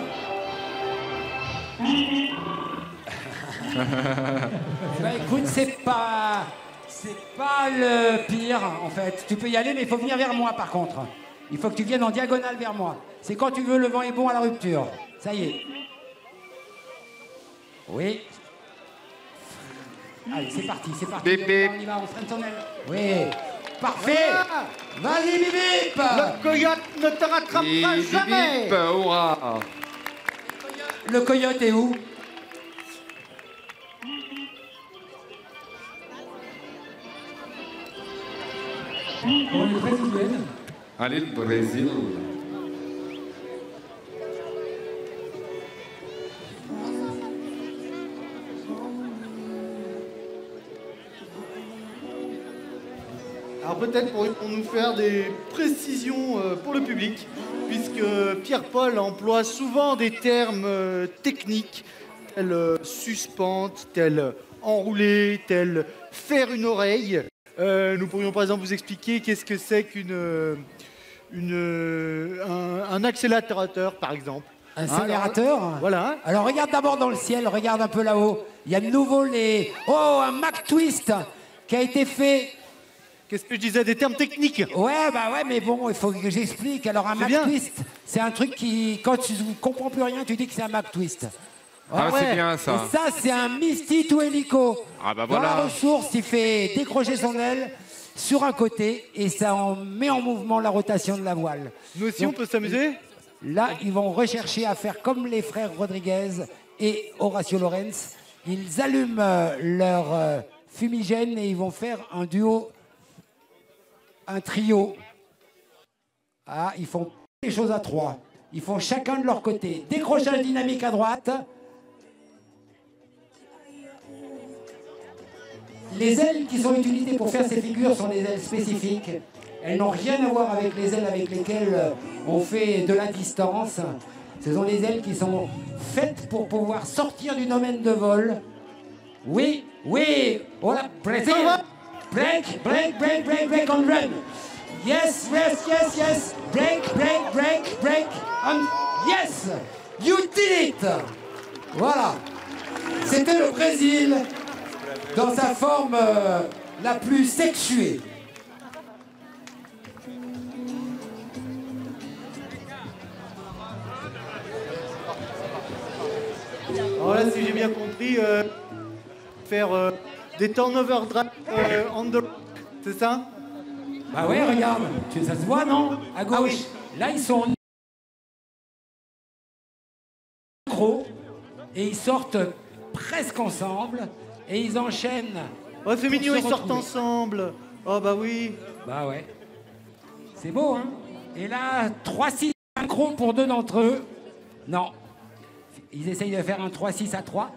Bah écoute, c'est pas le pire, en fait. Tu peux y aller, mais il faut venir vers moi, par contre. Il faut que tu viennes en diagonale vers moi. C'est quand tu veux, le vent est bon à la rupture. Ça y est. Oui. Allez, c'est parti. Bip, bip. On y va, on freine son aile. Oui. Parfait. Vas-y, Bip Bip. Le coyote ne te rattrapera Bip, jamais. bip, hurrah. Le coyote est où? Pour les brésiliennes. Allez, le Brésil. Alors peut-être pour nous faire des précisions pour le public, puisque Pierre-Paul emploie souvent des termes techniques, tels suspente, tels enrouler, tels faire une oreille. Nous pourrions par exemple vous expliquer qu'est-ce que c'est un accélérateur, par exemple. Un accélérateur? Voilà. Alors regarde d'abord dans le ciel, regarde un peu là-haut. Il y a de nouveau les... Oh, un Mac Twist qui a été fait... Qu'est-ce que je disais, des termes techniques? Ouais, bah ouais, mais bon, il faut que j'explique. Alors un Mac Twist, c'est un truc qui, quand tu ne comprends plus rien, tu dis que c'est un Mac Twist. Ah, c'est bien ça. Et ça, c'est un Misty to Helico. Ah bah Dans la voilà. ressource, il fait décrocher son aile sur un côté et ça met en mouvement la rotation de la voile. Nous aussi, on peut s'amuser? Là, ils vont rechercher à faire comme les frères Rodriguez et Horacio Lorenz. Ils allument leur fumigène et ils vont faire un duo, un trio. Ah, ils font les choses à trois. Ils font chacun de leur côté. Décrochage dynamique à droite. Les ailes qui sont utilisées pour faire ces figures sont des ailes spécifiques. Elles n'ont rien à voir avec les ailes avec lesquelles on fait de la distance. Ce sont des ailes qui sont faites pour pouvoir sortir du domaine de vol. Oui, oui. Voilà, Brésil. Break, break, break, break, break on run. Yes, yes, yes, yes. Break, break, break, break. Yes, you did it. Voilà. C'était le Brésil dans sa forme la plus sexuée. voilà, si j'ai bien compris, faire des turnover drive on the... C'est ça? Bah ouais, regarde, ça se voit, non? À gauche. Ah oui. Là, ils sont gros et ils sortent presque ensemble et ils enchaînent. Oh, c'est mignon, ils sortent ensemble. Oh, bah oui. Bah ouais. C'est beau, hein? Et là, 3-6 synchro pour 2 d'entre eux. Non. Ils essayent de faire un 3-6 à 3.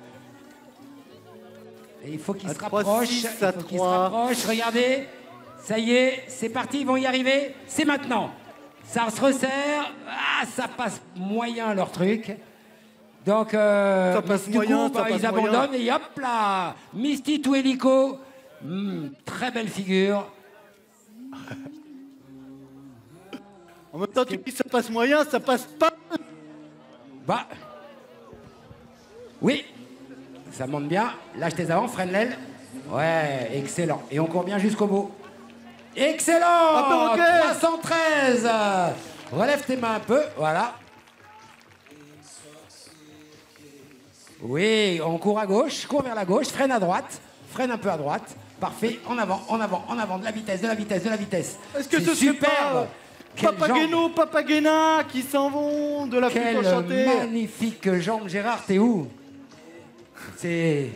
Et il faut qu'ils se rapprochent. Il faut qu'ils se rapprochent. Regardez. Ça y est, c'est parti, ils vont y arriver. C'est maintenant. Ça se resserre. Ah, ça passe moyen leur truc. Donc, ça passe du moyen, coup, ça passe ils abandonnent et hop là. Misty tout hélico. Très belle figure. En même temps, tu dis ça passe moyen, ça passe pas. Bah. Oui. Ça monte bien. Lâche tes avant, freine l'aile. Ouais, excellent. Et on court bien jusqu'au bout. Excellent! 313! Relève tes mains un peu, voilà. Oui, on court à gauche, court vers la gauche, freine à droite, freine un peu à droite. Parfait, en avant, en avant, en avant, de la vitesse, de la vitesse, de la vitesse. Est-ce que ce superbe? Papageno, Papagena qui s'en vont de la flûte enchantée. Quelle magnifique jambe, Gérard, t'es où? C'est...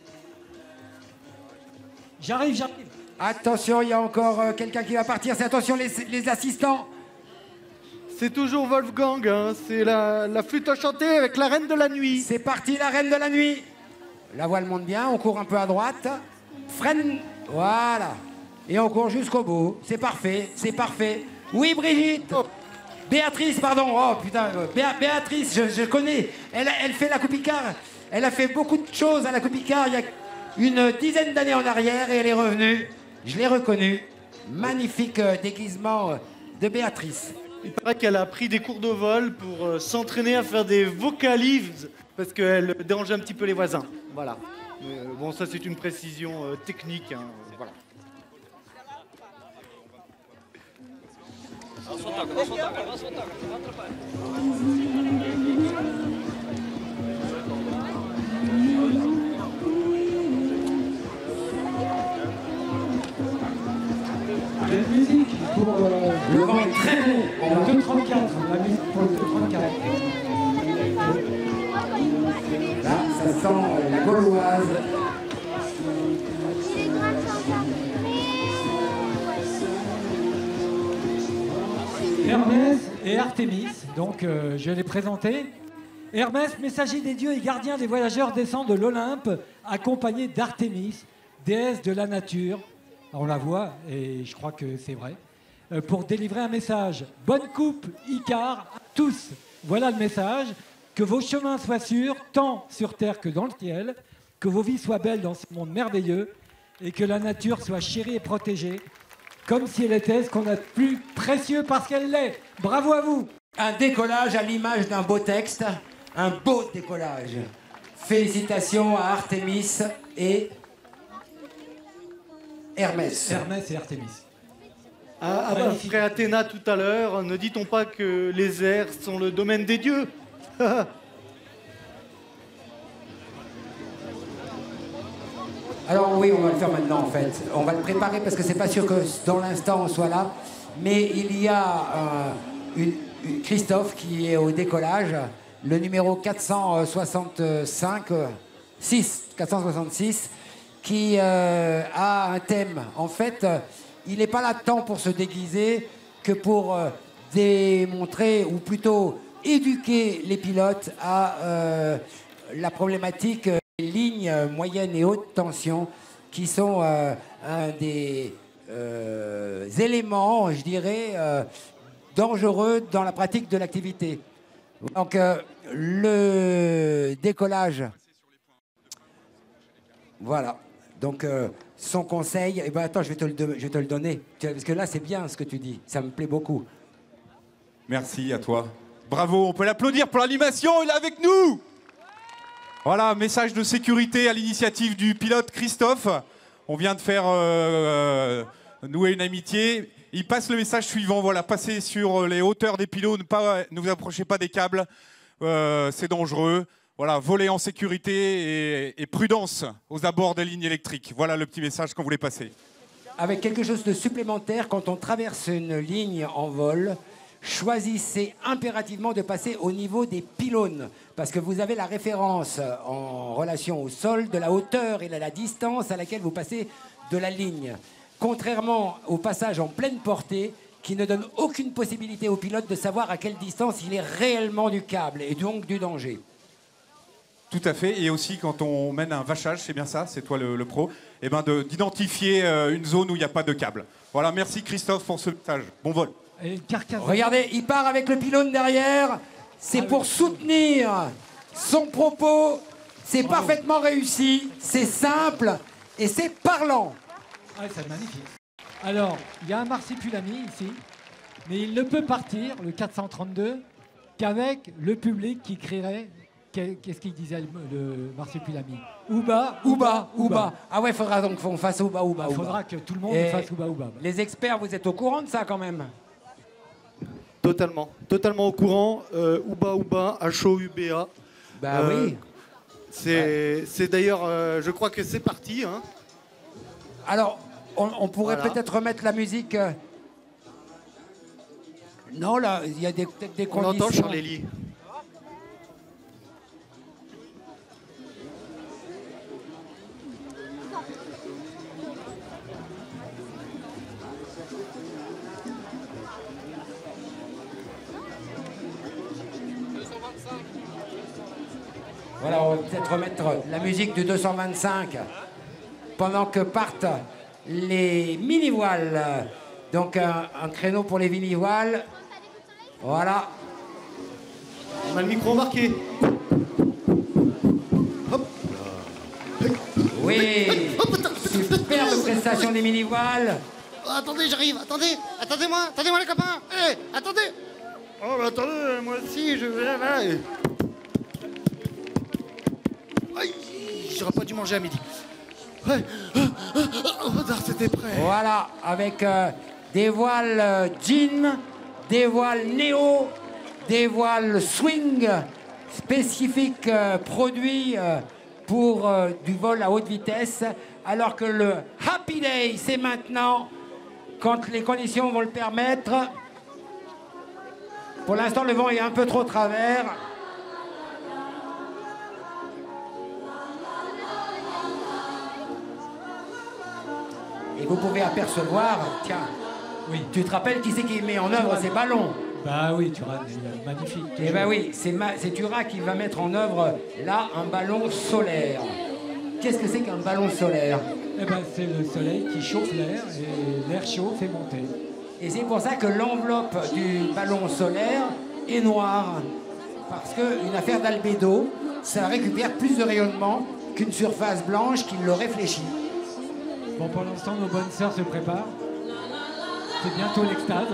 J'arrive. Attention, il y a encore quelqu'un qui va partir. C'est attention les assistants. C'est toujours Wolfgang, hein. C'est la flûte enchantée avec la reine de la nuit. C'est parti, la reine de la nuit. La voile monte bien, on court un peu à droite. Freine, voilà. Et on court jusqu'au bout. C'est parfait, c'est parfait. Oui, Brigitte. Béatrice, pardon. Oh putain, Béatrice, je connais. Elle fait la Coupe Icare. Elle a fait beaucoup de choses à la Coupe Icare il y a une dizaine d'années en arrière et elle est revenue. Je l'ai reconnue. Magnifique déguisement de Béatrice. Il paraît qu'elle a pris des cours de vol pour s'entraîner à faire des vocalises parce qu'elle dérange un petit peu les voisins. Voilà. Bon, ça c'est une précision technique. Hein. Voilà. La musique pour le vent est très bon. Le 234. La musique pour le 234. Là, ça sent la gauloise. Hermès et Artémis, donc je vais les présenter. Hermès, messager des dieux et gardien des voyageurs, descend de l'Olympe, accompagné d'Artémis, déesse de la nature. On la voit, et je crois que c'est vrai, pour délivrer un message. Bonne coupe, Icare, à tous. Voilà le message. Que vos chemins soient sûrs, tant sur terre que dans le ciel. Que vos vies soient belles dans ce monde merveilleux. Et que la nature soit chérie et protégée. Comme si elle était ce qu'on a de plus précieux parce qu'elle l'est. Bravo à vous. Un décollage à l'image d'un beau texte. Un beau décollage. Félicitations à Artémis et Hermès. Hermès et Artémis. Ah bah, frère Athéna tout à l'heure, ne dit-on pas que les airs sont le domaine des dieux? Alors oui, on va le faire maintenant en fait. On va le préparer parce que c'est pas sûr que dans l'instant on soit là. Mais il y a Christophe qui est au décollage, le numéro 466, qui a un thème. En fait, il n'est pas là tant pour se déguiser que pour démontrer, ou plutôt éduquer les pilotes à la problématique des lignes moyennes et haute tension, qui sont un des éléments, je dirais, dangereux dans la pratique de l'activité. Donc, le décollage, voilà. Donc, son conseil, eh ben, attends, je vais te le donner, parce que là, c'est bien ce que tu dis, ça me plaît beaucoup. Merci à toi. Bravo, on peut l'applaudir pour l'animation, il est avec nous. Voilà, message de sécurité à l'initiative du pilote Christophe. On vient de faire nouer une amitié. Il passe le message suivant, voilà, passez sur les hauteurs des pilotes, ne vous approchez pas des câbles, c'est dangereux. Voilà, voler en sécurité et prudence aux abords des lignes électriques. Voilà le petit message qu'on voulait passer. Avec quelque chose de supplémentaire, quand on traverse une ligne en vol, choisissez impérativement de passer au niveau des pylônes, parce que vous avez la référence en relation au sol de la hauteur et de la distance à laquelle vous passez de la ligne. Contrairement au passage en pleine portée, qui ne donne aucune possibilité au pilote de savoir à quelle distance il est réellement du câble, et donc du danger. Tout à fait, et aussi quand on mène un vachage, c'est bien ça, c'est toi le pro, eh ben d'identifier une zone où il n'y a pas de câble. Voilà, merci Christophe pour ce message. Bon vol. Et regardez, il part avec le pylône derrière, c'est pour soutenir son propos, c'est parfaitement réussi, c'est simple et c'est parlant. Ah, c'est magnifique. Alors, il y a un marsupilami ici, mais il ne peut partir, le 432, qu'avec le public qui crierait. Qu'est-ce qu'il disait le marsupilami? Ouba, ouba, ouba. Ah ouais, il faudra donc qu'on fasse ouba, ouba, ouba. Il faudra que tout le monde fasse ouba, ouba. Les experts, vous êtes au courant de ça quand même? Totalement. Totalement au courant. Ouba, ouba, H-O-U-B-A. Bah oui. C'est d'ailleurs, je crois que c'est parti. Hein. Alors, on pourrait peut-être remettre la musique. Non, là, il y a peut-être des conditions. On entend Charlélie. Voilà, on va peut-être remettre la musique du 225 pendant que partent les mini-voiles. Donc un créneau pour les mini-voiles. Voilà. On a le micro embarqué. Hop. Oui. Superbe prestation des mini-voiles. Oh, attendez, j'arrive. Attendez-moi les copains. Hey, attendez. Oh, bah, attendez, moi aussi, je vais là. J'aurais pas dû manger à midi. Ouais. C'était prêt. Voilà, avec des voiles jean, des voiles néo, des voiles swing spécifiques produits pour du vol à haute vitesse, alors que le Happy Day, c'est maintenant, quand les conditions vont le permettre. Pour l'instant, le vent est un peu trop travers. Et vous pouvez apercevoir, tiens, oui. Tu te rappelles qui c'est qui met en œuvre ces ballons? Bah oui, Turan, magnifique. Eh ben oui, c'est Turan qui va mettre en œuvre là un ballon solaire. Qu'est-ce que c'est qu'un ballon solaire? Eh ben c'est le soleil qui chauffe l'air et l'air chaud fait monter. Et c'est pour ça que l'enveloppe du ballon solaire est noire. Parce qu'une affaire d'albédo, ça récupère plus de rayonnement qu'une surface blanche qui le réfléchit. Bon, pour l'instant, nos bonnes sœurs se préparent. C'est bientôt l'extase.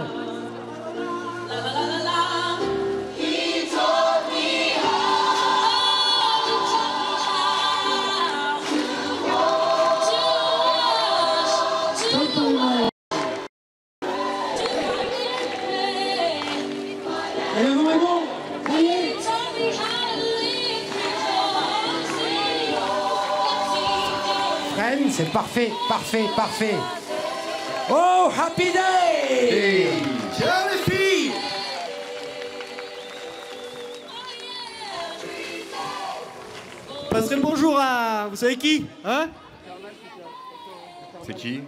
Et le vent est bon. Ça y est. Freine, c'est parfait, parfait, parfait. Oh, Happy Day! Ciao les filles! Passerez le bonjour à... Vous savez qui? Hein? C'est qui?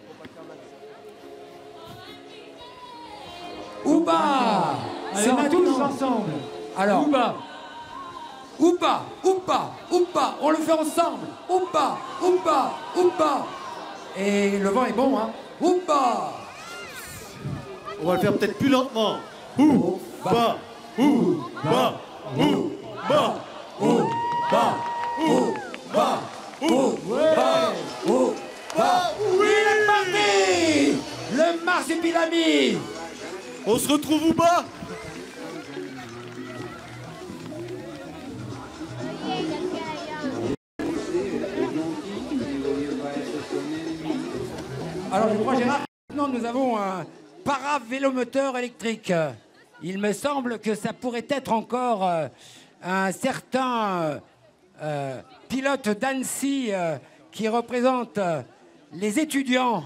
Ouba! C'est Alors, tous maintenant. ensemble. Alors, Ouba. Ouba, ouba, ouba, on le fait ensemble. Ouba, ouba, ouba. Et le vent est bon, hein. Ouba. On va le faire peut-être plus lentement. Ouba, ouba, ouba, ouba, ouba, ouba, ouba. Oui, il est parti. Le marsupilami. On se retrouve où bas? Alors je crois, Gérard, maintenant nous avons un para-vélomoteur électrique. Il me semble que ça pourrait être encore un certain pilote d'Annecy qui représente les étudiants.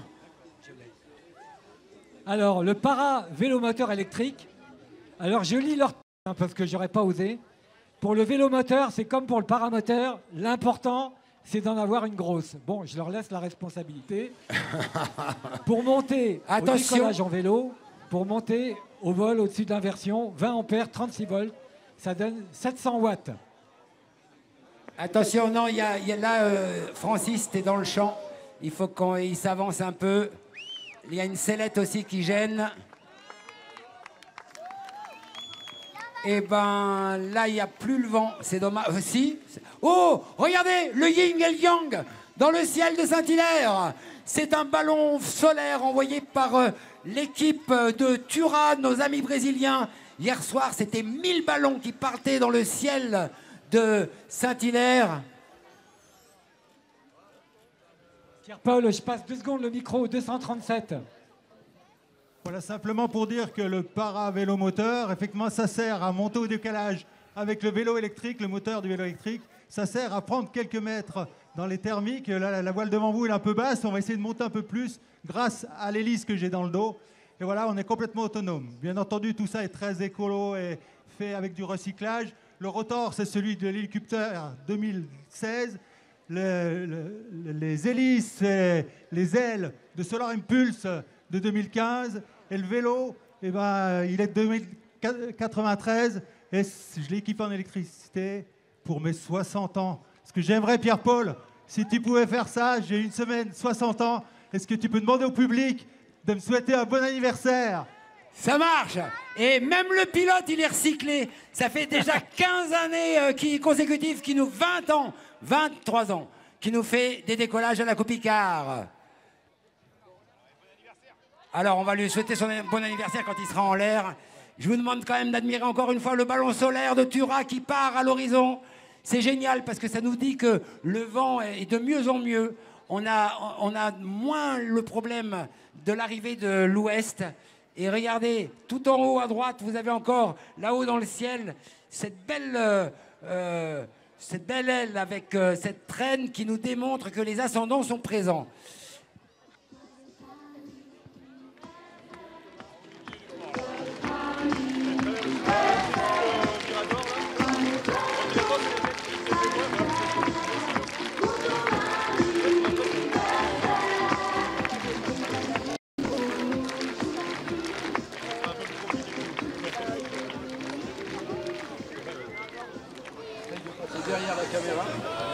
Alors, le para-vélomoteur électrique. Alors, je lis leur parce que j'aurais pas osé. Pour le vélomoteur, c'est comme pour le paramoteur. L'important, c'est d'en avoir une grosse. Bon, je leur laisse la responsabilité. Pour monter au décollage en vélo, pour monter au vol au-dessus d'inversion, 20 ampères, 36 volts, ça donne 700 watts. Attention, non, il y a là, Francis, t'es dans le champ. Il faut qu'il s'avance un peu. Il y a une sellette aussi qui gêne. Et ben là, il n'y a plus le vent. C'est dommage. Si. Oh, regardez, le yin et le yang dans le ciel de Saint-Hilaire. C'est un ballon solaire envoyé par l'équipe de Tura, nos amis brésiliens. Hier soir, c'était 1000 ballons qui partaient dans le ciel de Saint-Hilaire. Pierre-Paul, je passe 2 secondes le micro, 237. Voilà, simplement pour dire que le para-vélomoteur, effectivement, ça sert à monter au décalage avec le vélo électrique, le moteur du vélo électrique. Ça sert à prendre quelques mètres dans les thermiques. Là, la voile devant vous est un peu basse. On va essayer de monter un peu plus grâce à l'hélice que j'ai dans le dos. Et voilà, on est complètement autonome. Bien entendu, tout ça est très écolo et fait avec du recyclage. Le rotor, c'est celui de l'hélicoptère 2016. Les hélices et les ailes de Solar Impulse de 2015. Et le vélo, eh ben, il est de 2093. Et je l'équipe en électricité pour mes 60 ans. Ce que j'aimerais, Pierre-Paul, si tu pouvais faire ça, j'ai une semaine, 60 ans, est-ce que tu peux demander au public de me souhaiter un bon anniversaire? Ça marche. Et même le pilote, il est recyclé. Ça fait déjà 15 années consécutives, 20 ans, 23 ans, qui nous fait des décollages à la Coupe Icare. Alors, on va lui souhaiter son bon anniversaire quand il sera en l'air. Je vous demande quand même d'admirer encore une fois le ballon solaire de Tura qui part à l'horizon. C'est génial parce que ça nous dit que le vent est de mieux en mieux. On a moins le problème de l'arrivée de l'ouest. Et regardez, tout en haut à droite, vous avez encore, là-haut dans le ciel, cette belle aile avec cette traîne qui nous démontre que les ascendants sont présents. Derrière la caméra.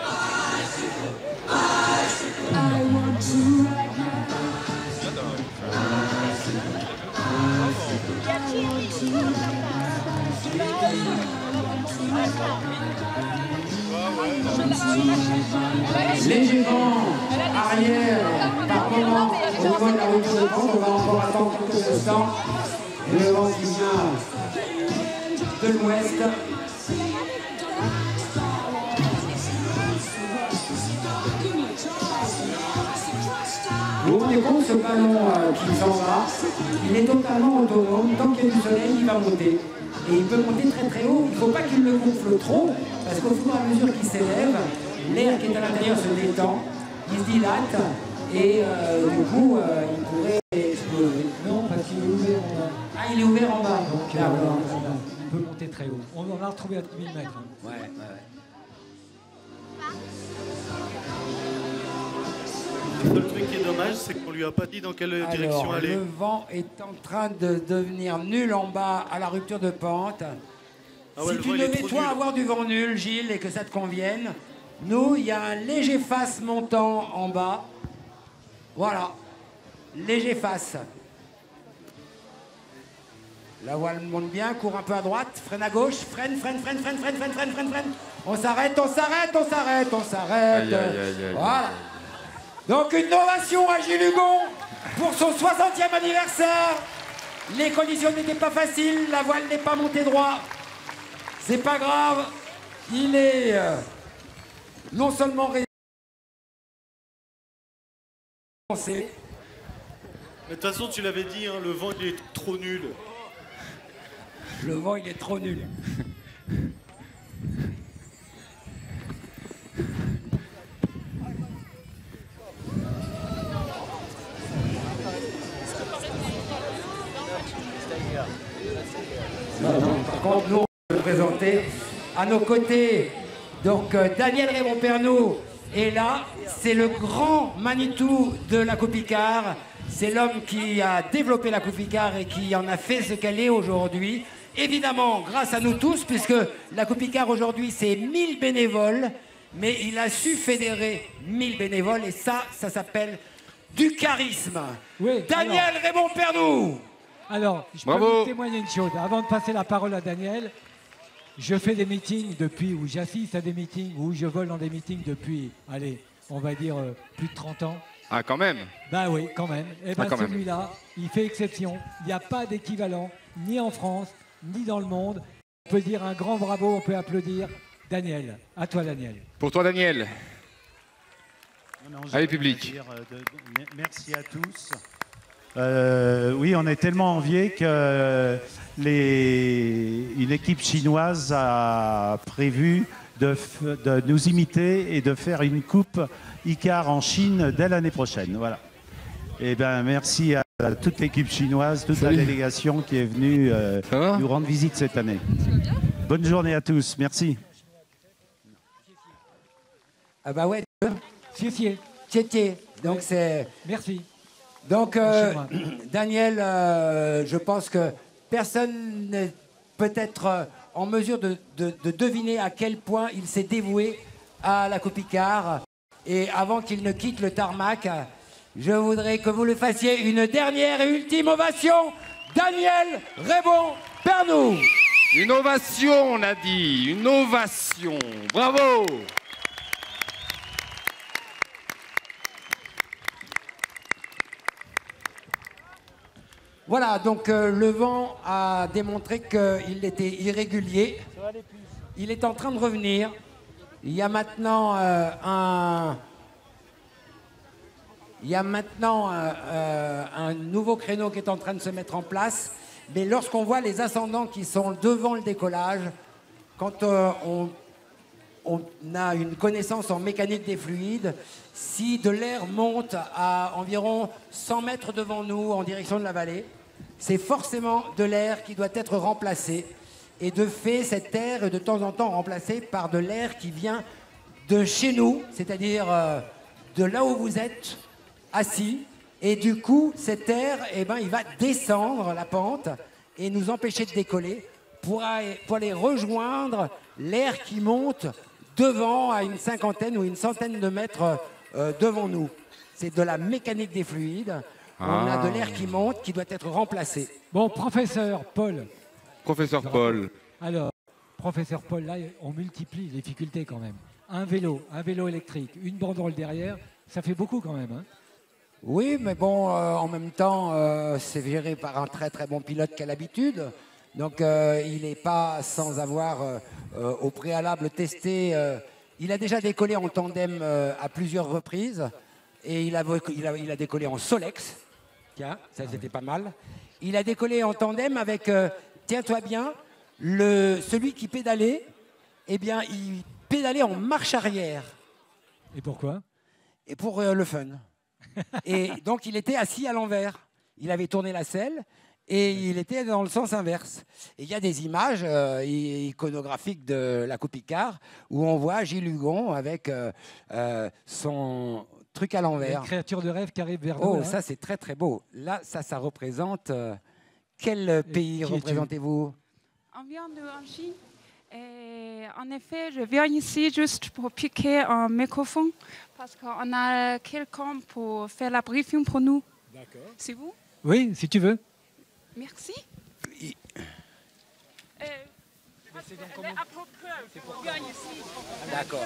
Léger vent arrière par moment au niveau de la rupture de pente. On va encore attendre quelques instants. Et le vent qui vient de l'ouest. Vous vous rendez compte, ce ballon qui s'en va, il est totalement autonome. Tant qu'il y a du soleil, il va monter. Et il peut monter très très haut. Il ne faut pas qu'il le gonfle trop, parce qu'au fur et à mesure qu'il s'élève, l'air qui est à l'intérieur se détend, il se dilate, et du coup, il pourrait exploser. Non, parce qu'il est ouvert en bas. Ah, il est ouvert en bas. Donc, il peut monter très haut. On en a retrouvé à 1000 mètres. Ouais. Le seul truc qui est dommage, c'est qu'on lui a pas dit dans quelle direction aller. Le vent est en train de devenir nul en bas à la rupture de pente. Ah ouais, si tu devais, toi, avoir du vent nul, Gilles, et que ça te convienne, nous, il y a un léger face montant en bas. Voilà. Léger face. La voile monte bien, court un peu à droite, freine à gauche, freine. On s'arrête. Voilà. Donc une ovation à Gilles Hugon pour son 60e anniversaire. Les conditions n'étaient pas faciles, la voile n'est pas montée droit. C'est pas grave, il est non seulement Mais de toute façon, tu l'avais dit, hein, le vent il est trop nul. Le vent il est trop nul. à nos côtés, donc Daniel Raymond Pernoud est là. C'est le grand Manitou de la Coupe Icare. C'est l'homme qui a développé la Coupe Icare et qui en a fait ce qu'elle est aujourd'hui. Évidemment, grâce à nous tous, puisque la Coupe Icare aujourd'hui, c'est 1000 bénévoles, mais il a su fédérer 1000 bénévoles, et ça s'appelle du charisme. Oui, Daniel Raymond Pernoud. Alors, je peux vous témoigner une chose. Avant de passer la parole à Daniel, je fais des meetings depuis, ou j'assiste à des meetings, ou je vole dans des meetings depuis, allez, on va dire plus de 30 ans. Ah, quand même. Bah oui, quand même. Et ben quand même. celui-là, il fait exception. Il n'y a pas d'équivalent, ni en France, ni dans le monde. On peut dire un grand bravo, on peut applaudir. Daniel, à toi Daniel. Pour toi, Daniel. Allez, public. Merci à tous. Oui, on est tellement enviés que une équipe chinoise a prévu de nous imiter et de faire une coupe Icare en Chine dès l'année prochaine. Voilà. Et ben, merci à toute l'équipe chinoise, toute la délégation qui est venue nous rendre visite cette année. Bonne journée à tous. Merci. Ah bah ouais. Tietie. Donc c'est. Merci. Donc Daniel, je pense que personne n'est peut-être en mesure de deviner à quel point il s'est dévoué à la Coupe Icare. Et avant qu'il ne quitte le tarmac, je voudrais que vous le fassiez une dernière et ultime ovation. Daniel Raymond Pernoud. Une ovation, on a dit. Une ovation. Bravo. Voilà, donc le vent a démontré qu'il était irrégulier. Il est en train de revenir. Il y a maintenant un nouveau créneau qui est en train de se mettre en place. Mais lorsqu'on voit les ascendants qui sont devant le décollage, quand on a une connaissance en mécanique des fluides, si de l'air monte à environ 100 mètres devant nous en direction de la vallée, c'est forcément de l'air qui doit être remplacé. Et de fait, cet air est de temps en temps remplacé par de l'air qui vient de chez nous, c'est-à-dire de là où vous êtes assis. Et du coup, cet air, eh ben, il va descendre la pente et nous empêcher de décoller pour aller rejoindre l'air qui monte devant à une cinquantaine ou une centaine de mètres devant nous. C'est de la mécanique des fluides. On a de l'air qui monte, qui doit être remplacé. Bon, professeur Paul. Professeur Paul. Alors, professeur Paul, là, on multiplie les difficultés quand même. Un vélo électrique, une banderole derrière, ça fait beaucoup quand même. Hein. Oui, mais bon, en même temps, c'est géré par un très très bon pilote qu'à l'habitude. Donc, il n'est pas sans avoir au préalable testé. Il a déjà décollé en tandem à plusieurs reprises. Et il a décollé en Solex. Tiens, ça c'était pas mal. Il a décollé en tandem avec, tiens-toi bien, celui qui pédalait, eh bien, il pédalait en marche arrière. Et pourquoi? Et pour le fun. Et donc, il était assis à l'envers. Il avait tourné la selle et il était dans le sens inverse. Et il y a des images iconographiques de la Coupe Icare où on voit Gilles Hugon avec son truc à l'envers. Une créature de rêve qui arrive vers nous. Oh, ça c'est très très beau. Là, ça représente... quel pays représentez-vous? On vient de Chine. Et en effet, je viens ici juste pour piquer un microphone parce qu'on a quelqu'un pour faire la briefing pour nous. D'accord. C'est vous? Oui, si tu veux. Merci. D'accord.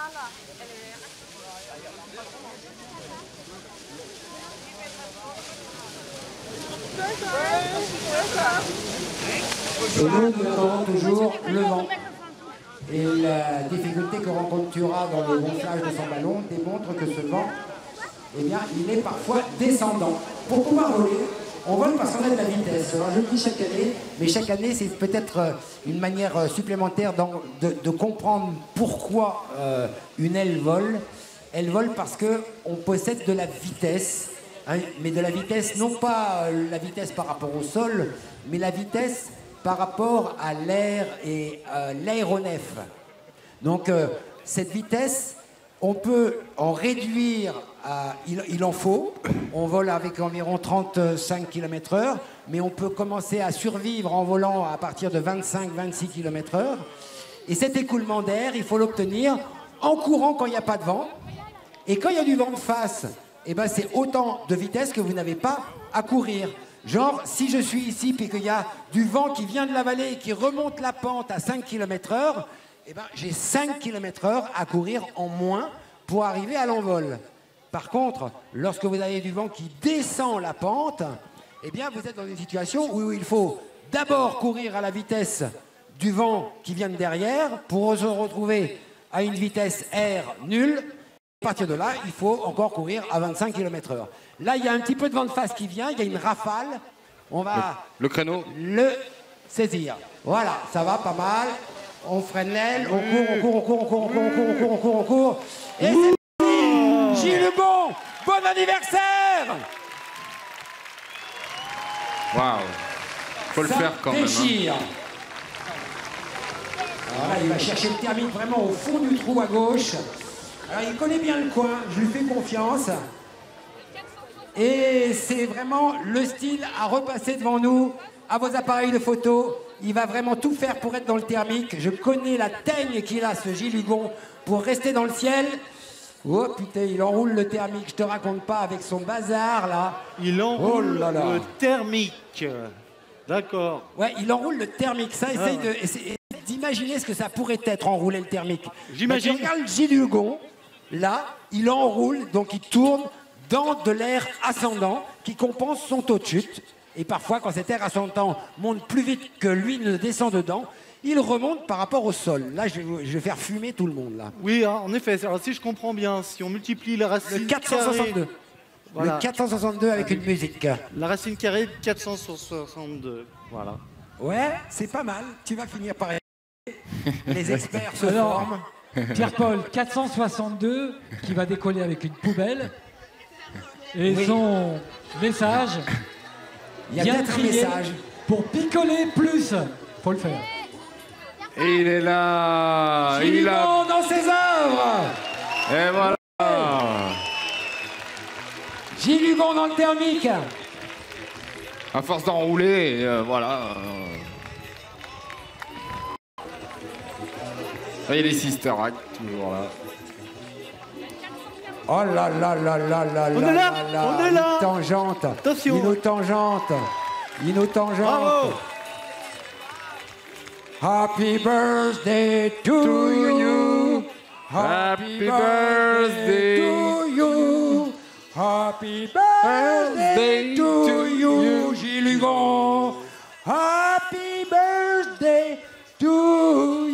Et nous attendons toujours le vent. Et la difficulté que rencontre Turas dans le gonflage de son ballon démontre que ce vent, eh bien, il est parfois descendant. Pour pouvoir voler, on vole parce qu'on a de la vitesse. Alors je le dis chaque année, mais chaque année c'est peut-être une manière supplémentaire de comprendre pourquoi une aile vole. Elle vole parce qu'on possède de la vitesse, hein, mais de la vitesse, non pas la vitesse par rapport au sol, mais la vitesse par rapport à l'air et l'aéronef. Donc cette vitesse, on peut en réduire, il en faut. On vole avec environ 35 km/h, mais on peut commencer à survivre en volant à partir de 25-26 km/h. Et cet écoulement d'air, il faut l'obtenir en courant quand il n'y a pas de vent. Et quand il y a du vent de face, eh ben, c'est autant de vitesse que vous n'avez pas à courir. Genre, si je suis ici et qu'il y a du vent qui vient de la vallée et qui remonte la pente à 5 km/h, eh ben, j'ai 5 km/h à courir en moins pour arriver à l'envol. Par contre, lorsque vous avez du vent qui descend la pente, eh bien, vous êtes dans une situation où il faut d'abord courir à la vitesse du vent qui vient de derrière pour se retrouver à une vitesse R nulle. À partir de là, il faut encore courir à 25 km/h. Là, il y a un petit peu de vent de face qui vient, il y a une rafale. On va le créneau le saisir. Voilà, ça va pas mal. On freine l'aile, on court. Et c'est parti. Gilles Hugon, bon anniversaire. Waouh. Faut le faire quand même. Déchire. Voilà, il va chercher le thermique vraiment au fond du trou à gauche. Alors, il connaît bien le coin, je lui fais confiance. Et c'est vraiment le style à repasser devant nous, à vos appareils de photo. Il va vraiment tout faire pour être dans le thermique. Je connais la teigne qu'il a, ce Gilles Hugon, pour rester dans le ciel. Oh putain, il enroule le thermique, je te raconte pas, avec son bazar là. Il enroule le thermique. D'accord. Ouais, il enroule le thermique. Ça, essaye d'imaginer ce que ça pourrait être, enrouler le thermique. J'imagine. Regarde Gilles Hugon, là, il enroule, donc il tourne dans de l'air ascendant qui compense son taux de chute. Et parfois, quand cet air ascendant monte plus vite que lui ne descend dedans, il remonte par rapport au sol. Là, je vais faire fumer tout le monde, là. Oui, en effet. Alors, si je comprends bien, si on multiplie la racine le 462. carrée... Voilà. Le 462 avec une musique. La racine carrée de 462. Voilà. Ouais, c'est pas mal. Tu vas finir par... Les experts se Alors, forment. Pierre-Paul, 462 qui va décoller avec une poubelle. Et Oui. son message, Il y a bien peut-être un trié message. pour picoler plus. Faut le faire. Et il est là. Gilles Il a... Hugon dans ses œuvres. Et voilà. Gilles Hugon dans le thermique. À force d'enrouler, voilà. Et les Sister Act, toujours là. Oh là là là là là On là est là, là là. on est là. Il tangente. Attention. Il nous tangente. Il nous tangente. Bravo. Happy birthday to you. Happy birthday to you. Happy birthday to you, Gilles Hugon. Happy birthday to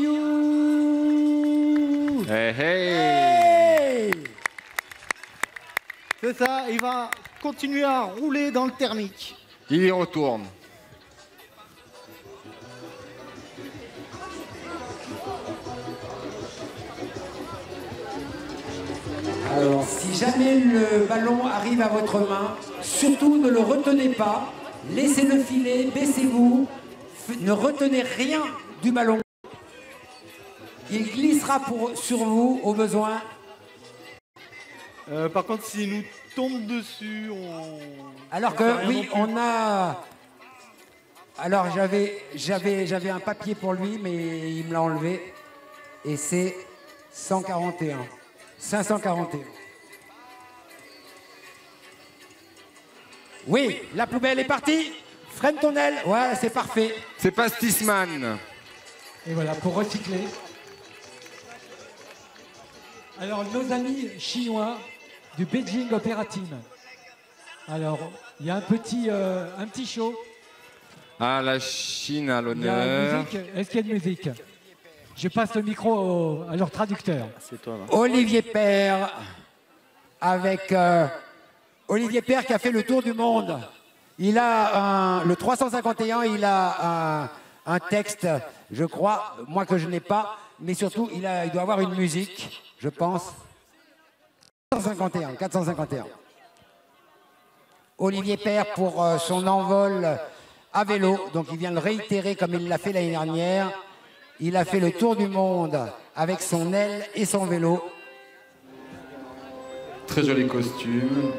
you. Hey, hey. Hey. C'est ça, il va continuer à rouler dans le thermique. Il y retourne. Alors, si jamais le ballon arrive à votre main, surtout ne le retenez pas, laissez-le filer, baissez-vous, ne retenez rien du ballon. Il glissera sur vous au besoin. Par contre, s'il nous tombe dessus, on... Alors on fait que rien oui, non plus. on a... Alors j'avais un papier pour lui, mais il me l'a enlevé. Et c'est 141. 541. Oui, la poubelle est partie. Freine ton aile. Voilà, c'est parfait. C'est pas Stisman. Et voilà, pour recycler. Alors, nos amis chinois du Beijing Opera Team. Alors, il y a un petit show. Ah, la Chine à Il y a l'honneur. musique. Est-ce qu'il y a de musique? Je passe le micro à leur traducteur. C'est toi, là. Olivier Père, avec Olivier Père qui a fait le tour du monde. Il a le 351, il a un texte, je crois, moi que je n'ai pas, mais surtout il doit avoir une musique, je pense. 451. Olivier Père pour son envol à vélo. Donc il vient le réitérer comme il l'a fait l'année dernière. Il a fait le tour du monde avec son aile et son vélo. Très joli costume.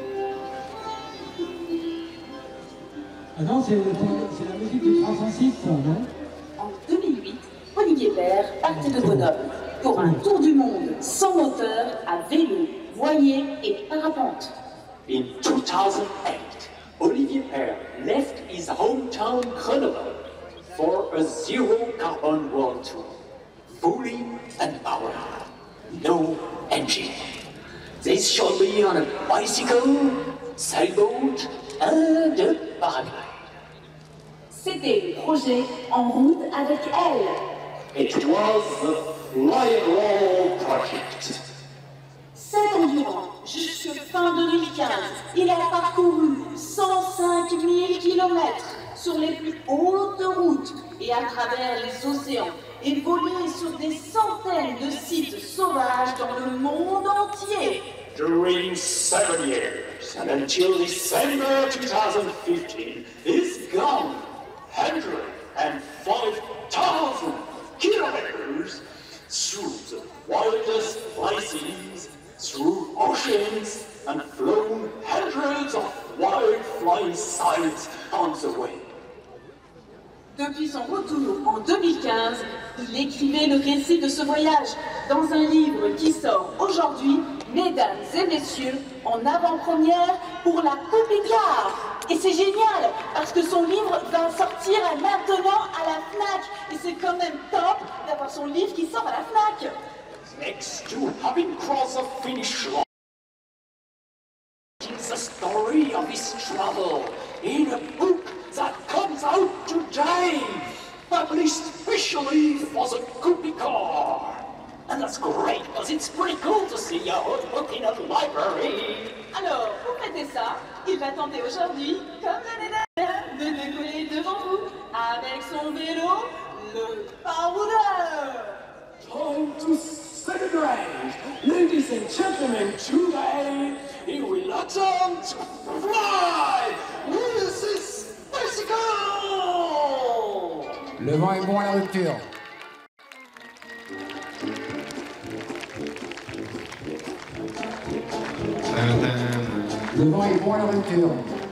Ah non, c'est la musique du 306, ça, non? En 2008, Olivier Père partait de Grenoble pour un tour du monde sans moteur, à vélo, voilier et parapente. In 2008, Olivier Père left his hometown Grenoble for a zero-carbon world tour, fully unpowered, no engine. This shall be on a bicycle, sailboat, and a paraglide. C'était le projet En route avec elle. It was the Fly Roll project. 7 ans durant, jusqu'à fin 2015, il a parcouru 105 000 km sur les plus hautes routes et à travers les océans et volé sur des centaines de sites sauvages dans le monde entier. During 7 years and until December 2015, he's gone 105,000 kilometers through the wildest places, through oceans, and flown hundreds of wildfly sites on the way. Depuis son retour en 2015, il écrivait le récit de ce voyage dans un livre qui sort aujourd'hui, mesdames et messieurs, en avant-première pour la Coupe-Écart. Et c'est génial, parce que son livre va sortir maintenant à la FNAC. Et c'est quand même top d'avoir son livre qui sort à la FNAC. Next to having crossed the finish line, it's the story of his travel in a book that comes out today, published specially for the Coupe-Écart. And that's great, because it's pretty cool to see your own book in a library. Alors, pour fêter ça, il va tenter aujourd'hui, comme l'année dernière, de décoller devant vous avec son vélo, le baroudeur. Time to celebrate, ladies and gentlemen, today he will attempt to fly with his bicycle. Le vent est bon à la rupture. Le vent est bon à la rupture.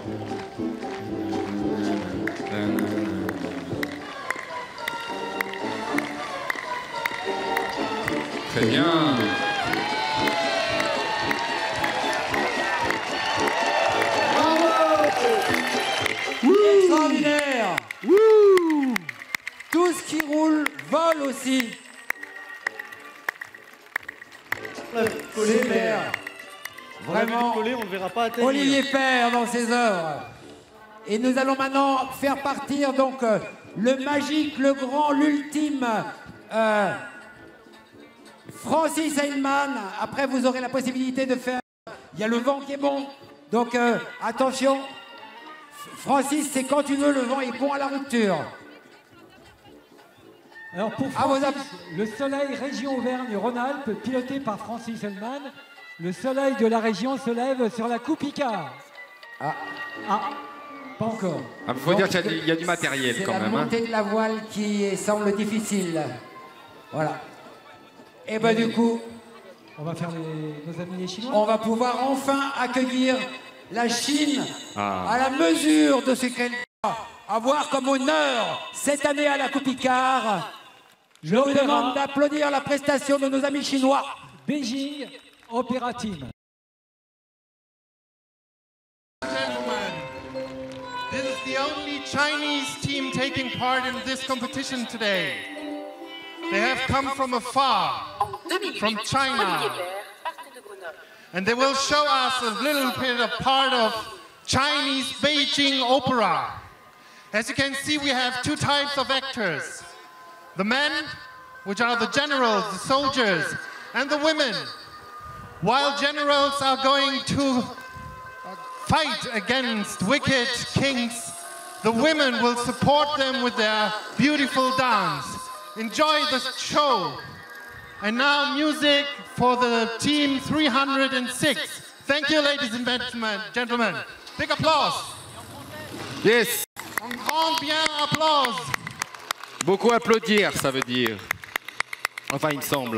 Très bien. Extraordinaire. Wouh. Tout ce qui roule vole aussi. Super. Vraiment, on ne verra pas atterrir. Olivier Père dans ses œuvres. Et nous allons maintenant faire partir donc le magique, le grand, l'ultime Francis Heinmann. Après, vous aurez la possibilité de faire... Il y a le vent qui est bon. Donc, attention. Francis, c'est quand tu veux, le vent est bon à la rupture. Alors pour Francis, le Soleil Région Auvergne-Rhône-Alpes, piloté par Francis Heinmann, le soleil de la région se lève sur la Coupe-Écart. Ah, pas encore. Il faut dire qu'il y a du matériel quand même. C'est la montée de la voile qui semble difficile. Voilà. Et ben du coup... On va faire nos amis les Chinois. On va pouvoir enfin accueillir la Chine à la mesure de ce qu'elle va avoir comme honneur cette année à la Coupe-Écart. Je vous demande d'applaudir la prestation de nos amis chinois. Beijing Opera Team. This is the only Chinese team taking part in this competition today. They have come from afar, from China. And they will show us a little bit of part of Chinese Beijing opera. As you can see, we have two types of actors. The men, which are the generals, the soldiers, and the women. While generals are going to fight against wicked kings, the women will support them with their beautiful dance. Enjoy the show. And now music for the team 306. Thank you, ladies and gentlemen. Big applause. Yes. Un grand bien applause. Beaucoup applaudir, ça veut dire. Enfin, il me semble.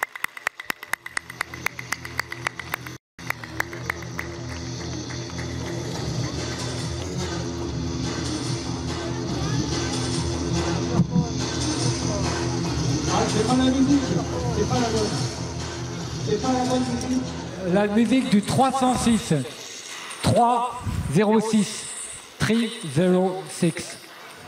C'est pas la musique, c'est pas la bonne. C'est pas la bonne musique. La musique du 306. 306. 306.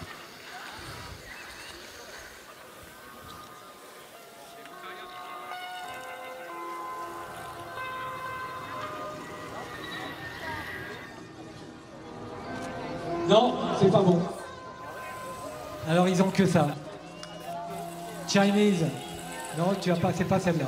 Non, c'est pas bon. Alors ils ont que ça. Chinese. Non, tu as pas, c'est pas celle-là.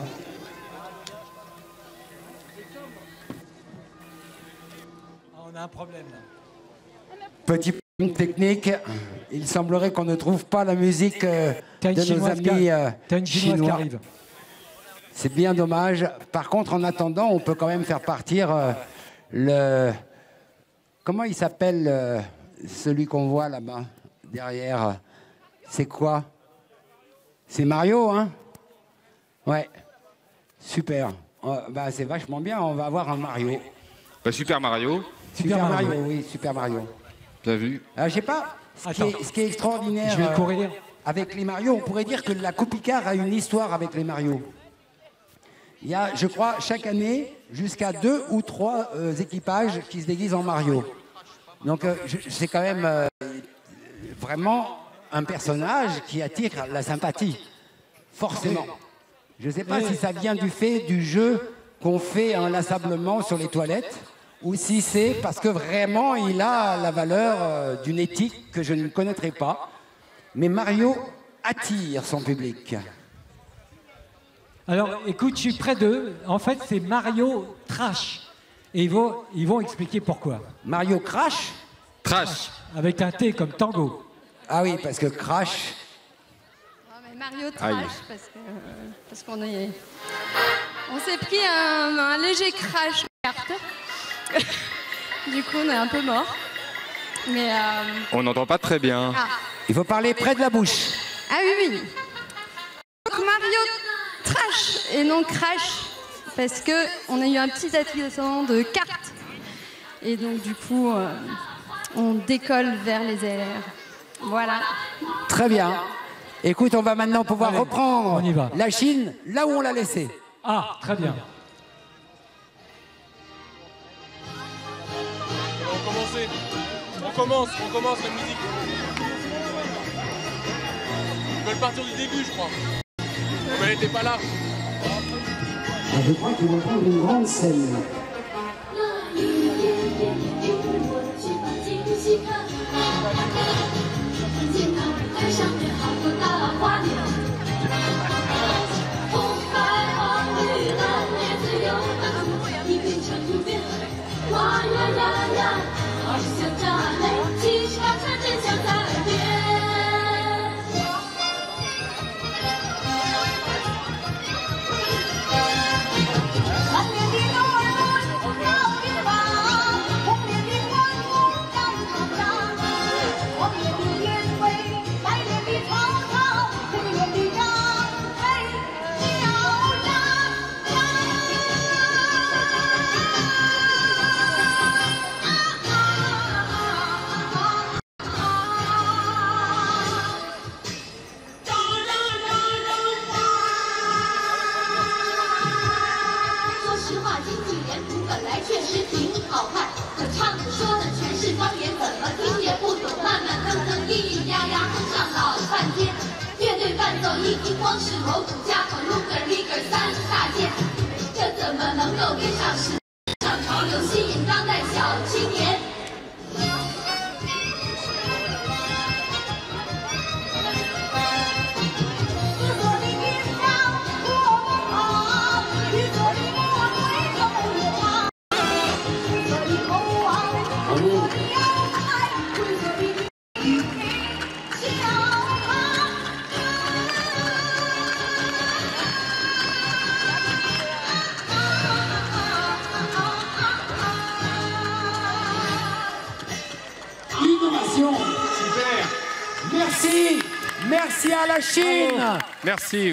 On a un problème là. Petit problème technique, il semblerait qu'on ne trouve pas la musique de nos amis chinois. Arrive. C'est bien dommage. Par contre, en attendant, on peut quand même faire partir le... Comment il s'appelle celui qu'on voit là-bas, derrière? C'est quoi? C'est Mario, hein? Ouais. Super. Bah, c'est vachement bien, on va avoir un Mario. Bah, Super Mario. Super Mario, oui, Super Mario. Bien vu. Je sais pas, ce qui est extraordinaire Je vais courir. avec les Mario, on pourrait dire que la Coupe Picard a une histoire avec les Mario. Il y a, je crois, chaque année, jusqu'à 2 ou 3 équipages qui se déguisent en Mario. Donc, c'est quand même vraiment un personnage qui attire la sympathie, forcément. Je ne sais pas si ça vient du fait du jeu qu'on fait inlassablement sur les toilettes, ou si c'est parce que vraiment il a la valeur d'une éthique que je ne connaîtrai pas. Mais Mario attire son public. Alors, écoute, je suis près d'eux. En fait, c'est Mario Trash. Et ils vont expliquer pourquoi. Mario Crash? Trash. Avec un T comme tango. Ah oui, parce que Crash... Mario Trash, parce qu'on est... On s'est pris un léger crash carte. Du coup, on est un peu mort. Mais... On n'entend pas très bien. Ah. Il faut parler près de la bouche. Ah oui, oui. Donc Mario Trash et non Crash, parce qu'on a eu un petit accident de carte. Et donc, du coup, on décolle vers les airs. Voilà. Très bien. Écoute, on va maintenant pouvoir reprendre on y va. la Chine là où on l'a laissée. Ah, très bien. On commence la musique. Ils veulent partir du début, je crois. Mais elle n'était pas là. Je crois qu'ils vont prendre une grande scène. Merci à la Chine. Merci.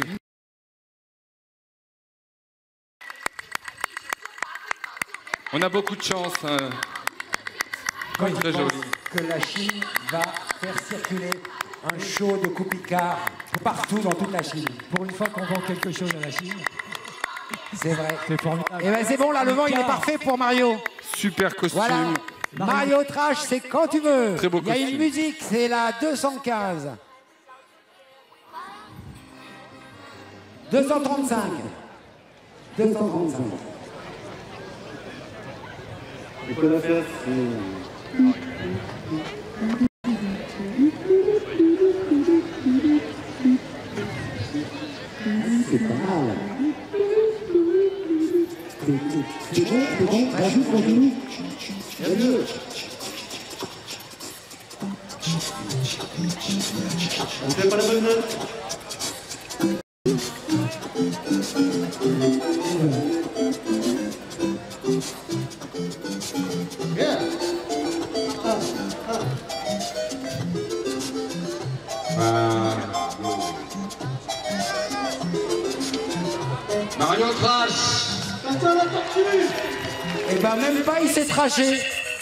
On a beaucoup de chance. Quand il Très pense joli. que la Chine va faire circuler un show de Coupe Picard partout dans toute la Chine. Pour une fois qu'on vend quelque chose à la Chine. C'est vrai. C'est formidable. Et ben c'est bon, là, le vent, il est parfait pour Mario. Super costume. Voilà. Mario Trash, c'est quand tu veux. Très beau Il y a costume. une musique, c'est la 215. 235. 235. C'est pas mal. C'est bon, rajoute, continue. On fait pas la bonne note. Bien. Mario Trash. Attends la tortue. Et ben même pas, il s'est traché.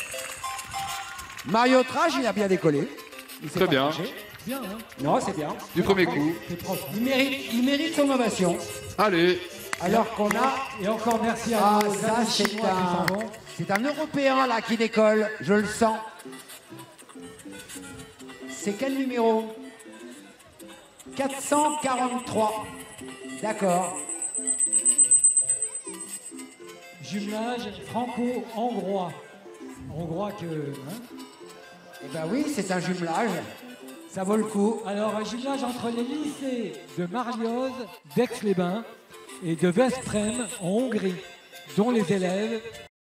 Mario Trash, il a bien décollé. Il s'est Très pas bien. traché. Bien, hein. Non, c'est bien. Du premier coup. Il mérite son ovation. Allez. Alors qu'on a... Et encore merci à Ah, nos ça, amis c'est chinois qui s'en vont. c'est un Européen, là, qui décolle. Je le sens. C'est quel numéro? 443. D'accord. Jumelage franco-hongrois. Hongrois que... Hein. Eh ben oui, c'est un jumelage. Ça vaut le coup. Alors, un jumelage entre les lycées de Marlioz, d'Aix-les-Bains et de Veszprém en Hongrie, dont les élèves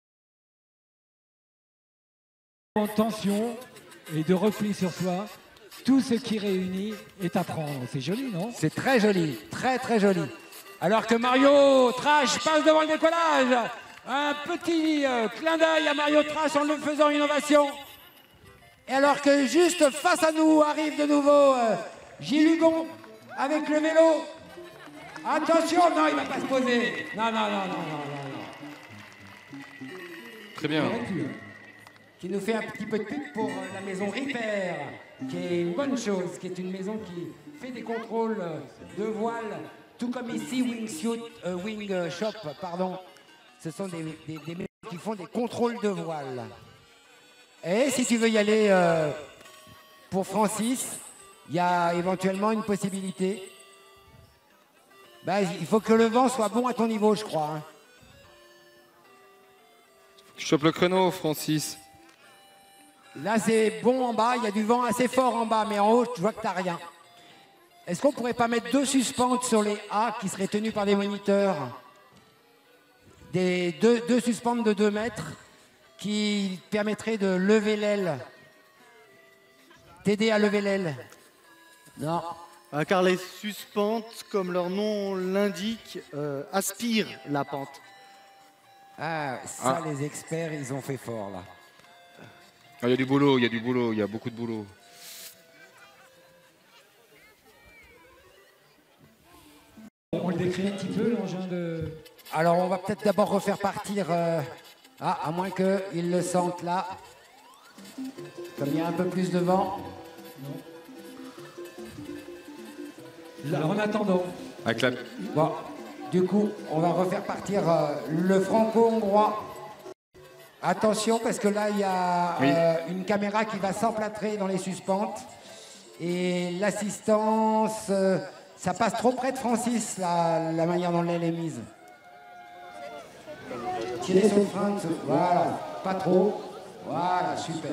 en tension et de repli sur soi. Tout ce qui réunit est à prendre. C'est joli, non? C'est très joli, très très joli. Alors que Mario Trash passe devant le décollage. Un petit clin d'œil à Mario Trash en lui faisant une ovation. Et alors que juste face à nous arrive de nouveau Gilles Hugon avec le vélo. Attention, non, il va pas se poser. Non. Très bien. Qui nous fait un petit peu de pub pour la maison Ripper, qui est une bonne chose, qui est une maison qui fait des contrôles de voile, tout comme ici Wing Shop, pardon. Ce sont des maisons qui font des contrôles de voile. Et si tu veux y aller pour Francis, il y a éventuellement une possibilité. Ben, il faut que le vent soit bon à ton niveau, je crois. Hein. Tu chopes le créneau, Francis. Là, c'est bon en bas, il y a du vent assez fort en bas, mais en haut, je vois que t'as rien. Est-ce qu'on pourrait pas mettre 2 suspentes sur les A qui seraient tenues par des moniteurs? Des deux suspentes de 2 mètres qui permettraient de lever l'aile. T'aider à lever l'aile. Non. Ah, car les suspentes, comme leur nom l'indique, aspirent la pente. Ah, ça, les experts, ils ont fait fort, là. Il y a du boulot, il y a beaucoup de boulot. On le décrit un petit peu, l'engin de... Alors, on va peut-être d'abord refaire partir... à moins qu'ils le sentent là. Comme il y a un peu plus de vent. Alors, en attendant... Avec la... Bon, du coup, on va refaire partir le franco-hongrois. Attention, parce que là, il y a une caméra qui va s'emplâtrer dans les suspentes. Et l'assistance, ça passe trop près de Francis, la manière dont l'aile est mise. Tirez sur le frein, voilà, pas trop. Voilà, super.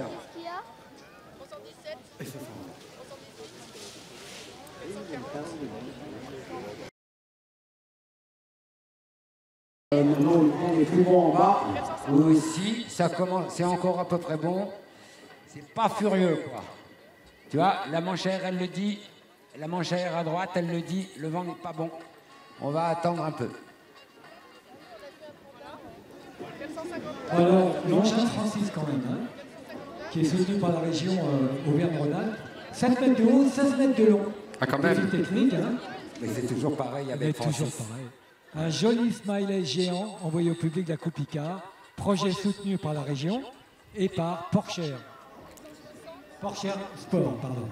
On est plus bon en bas. Aussi, ça commence, c'est encore à peu près bon. C'est pas furieux, quoi. Tu vois, la manchère, elle le dit. La manchère à droite, elle le dit. Le vent n'est pas bon. On va attendre un peu. Alors, l'engin Francis quand même, hein, qui est soutenu par la région Auvergne-Rhône-Alpes. 7 mètres de haut, 16 mètres de long. Ah, quand Défi même. technique, hein. Mais c'est toujours pareil Mais avec Francis. toujours pareil. Un joli smiley géant envoyé au public de la Coupe Picard, projet soutenu par la région et par Porsche. Porsche Sport, pardon.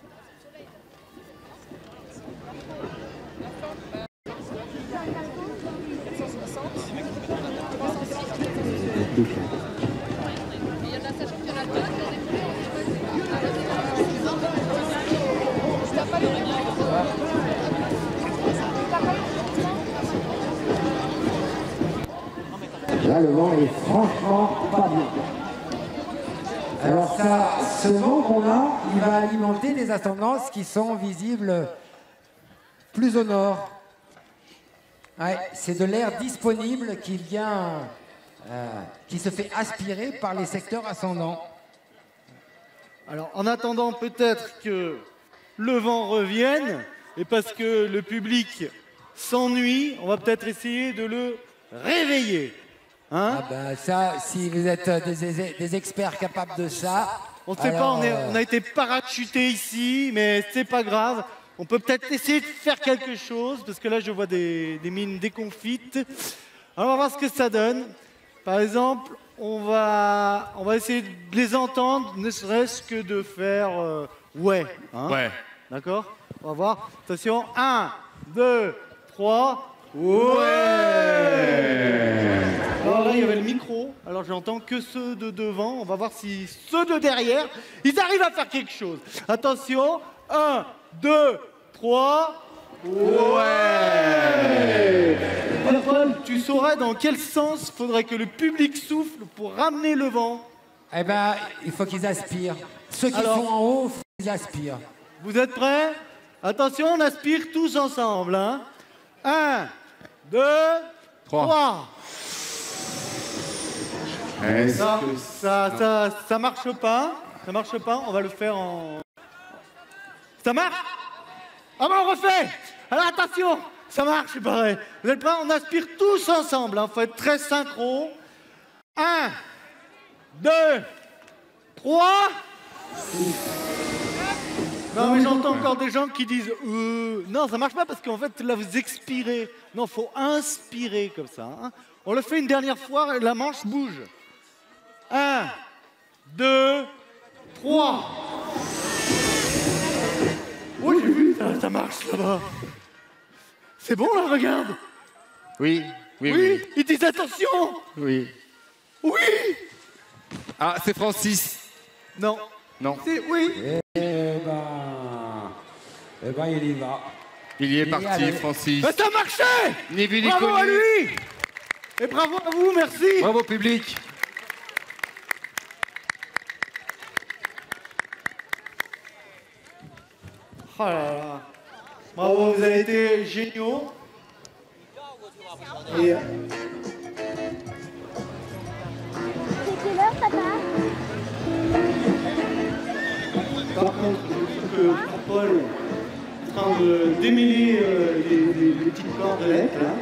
Là, le vent est franchement pas bien. Alors ça, ce vent qu'on a, il va alimenter des ascendances qui sont visibles plus au nord. Ouais, c'est de l'air disponible qui vient, qui se fait aspirer par les secteurs ascendants. Alors, en attendant peut-être que le vent revienne, et parce que le public s'ennuie, on va peut-être essayer de le réveiller. Hein? Ah ben ça, si vous êtes des experts capables de ça... On ne sait pas, on a été parachutés ici, mais c'est pas grave. On peut peut-être essayer de faire quelque chose, parce que là, je vois des mines déconfites. Alors, on va voir ce que ça donne. Par exemple, on va essayer de les entendre, ne serait-ce que de faire ouais. Hein? Ouais. D'accord? On va voir. Attention, 1, 2, 3. Ouais! Alors là, il y avait le micro. Alors, j'entends que ceux de devant. On va voir si ceux de derrière, ils arrivent à faire quelque chose. Attention, 1, 2, 3. Ouais! Paul, tu saurais dans quel sens faudrait que le public souffle pour ramener le vent? Eh ben, il faut qu'ils aspirent. Ceux qui sont en haut, ils aspirent. Vous êtes prêts? Attention, on aspire tous ensemble. Hein? 1, 2, 3. Ça marche pas. Ça marche pas. On va le faire en... Ça marche? Ah ben on refait. Alors attention, ça marche, c'est pareil. Vous êtes prêts? On aspire tous ensemble. Il faut être très synchro. 1, 2, 3. Non, mais j'entends encore des gens qui disent non, ça marche pas parce qu'en fait, là, vous expirez. Non, faut inspirer comme ça. Hein. On le fait une dernière fois et la manche bouge. 1, 2, 3. Oh, j'ai vu, ça marche là-bas. C'est bon, là, regarde. Oui. Ils disent attention. Oui. Oui. Ah, c'est Francis. Non. Non. Oui. Eh ben, il y va. Il y est parti, allez. Francis. Mais ça marchait. Ni vu ni Bravo connu. à lui. Et bravo à vous, merci. Bravo public. Oh là là. Bravo, vous avez été géniaux. Et... C'est quelle heure, papa? Par contre, je trouve que Jean-Paul est en train de démêler les petites cordelettes, là.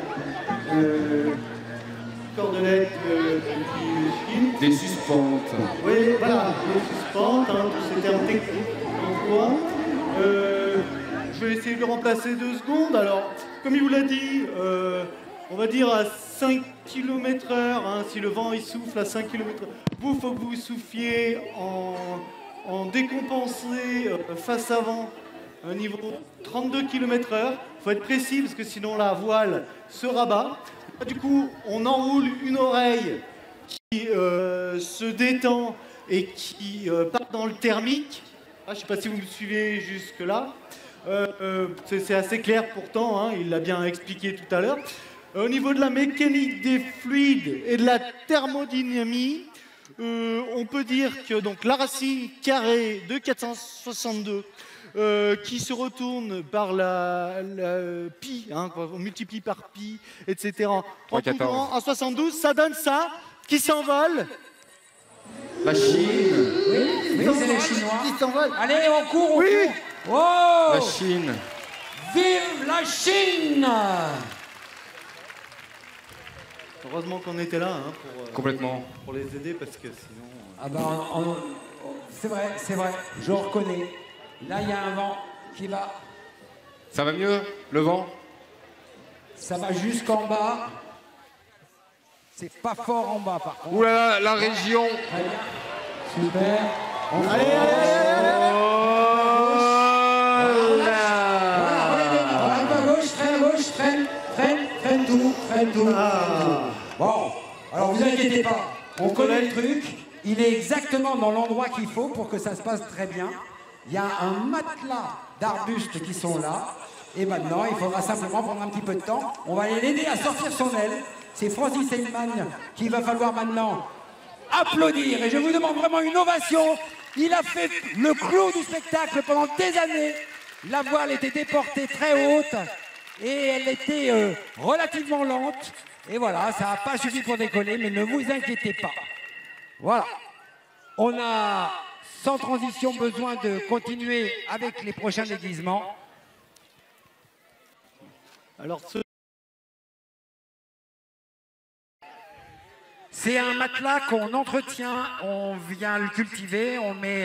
Cordelettes qui... Des suspentes. Oui, voilà, des suspentes, hein, tous ces termes techniques qu'on voit. Je vais essayer de le remplacer 2 secondes. Alors, comme il vous l'a dit, on va dire à 5 km/h, hein, si le vent il souffle à 5 km/h, vous, il faut que vous souffliez en décompensé face avant, un niveau 32 km/h. Il faut être précis parce que sinon la voile se rabat. Du coup, on enroule une oreille qui se détend et qui part dans le thermique. Ah, je ne sais pas si vous me suivez jusque-là. C'est assez clair pourtant, hein, il l'a bien expliqué tout à l'heure. Au niveau de la mécanique des fluides et de la thermodynamie, on peut dire que donc, la racine carrée de 462 qui se retourne par la pi, hein, on multiplie par pi, etc. En couvrant en 72, ça donne ça, qui s'envole. La Chine. Oui, c'est les Chinois. Qui s'envolent. Allez, on court, Oui. court. Oh, La Chine. vive la Chine! Heureusement qu'on était là hein, Complètement. pour les aider parce que sinon... Ah ben, c'est vrai, je reconnais. Là, il y a un vent qui va Ça va mieux, le vent? Ça va jusqu'en bas. C'est pas fort en bas, par contre. Ouh là là, la région. Très bien. Super. Allez, freine tout. Bon, alors vous inquiétez pas, on connaît le truc, il est exactement dans l'endroit qu'il faut pour que ça se passe très bien. Il y a un matelas d'arbustes qui sont là, et maintenant il faudra simplement prendre un petit peu de temps. On va aller l'aider à sortir son aile. C'est Francis Heyman qu'il va falloir maintenant applaudir, et je vous demande vraiment une ovation. Il a fait le clou du spectacle pendant des années. La voile était déportée très haute et elle était relativement lente. Et voilà, ça n'a pas suffi pour décoller, mais ne vous inquiétez pas. Voilà. On a, sans transition, besoin de continuer avec les prochains déguisements. Alors, c'est un matelas qu'on entretient, on vient le cultiver, on met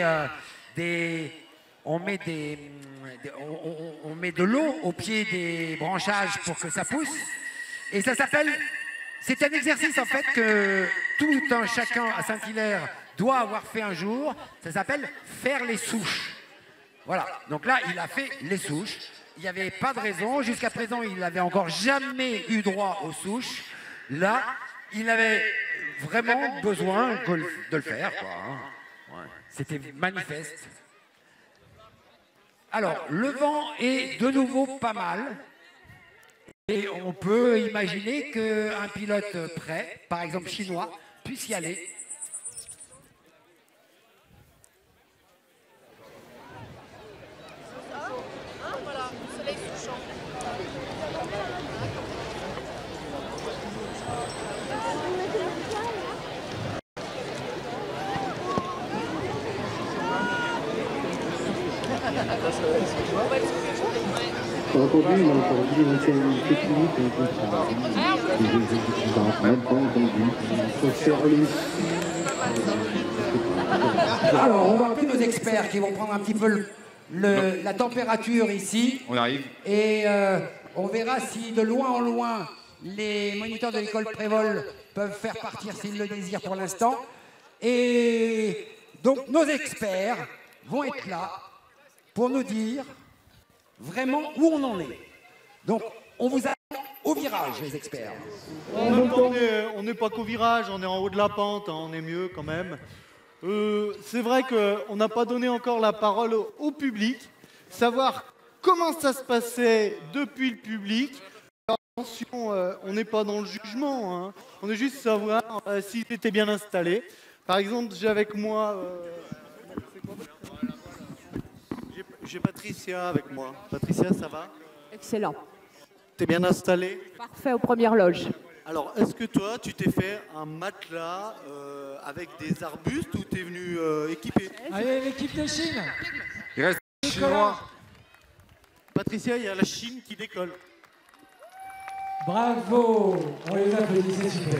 de l'eau au pied des branchages pour que ça pousse. Et ça s'appelle, c'est un exercice en fait que tout un chacun à Saint-Hilaire doit avoir fait un jour. Ça s'appelle faire les souches. Voilà, donc là il a fait les souches. Il n'y avait pas de raison, jusqu'à présent il n'avait encore jamais eu droit aux souches. Là, il avait vraiment besoin de le faire, quoi. Ouais. C'était manifeste. Alors, le vent est de nouveau pas mal. Et on peut imaginer qu'un pilote prêt, par exemple chinois, puisse y aller. Voilà, le soleil se chante. Aujourd'hui, on a entendu une série technique, un contrat. Même pas entendu. Il faut faire les... Alors, on va appeler nos experts qui vont prendre un petit peu la température ici. On arrive. Et on verra si de loin en loin, les moniteurs de l'école Prévol peuvent faire partir s'ils le désirent pour l'instant. Et donc, nos experts vont être là pour nous dire vraiment où on en est. Donc, on vous attend au virage, les experts. En même temps, on n'est pas qu'au virage, on est en haut de la pente, hein, on est mieux quand même. C'est vrai qu'on n'a pas donné encore la parole au public, savoir comment ça se passait depuis le public. Alors, attention, on n'est pas dans le jugement, hein. On est juste savoir s'il était bien installé. Par exemple, j'ai avec moi... J'ai Patricia avec moi. Patricia, ça va? Excellent. T'es bien installée? Parfait aux premières loges. Alors, est-ce que toi, tu t'es fait un matelas avec des arbustes ou t'es venu équipé? Allez, l'équipe de Chine. Il reste chinois. Patricia, il y a la Chine qui décolle. Bravo. On les applaudit, c'est super.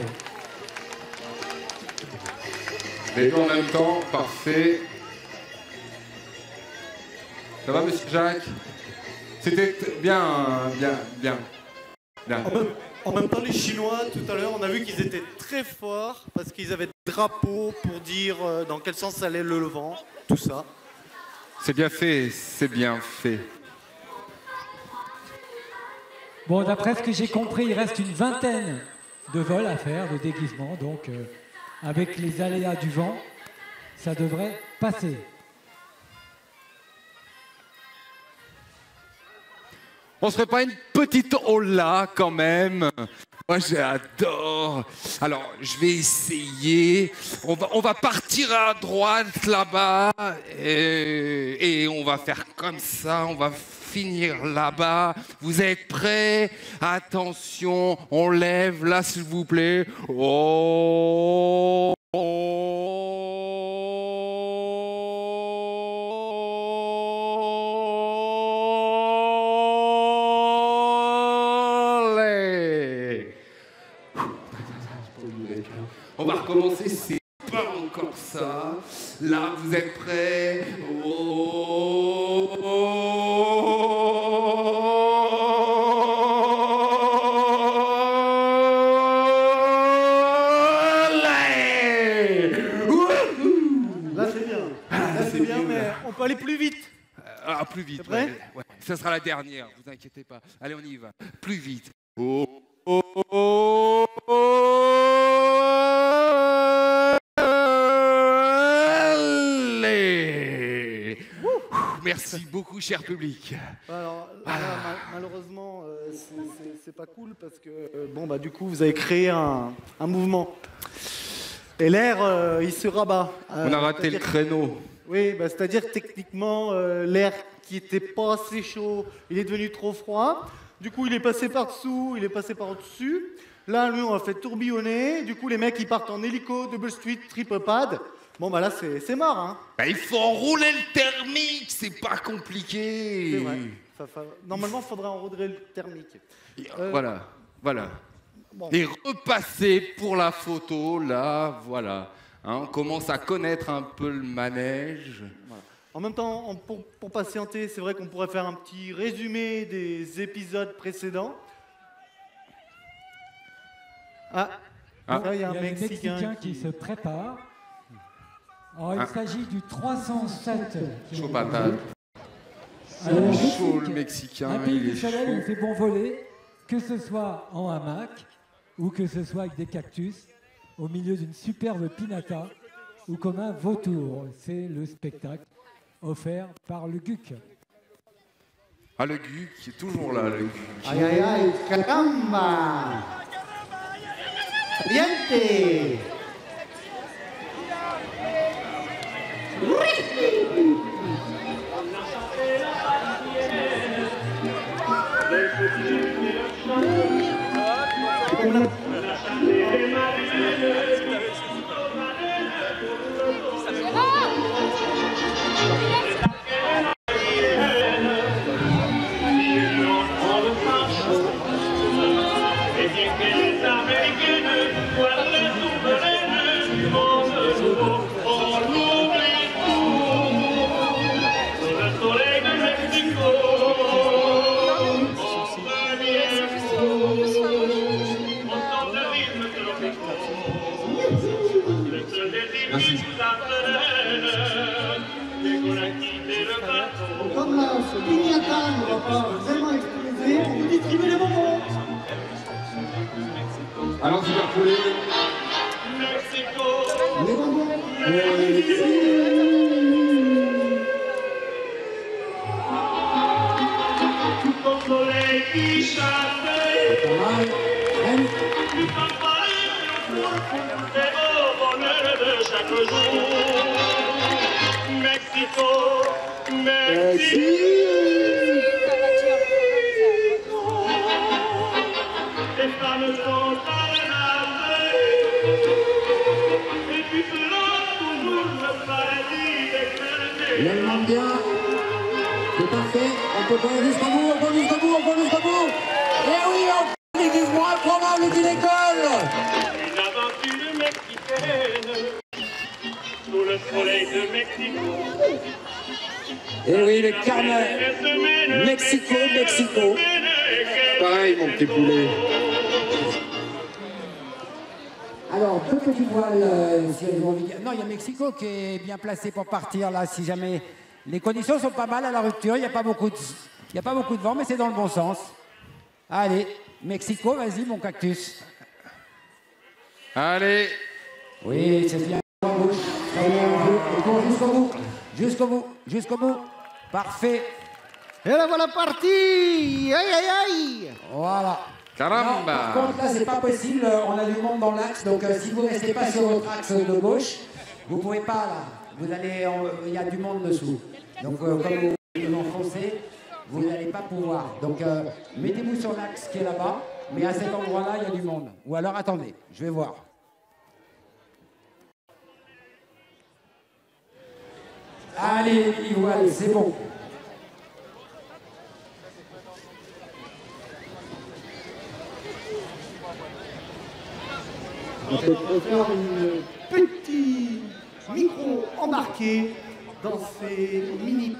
Les deux en même temps, parfait. Ça va, monsieur Jacques? C'était bien. En même temps, les Chinois, tout à l'heure, on a vu qu'ils étaient très forts parce qu'ils avaient des drapeaux pour dire dans quel sens allait le vent, tout ça. C'est bien fait, c'est bien fait. Bon, d'après ce que j'ai compris, il reste une vingtaine de vols à faire, de déguisements. Donc, avec les aléas du vent, ça devrait passer. On serait pas une petite hola quand même? Moi j'adore. Alors je vais essayer. On va partir à droite là-bas et on va faire comme ça. On va finir là-bas. Vous êtes prêts? Attention, on lève là s'il vous plaît. Oh. On va recommencer, c'est pas encore ça. Là, vous êtes prêts? Oh. on peut aller plus vite. Ah, plus vite. T'es prêt? Ouais. Ça sera la dernière, vous inquiétez pas. Allez, on y va. Plus vite. Oh, oh, oh, oh, allez. Merci beaucoup, cher public. Alors, là, malheureusement, c'est pas cool parce que, bon, bah, du coup, vous avez créé un mouvement. Et l'air, il se rabat. On a raté le créneau. Oui, bah, c'est-à-dire que techniquement, l'air qui était pas assez chaud, il est devenu trop froid. Du coup, il est passé par-dessous, il est passé par-dessus. Là, lui, on a fait tourbillonner. Du coup, les mecs, ils partent en hélico, double suite, triple pad. Bon, bah là, c'est mort, hein. Bah, il faut enrouler le thermique, c'est pas compliqué. C'est vrai. Normalement, il faudrait enrouler le thermique. Voilà, voilà. Bon. Et repasser pour la photo, là, voilà. Hein, on commence à connaître un peu le manège. Voilà. En même temps, pour patienter, c'est vrai qu'on pourrait faire un petit résumé des épisodes précédents. Ah, là, il y a un Mexicain qui se prépare. Alors, il s'agit du 307. Chaud patate. Alors, chaud le Mexicain, un pays il est du soleil, chaud. il fait bon voler, que ce soit en hamac ou que ce soit avec des cactus, au milieu d'une superbe pinata ou comme un vautour. C'est le spectacle offert par le GUC. Ah, le GUC qui est toujours là, le GUC. Aïe, aïe, aïe, caramba! Caliente! Comme là, ce pignata ne va pas vraiment exploser, on vous distribue les bonbons. Alors, tu vas couler. Les bonbons. Tout au soleil qui chasse, tout en pareil, c'est au bonheur de chaque jour. Mexico, Mexico. Les femmes sont enlevées, et puis cela toujours le paradis des clergés. Il demande bien. C'est parfait. On peut aller jusqu'au bout, on peut jusqu'au bout, on peut jusqu'au bout. Et oui, on fait des mois improbables d'une école. Une aventure mexicaine, sous le soleil de Mexico. Et oui, le carnet. Mexico, Mexico. Pareil, mon petit poulet. Alors, deux petites voiles, si elles ont envie de dire. Non, il y a Mexico qui est bien placé pour partir, là, si jamais... Les conditions sont pas mal à la rupture, il n'y a pas beaucoup de vent, mais c'est dans le bon sens. Allez, Mexico, vas-y, mon cactus. Allez. Oui, c'est bien. Très bien, on court jusqu'au bout. Jusqu'au bout, jusqu'au bout. Parfait. Et la voilà partie. Aïe, aïe, aïe. Voilà. Caramba. Non, par contre, là, c'est pas possible. On a du monde dans l'axe. Donc, si vous ne restez pas sur votre axe de gauche, vous ne pouvez pas, là. Vous allez, il y a du monde dessous. Donc, comme vous enfoncez, vous n'allez pas pouvoir. Donc, mettez-vous sur l'axe qui est là-bas. Mais à cet endroit-là, il y a du monde. Ou alors, attendez, je vais voir. Allez, Ivoile, c'est bon. On va faire une petit micro embarqué dans ces mini.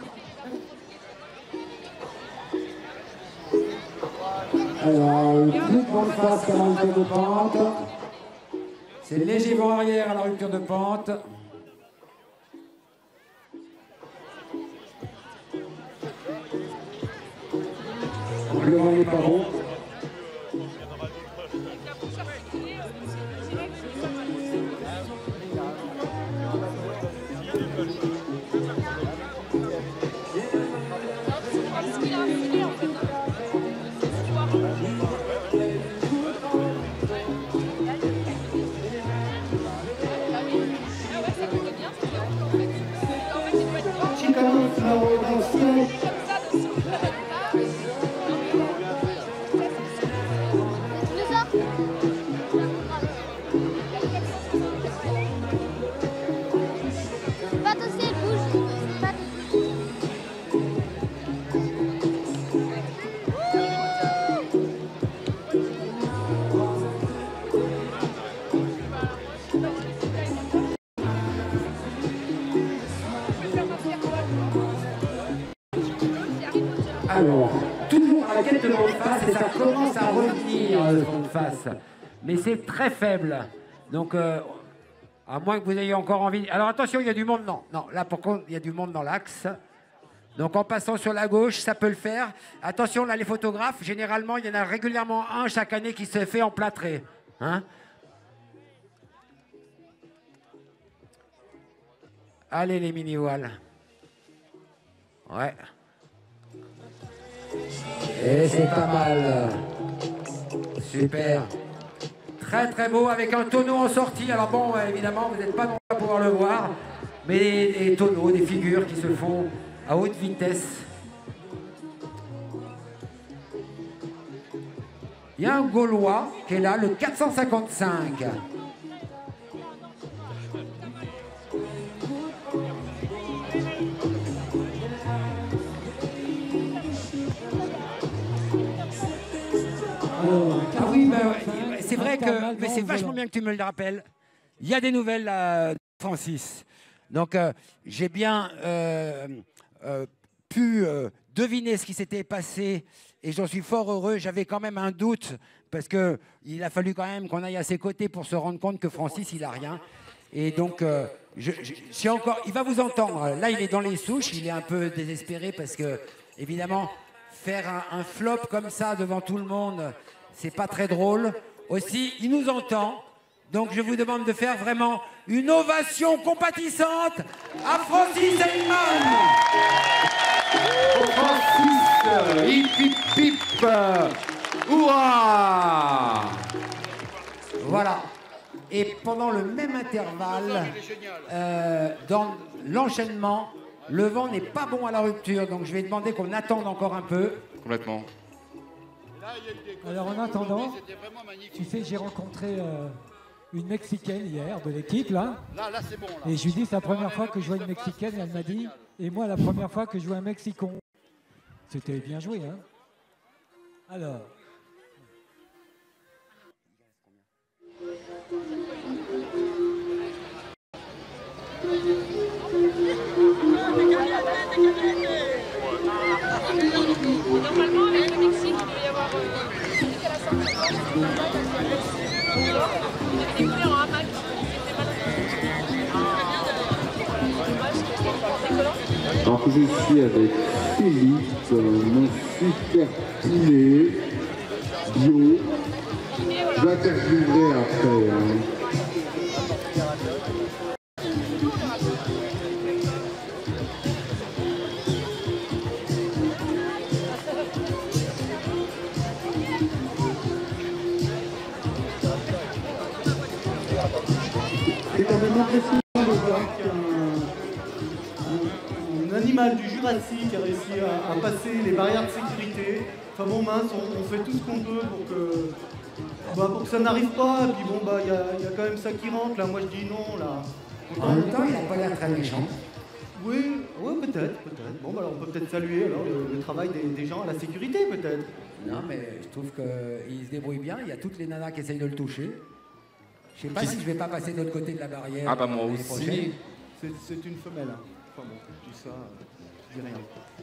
Alors, plus de vent de face à la rupture de pente. C'est léger vent arrière à la rupture de pente. Le vent n'est pas bon. Alors, toujours à la quête de fond de face et ça commence à revenir le fond de face. Mais c'est très faible. Donc, à moins que vous ayez encore envie. Alors attention, il y a du monde. Non, non, là par contre, il y a du monde dans l'axe. Donc en passant sur la gauche, ça peut le faire. Attention, là, les photographes, généralement, il y en a régulièrement un chaque année qui se fait emplâtrer. Hein? Allez, les mini-voiles. Ouais. Et c'est pas mal. Super. Très très beau avec un tonneau en sortie. Alors bon, évidemment, vous n'êtes pas nombreux à pouvoir le voir. Mais des tonneaux, des figures qui se font à haute vitesse. Il y a un Gaulois qui est là, le 455. Ah oui, bah, c'est vrai que mais c'est vachement bien que tu me le rappelles. Il y a des nouvelles là, Francis. Donc j'ai bien pu deviner ce qui s'était passé et j'en suis fort heureux. J'avais quand même un doute parce qu'il a fallu quand même qu'on aille à ses côtés pour se rendre compte que Francis, il n'a rien. Et donc, il va vous entendre. Là, il est dans les souches, il est un peu désespéré parce que, évidemment, faire un flop comme ça devant tout le monde, c'est pas très drôle. Aussi, il nous entend. Donc, je vous demande de faire vraiment une ovation compatissante à Francis Heyman. Francis, hip hip hip, hurrah! Voilà. Et pendant le même intervalle, dans l'enchaînement, le vent n'est pas bon à la rupture. Donc, je vais demander qu'on attende encore un peu. Complètement. Alors en attendant, tu sais, j'ai rencontré une Mexicaine hier de l'équipe là. Là, c'est bon. Là. Et je lui dis c'est la première fois que je vois une Mexicaine, et elle m'a dit, et moi la première fois que je vois un Mexicon. C'était bien joué, hein. Alors. Normalement, avec le Mexique, il doit y avoir des couleurs en hamac. Alors que je suis avec Philippe, mon super kiné bio. Je l'interviewerai après. Hein. C'est quand même impressionnant de voir qu'un animal du Jurassique a réussi à passer les barrières de sécurité. Enfin bon, mince, on fait tout ce qu'on peut pour que ça n'arrive pas. Et puis bon, il y a quand même ça qui rentre. Là, moi je dis non. Là. En même temps, il n'a pas l'air très méchant. Oui, peut-être. Bon, alors on peut peut-être saluer alors, le travail des gens à la sécurité, peut-être. Non, mais je trouve qu'il se débrouille bien. Il y a toutes les nanas qui essayent de le toucher. Je sais pas si je vais pas passer de l'autre côté de la barrière. Ah bah moi l'année aussi. prochaine. C'est une femelle. Hein. Enfin bon, je dis ça, je dis rien.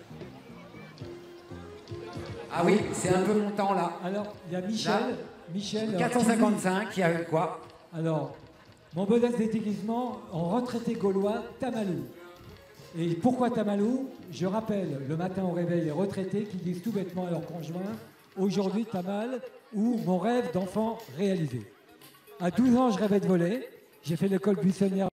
Ah oui, c'est un peu montant là. Alors, il y a Michel. Là, Michel 455, il y a quoi? Alors, mon modeste déguisement en retraité gaulois, Tamalou. Et pourquoi Tamalou? Je rappelle, le matin au réveil, les retraités qui disent tout bêtement à leur conjoint aujourd'hui pas mal, ou mon rêve d'enfant réalisé. À 12 ans, je rêvais de voler. J'ai fait l'école buissonnière.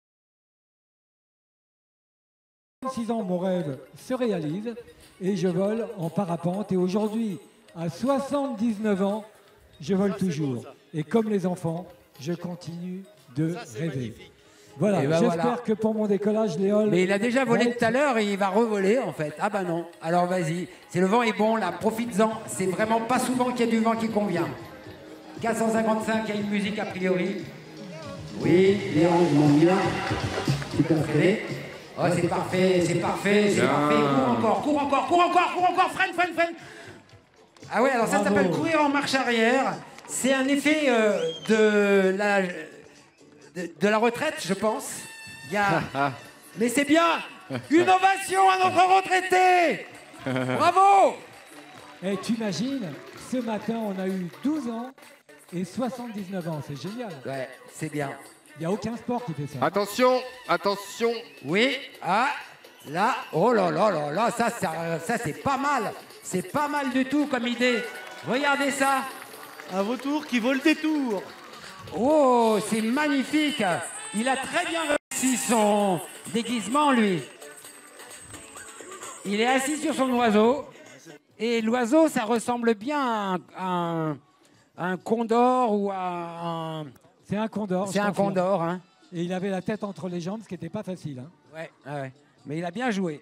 À 6 ans, mon rêve se réalise et je vole en parapente. Et aujourd'hui, à 79 ans, je vole toujours. Et comme les enfants, je continue de rêver. Voilà, Et ben j'espère voilà. que pour mon décollage, Léol... Mais il a déjà volé va tout à l'heure et il va revoler en fait. Ah bah non. Alors vas-y. C'est le vent est bon là, profites-en. C'est vraiment pas souvent qu'il y a du vent qui convient. 455, il y a une musique a priori. Oui, Léon, je m'en bien. Tout à fait. Oh, c'est parfait, c'est parfait, c'est Bien. parfait. Cours encore, cours encore, cours encore, cours encore, freine, freine, freine. Ah ouais, alors ça Bravo. s'appelle courir en marche arrière. C'est un effet de la retraite, je pense. Il y a... Mais c'est bien. Une ovation à notre retraité. Bravo. Et tu imagines, ce matin, on a eu 12 ans et 79 ans. C'est génial. Ouais, c'est bien. Il n'y a aucun sport qui fait ça. Attention, attention. Oui, ah, là, oh là là là là, ça c'est pas mal. C'est pas mal du tout comme idée. Regardez ça. Un vautour qui vole des tours. Oh, c'est magnifique. Il a très bien réussi son déguisement, lui. Il est assis sur son oiseau. Et l'oiseau, ça ressemble bien à un condor ou à un... C'est un condor. C'est je un confirme. condor, hein. Et il avait la tête entre les jambes, ce qui n'était pas facile. Hein. Ouais, ouais. Mais il a bien joué.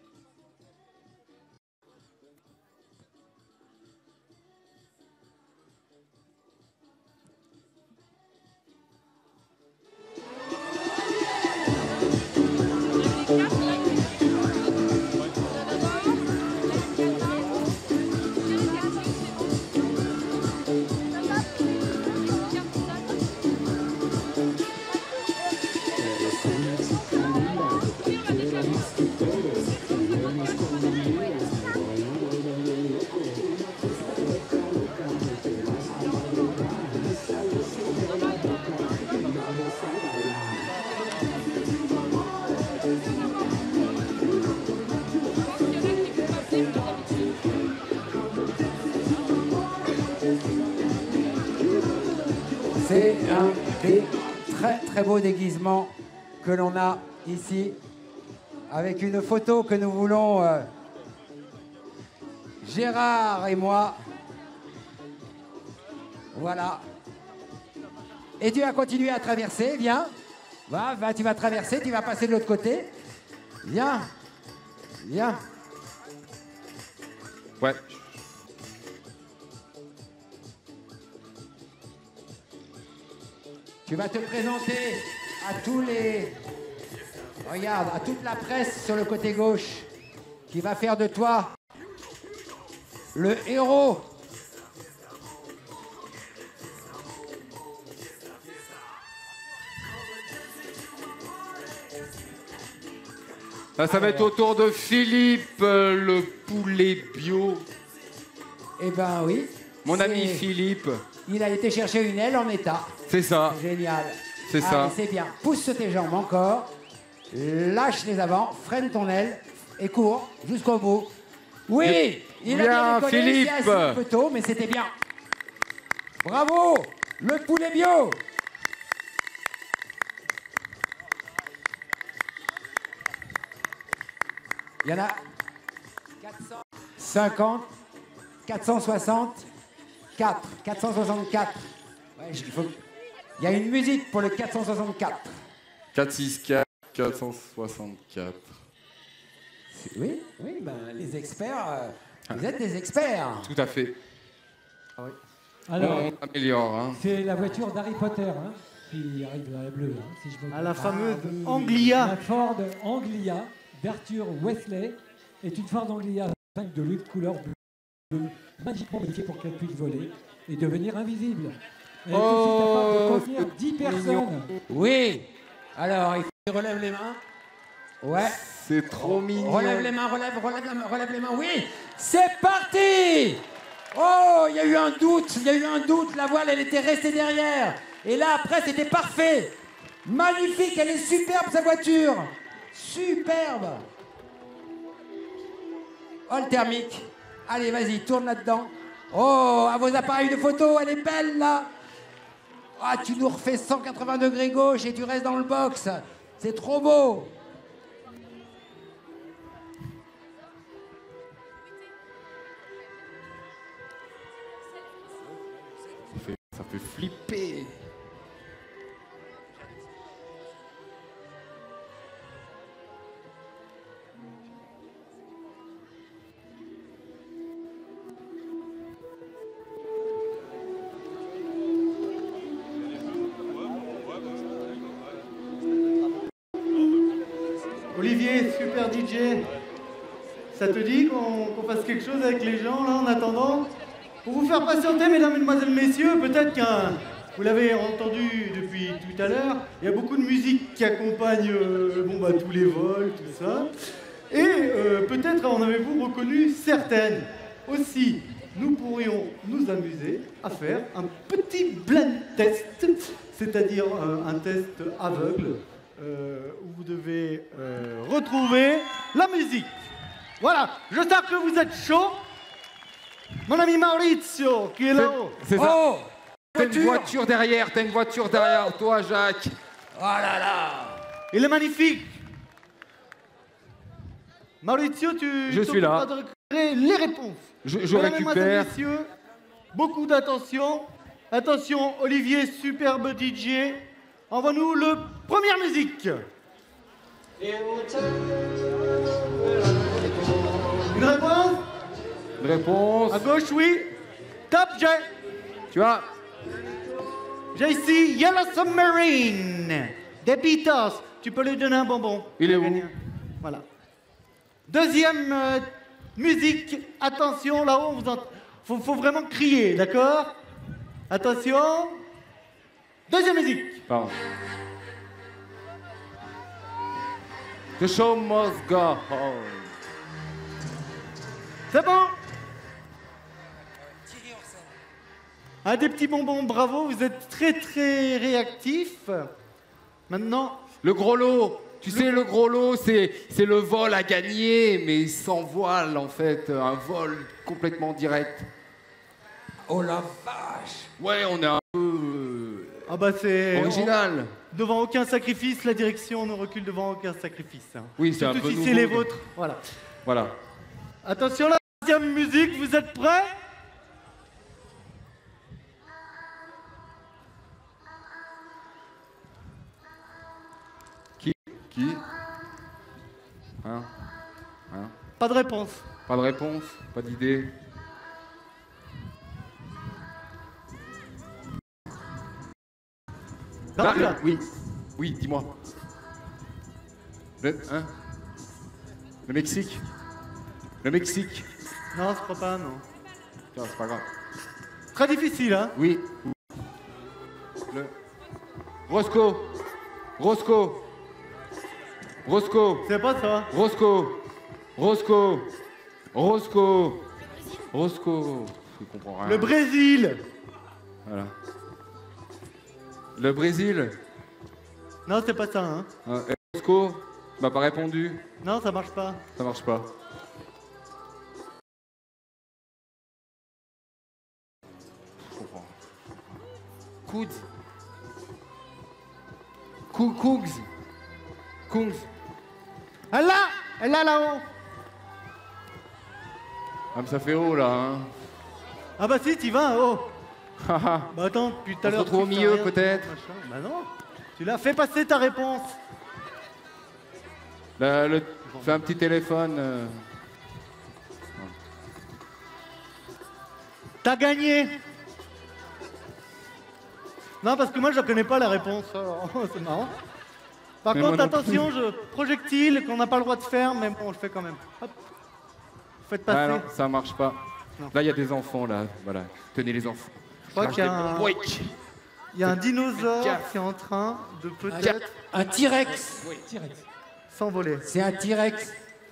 C'est un des très très beaux déguisements que l'on a ici, avec une photo que nous voulons, Gérard et moi. Voilà. Et tu vas continuer à traverser, viens. Va, tu vas traverser, tu vas passer de l'autre côté. Viens. Viens. Ouais. Tu vas te présenter à tous les... Regarde, à toute la presse sur le côté gauche qui va faire de toi le héros. Là, ça va être au tour de Philippe, le poulet bio. Eh ben oui. Mon ami C'est- Philippe. Il a été chercher une aile en état. C'est ça. Génial. C'est ça. Allez, c'est bien. Pousse tes jambes encore. Lâche les avant. Freine ton aile. Et cours jusqu'au bout. Oui. Il a bien Bien, décollé. Philippe. C'est assis un peu tôt, mais c'était bien. Bravo. Le poulet bio. Il y en a 450, 464, 464. Ouais, il y a une musique pour le 464. 464, 464. Oui, oui, ben, les experts, vous êtes des experts. Tout à fait. Alors, on améliore. Hein. c'est la voiture d'Harry Potter hein, qui arrive dans la bleue, hein, si je me À la trompe. fameuse oui. Anglia. La Ford Anglia d'Arthur Wesley est une Ford Anglia de luxe couleur bleue, magiquement modifiée pour qu'elle puisse voler et devenir invisible. Elle est aussi capable de contenir 10 personnes. Oui. Alors, il faut qu'il relève les mains. Ouais. C'est trop mignon. Relève les mains, relève les mains. Oui. C'est parti. Oh, il y a eu un doute, la voile, elle était restée derrière. Et là, après, c'était parfait. Magnifique, elle est superbe, sa voiture. Superbe. Oh, le thermique. Allez, vas-y, tourne là-dedans. Oh, à vos appareils de photo, elle est belle là. Ah, tu nous refais 180 degrés gauche et tu restes dans le box. C'est trop beau. Ça fait flipper. Olivier, super DJ. Ça te dit qu'on fasse quelque chose avec les gens là en attendant? Pour vous faire patienter, mesdames, mesdemoiselles, messieurs, peut-être qu'un... Vous l'avez entendu depuis tout à l'heure, il y a beaucoup de musique qui accompagne tous les vols, tout ça. Et peut-être en avez-vous reconnu certaines. Aussi, nous pourrions nous amuser à faire un petit blind test, c'est-à-dire un test aveugle, où vous devez retrouver la musique. Voilà, je sais que vous êtes chaud. Mon ami Maurizio, qui est là-haut. C'est ça. Oh, t'as une voiture derrière, t'as une voiture derrière toi, Jacques. Oh là là. Il est magnifique. Maurizio, tu Je suis là. de récupérer les réponses. Je Mesdames, récupère. mesdemoiselles, messieurs, beaucoup d'attention. Attention, Olivier, superbe DJ. Envoie-nous le première musique. Une réponse? Une réponse. À gauche, oui. Top, Jay. Tu vois? J'ai ici Yellow Submarine des Beatles. Tu peux lui donner un bonbon. Il est où? Voilà. Deuxième musique. Attention, là-haut, faut vraiment crier, d'accord? Attention. Deuxième musique. Pardon. The show must go on. C'est bon? Ah, des petits bonbons, bravo, vous êtes très très réactifs. Maintenant... Le gros lot. Tu sais, le gros lot, c'est le vol à gagner, mais sans voile, en fait. Un vol complètement direct. Oh la vache. Ouais, on est un peu... Ah bah c'est... original. Devant aucun sacrifice, la direction ne recule devant aucun sacrifice. Hein. Oui, c'est un peu Surtout si nouveau. c'est les vôtres. Voilà. Voilà. Attention, la deuxième musique, vous êtes prêts? Qui? Hein? Pas de réponse. Pas de réponse? Pas d'idée? Ah, oui. Oui, dis-moi. Le Mexique? Le Mexique? Non, je crois pas, non. Tiens, c'est pas grave. Très difficile, hein? Oui. Le... Roscoe. Roscoe. Roscoe. C'est pas ça. Roscoe. Roscoe. Roscoe. Roscoe. Je comprends rien. Le Brésil. Voilà. Le Brésil. Non, c'est pas ça, hein. Roscoe m'a pas répondu. Non, ça marche pas. Ça marche pas. Je comprends. Couds. Cougs. Cougs. Elle là, là-haut. Ah, mais ça fait haut là, hein. Ah bah si, t'y vas, oh. Bah attends, depuis tout à on se l'heure... retrouve au tu fais milieu rien, peut-être. machin. Bah non, tu l'as fait passer ta réponse. Fais un petit téléphone. T'as gagné. Non, parce que moi, je connais pas la réponse. Alors, c'est marrant. Par Mais contre, moi non attention, plus. projectile qu'on n'a pas le droit de faire, mais bon, on le fait quand même. Hop. Faites passer. Ah non, ça marche pas. Non. Là, il y a des enfants, là. Voilà. Tenez les enfants. Je crois qu'il y a un... Oui. Il y a un dinosaure qui est en train de peut-être... Un T-Rex. S'envoler. C'est un T-Rex.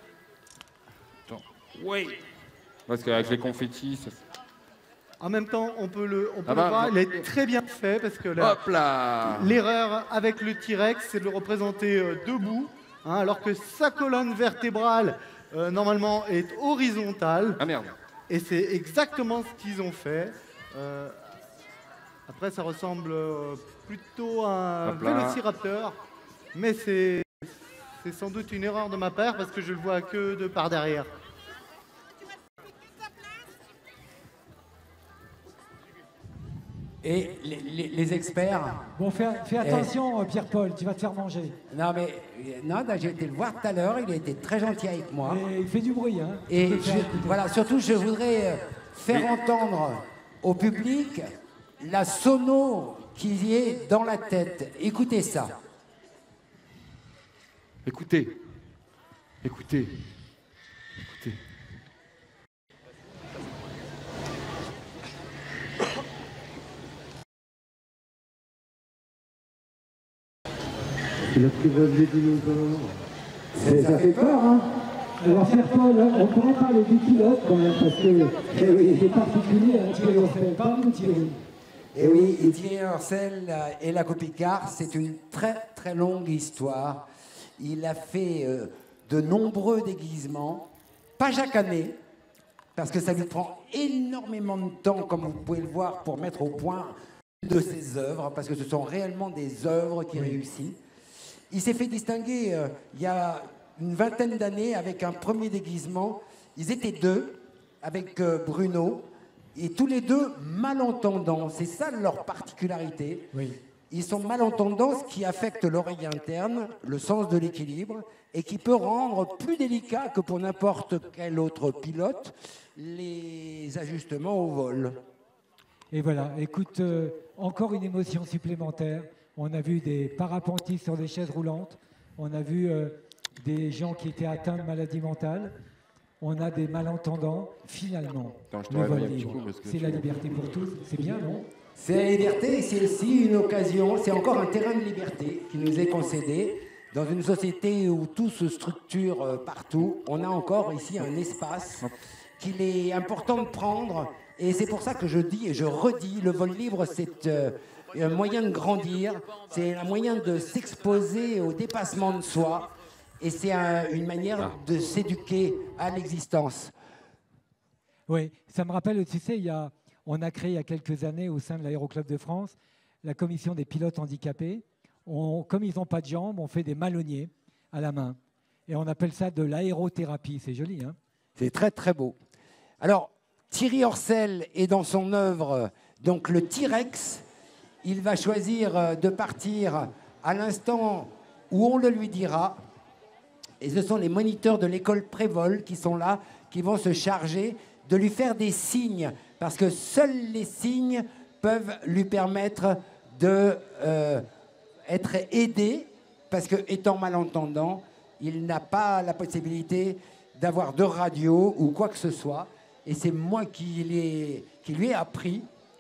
Oui. Parce qu'avec les confettis, ça... En même temps, on peut le Ah bah, voir, il bah, est très bien fait parce que Hop là. l'erreur avec le T-Rex, c'est de le représenter debout, hein, alors que sa colonne vertébrale, normalement, est horizontale. Ah merde. Et c'est exactement ce qu'ils ont fait. Après, ça ressemble plutôt à un Hop là. vélociraptor, mais c'est sans doute une erreur de ma part parce que je le vois que de par derrière. Et les experts... Bon, fais attention, Pierre-Paul, tu vas te faire manger. Non, mais non, j'ai été le voir tout à l'heure, il a été très gentil avec moi. Et il fait du bruit, hein. Et Tu peux faire écouter. voilà, surtout, je voudrais faire entendre au public la sono qui est dans la tête. Écoutez ça. Écoutez. Écoutez. Écoutez. Le plus beau des dinosaures. Ça fait peur, hein. Alors, Pierre-Paul, on pourrait parler du pilote quand même, parce que c'est particulier, hein, Thierry Orsel. Parle-nous, Thierry. Et oui, et Thierry Orsel et la Copicard, c'est une très très longue histoire. Il a fait de nombreux déguisements, pas chaque année, parce que ça lui prend énormément de temps, comme vous pouvez le voir, pour mettre au point de ses œuvres, parce que ce sont réellement des œuvres qui réussissent. Il s'est fait distinguer il y a une vingtaine d'années avec un premier déguisement. Ils étaient deux, avec Bruno, et tous les deux malentendants. C'est ça leur particularité. Oui. Ils sont malentendants, ce qui affecte l'oreille interne, le sens de l'équilibre, et qui peut rendre plus délicat que pour n'importe quel autre pilote les ajustements au vol. Et voilà, écoute, encore une émotion supplémentaire. On a vu des parapentistes sur des chaises roulantes. On a vu des gens qui étaient atteints de maladies mentales. On a des malentendants. Finalement, Attends, je te le vol réveille un petit libre, coup parce que c'est tu- la liberté pour tous. C'est bien, non? C'est la liberté et c'est aussi une occasion, c'est encore un terrain de liberté qui nous est concédé. Dans une société où tout se structure partout, on a encore ici un espace qu'il est important de prendre. Et c'est pour ça que je dis et je redis, le vol libre, c'est un moyen de grandir, c'est un moyen de s'exposer au dépassement de soi. Et c'est une manière de s'éduquer à l'existence. Oui, ça me rappelle, tu sais, on a créé il y a quelques années au sein de l'Aéroclub de France la commission des pilotes handicapés. Comme ils n'ont pas de jambes, on fait des malonniers à la main. Et on appelle ça de l'aérothérapie. C'est joli, hein? C'est très très beau. Alors, Thierry Orsel est dans son œuvre, donc le T-Rex. Il va choisir de partir à l'instant où on le lui dira. Et ce sont les moniteurs de l'école Prévol qui sont là, qui vont se charger de lui faire des signes. Parce que seuls les signes peuvent lui permettre de être aidé. Parce que, étant malentendant, il n'a pas la possibilité d'avoir de radio ou quoi que ce soit. Et c'est moi qui lui ai appris.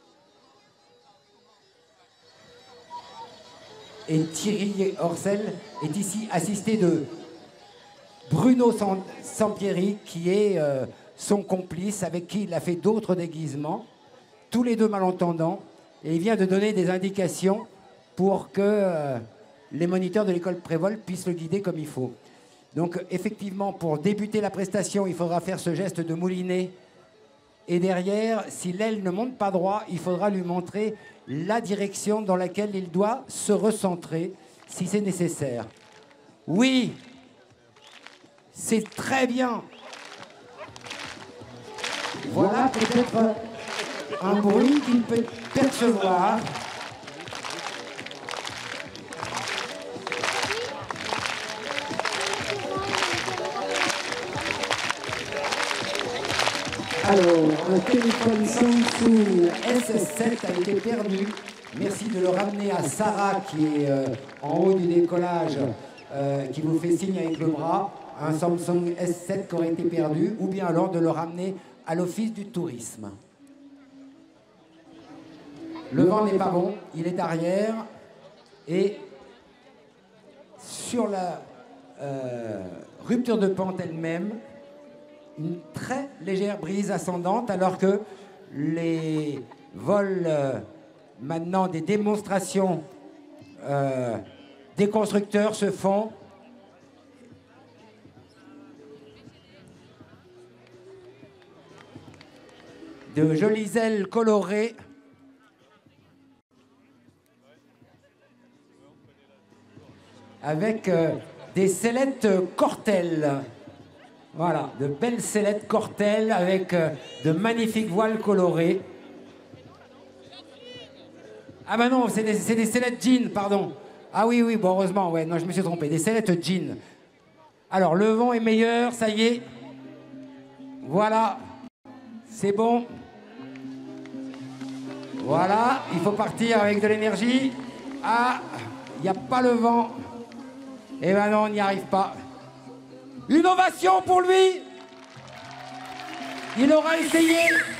Et Thierry Orsel est ici assisté de Bruno Sampieri, qui est son complice, avec qui il a fait d'autres déguisements, tous les deux malentendants. Et il vient de donner des indications pour que les moniteurs de l'école Prévol puissent le guider comme il faut. Donc effectivement, pour débuter la prestation, il faudra faire ce geste de moulinet. Et derrière, si l'aile ne monte pas droit, il faudra lui montrer la direction dans laquelle il doit se recentrer, si c'est nécessaire. Oui, c'est très bien. Voilà peut-être un bruit qu'il peut percevoir. Alors, un téléphone Samsung S7 a été perdu. Merci de le ramener à Sarah qui est en haut du décollage, qui vous fait signe avec le bras. Un Samsung S7 qui aurait été perdu, ou bien alors de le ramener à l'office du tourisme. Le vent n'est pas bon, il est arrière et sur la rupture de pente elle-même, une très légère brise ascendante, alors que les vols, maintenant des démonstrations des constructeurs se font. de jolies ailes colorées. Avec des sellettes cortelles. Voilà, de belles sellettes cortelles avec de magnifiques voiles colorées. Ah ben non, c'est des sellettes jeans, pardon. Ah oui, oui, bon, heureusement, ouais, non, je me suis trompé. Des sellettes jeans. Alors, le vent est meilleur, ça y est. Voilà, c'est bon. Voilà, il faut partir avec de l'énergie. Ah, il n'y a pas le vent. Eh ben non, on n'y arrive pas. Une ovation pour lui. Il aura essayé.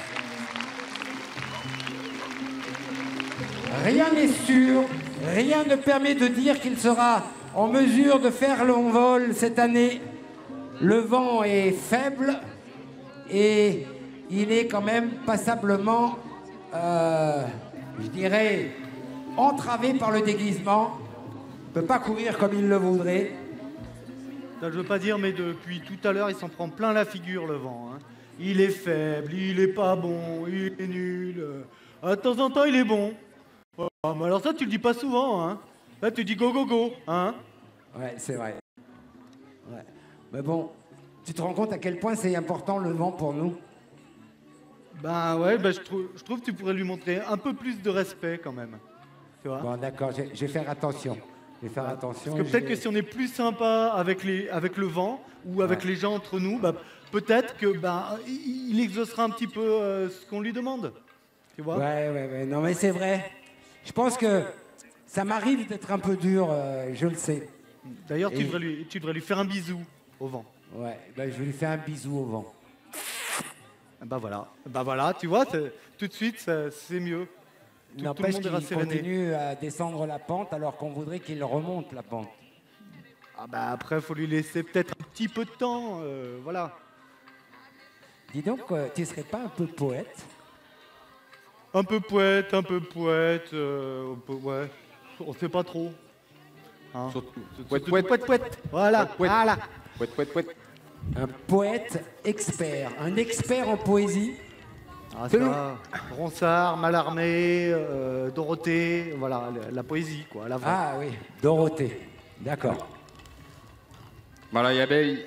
Rien n'est sûr, rien ne permet de dire qu'il sera en mesure de faire l'envol cette année. Le vent est faible et il est quand même passablement, je dirais, entravé par le déguisement. Il ne peut pas courir comme il le voudrait. Je veux pas dire, mais depuis tout à l'heure, il s'en prend plein la figure, le vent. Hein. Il est faible, il est pas bon, il est nul. De temps en temps, il est bon. Oh, mais alors ça, tu le dis pas souvent. Hein. Là, tu dis go, go, go. Hein. Ouais, c'est vrai. Ouais. Mais bon, tu te rends compte à quel point c'est important le vent pour nous? Ben ouais, ben je trouve que tu pourrais lui montrer un peu plus de respect quand même. Tu vois? Bon, d'accord, je vais faire attention. Je vais faire attention. Parce que peut-être que si on est plus sympa avec le vent ou avec les gens entre nous, bah, peut-être que il exaucera un petit peu ce qu'on lui demande. Tu vois? Ouais, non mais c'est vrai. Je pense que ça m'arrive d'être un peu dur, je le sais. D'ailleurs, tu devrais lui faire un bisou au vent. Ouais, ben, je vais lui faire un bisou au vent. Bah voilà, tu vois, tout de suite, c'est mieux. N'empêche qu'il continue à descendre la pente alors qu'on voudrait qu'il remonte la pente. Ah bah après, il faut lui laisser peut-être un petit peu de temps, voilà. Dis donc, tu ne serais pas un peu poète? Un peu poète, ouais, on sait pas trop. Hein. Poète. Voilà, voilà. Poète. Un poète expert, un expert en poésie. Ah, ça, Ronsard, Mallarmé, Dorothée, voilà, la poésie, quoi. La vraie. Ah oui, Dorothée, d'accord. Malay abeille.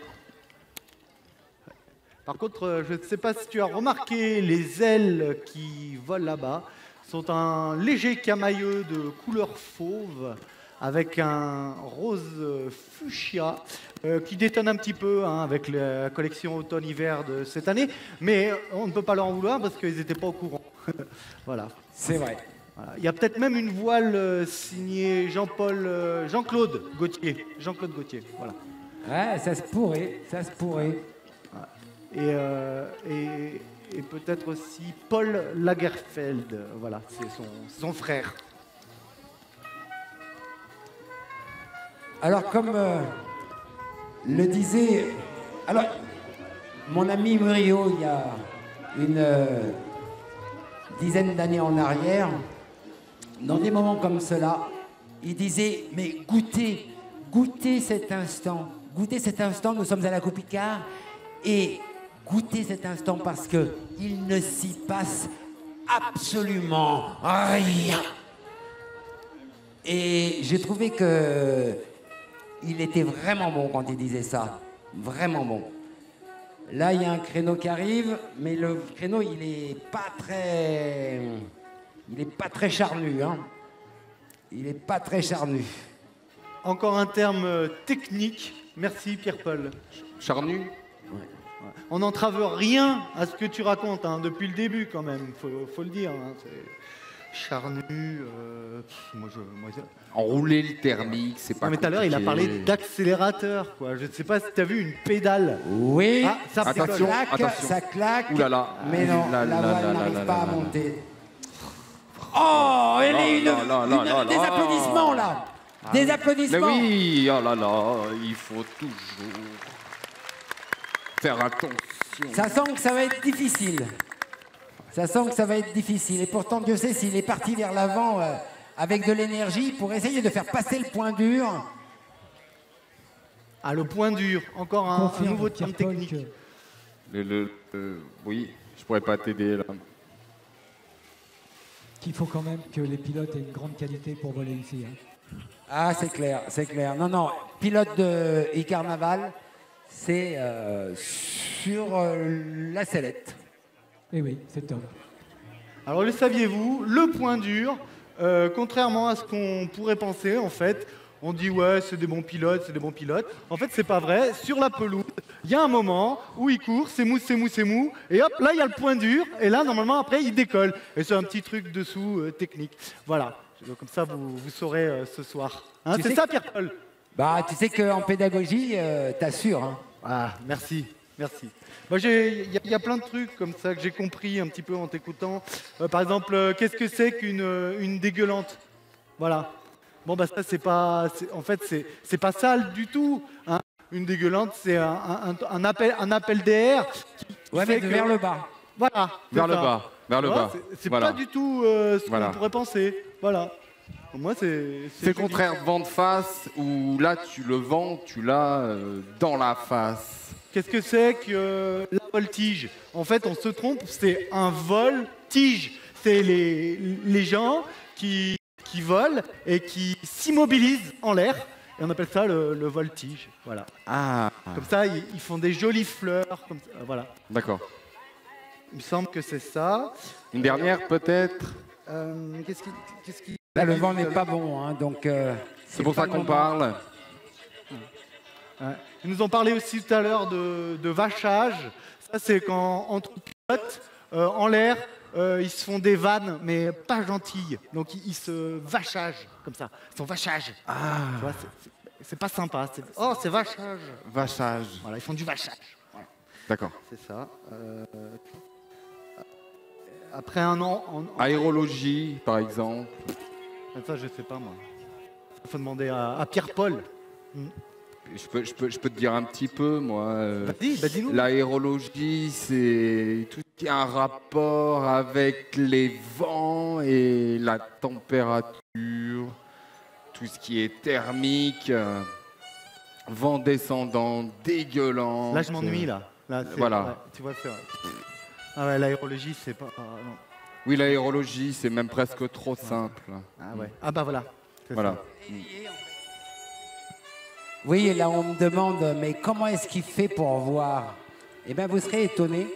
Par contre, je ne sais pas si tu as remarqué, les ailes qui volent là-bas sont un léger camailleux de couleur fauve avec un rose fuchsia qui détonne un petit peu avec la collection automne-hiver de cette année, mais on ne peut pas leur en vouloir parce qu'ils n'étaient pas au courant. Voilà. C'est vrai. Voilà. Il y a peut-être même une voile signée Jean-Claude Gauthier. Jean-Claude Gauthier, voilà. Ouais, ça se pourrait. Et peut-être aussi Paul Lagerfeld, voilà, c'est son frère. Alors, comme le disait... Alors, mon ami Murillo, il y a une dizaine d'années en arrière, dans des moments comme cela, il disait, mais goûtez cet instant. Goûtez cet instant, nous sommes à la Coupe Icare, et goûtez cet instant parce que il ne s'y passe absolument rien. Et j'ai trouvé que il était vraiment bon quand il disait ça. Vraiment bon. Là, il y a un créneau qui arrive, mais le créneau, il est pas très charnu, hein. Il est pas très charnu. Encore un terme technique. Merci Pierre-Paul. Charnu? Ouais. On n'entrave rien à ce que tu racontes, hein, depuis le début quand même, faut le dire. Hein, charnu, enrouler le thermique, c'est pas. Mais tout à l'heure, il a parlé d'accélérateur, quoi. Je ne sais pas si tu as vu une pédale. Oui, ça attention, ça claque. Ouh là là. Mais non, la voile n'arrive pas à monter. Oh, des applaudissements là. Des applaudissements. Mais oui, oh là là, il faut toujours faire attention. Ça sent que ça va être difficile. Et pourtant, Dieu sait s'il est parti vers l'avant avec de l'énergie pour essayer de faire passer le point dur. Ah, le point dur. Encore un nouveau terme technique. Oui, je pourrais pas t'aider là. qu'il faut quand même que les pilotes aient une grande qualité pour voler ici. Hein. Ah, c'est clair, c'est clair. Non, non, pilote de e-carnaval, c'est sur la sellette. Eh oui, c'est top. Alors le saviez-vous, le point dur, contrairement à ce qu'on pourrait penser en fait, on dit ouais c'est des bons pilotes, c'est des bons pilotes. En fait c'est pas vrai, sur la pelouse, il y a un moment où il court, c'est mou, c'est mou, c'est mou, et hop là il y a le point dur, et là normalement après il décolle. Et c'est un petit truc dessous technique. Voilà, comme ça vous saurez ce soir. Hein, c'est ça Pierre-Paul? Bah tu sais qu'en pédagogie, t'assures. Hein. Ah merci, merci. Moi, il y a plein de trucs comme ça que j'ai compris un petit peu en t'écoutant. Par exemple, qu'est-ce que c'est qu'une dégueulante? Voilà. Bon, bah ça, c'est pas... En fait, c'est pas sale du tout. Hein. Une dégueulante, c'est un appel d'air qui ouais, fait mais vers le bas. Voilà. Vers le bas. Vers le bas. C'est voilà. pas du tout ce qu'on Voilà. pourrait penser. Voilà. Pour moi, c'est le contraire, vent de face, où là, le vent, tu l'as dans la face. Qu'est-ce que c'est que la voltige? En fait, on se trompe, c'est un vol-tige. C'est les gens qui volent et qui s'immobilisent en l'air. Et on appelle ça le voltige. Voilà. Ah. Comme ça, ils font des jolies fleurs. Comme ça, voilà. D'accord. Il me semble que c'est ça. Une dernière, peut-être Qu'est-ce qui... Là, le vent n'est pas bon, hein, donc... c'est pour ça qu'on parle. Ouais. Ils nous ont parlé aussi tout à l'heure de vachage. Ça, c'est quand, entre pilotes, en l'air, ils se font des vannes, mais pas gentilles. Donc, ils se vachagent, comme ça. Ils sont vachage. Ah. Tu vois, c'est pas sympa. Oh, c'est vachage. Vachage. Voilà, ils font du vachage. Voilà. D'accord. C'est ça. Après un an... Aérologie, par exemple. Ça, je sais pas, moi. Il faut demander à Pierre-Paul. Je peux te dire un petit peu, moi. Dis-nous. L'aérologie, c'est tout ce qui a un rapport avec les vents et la température, tout ce qui est thermique, vent descendant, dégueulant. Là, je m'ennuie, là. Voilà. Ouais, tu vois, c'est vrai. Ah ouais, l'aérologie, c'est pas... non. Oui, l'aérologie, c'est même presque trop simple. Ah ouais. Ah bah voilà. Voilà. Oui, et là on me demande, mais comment est-ce qu'il fait pour voir? Eh bien, vous serez étonné.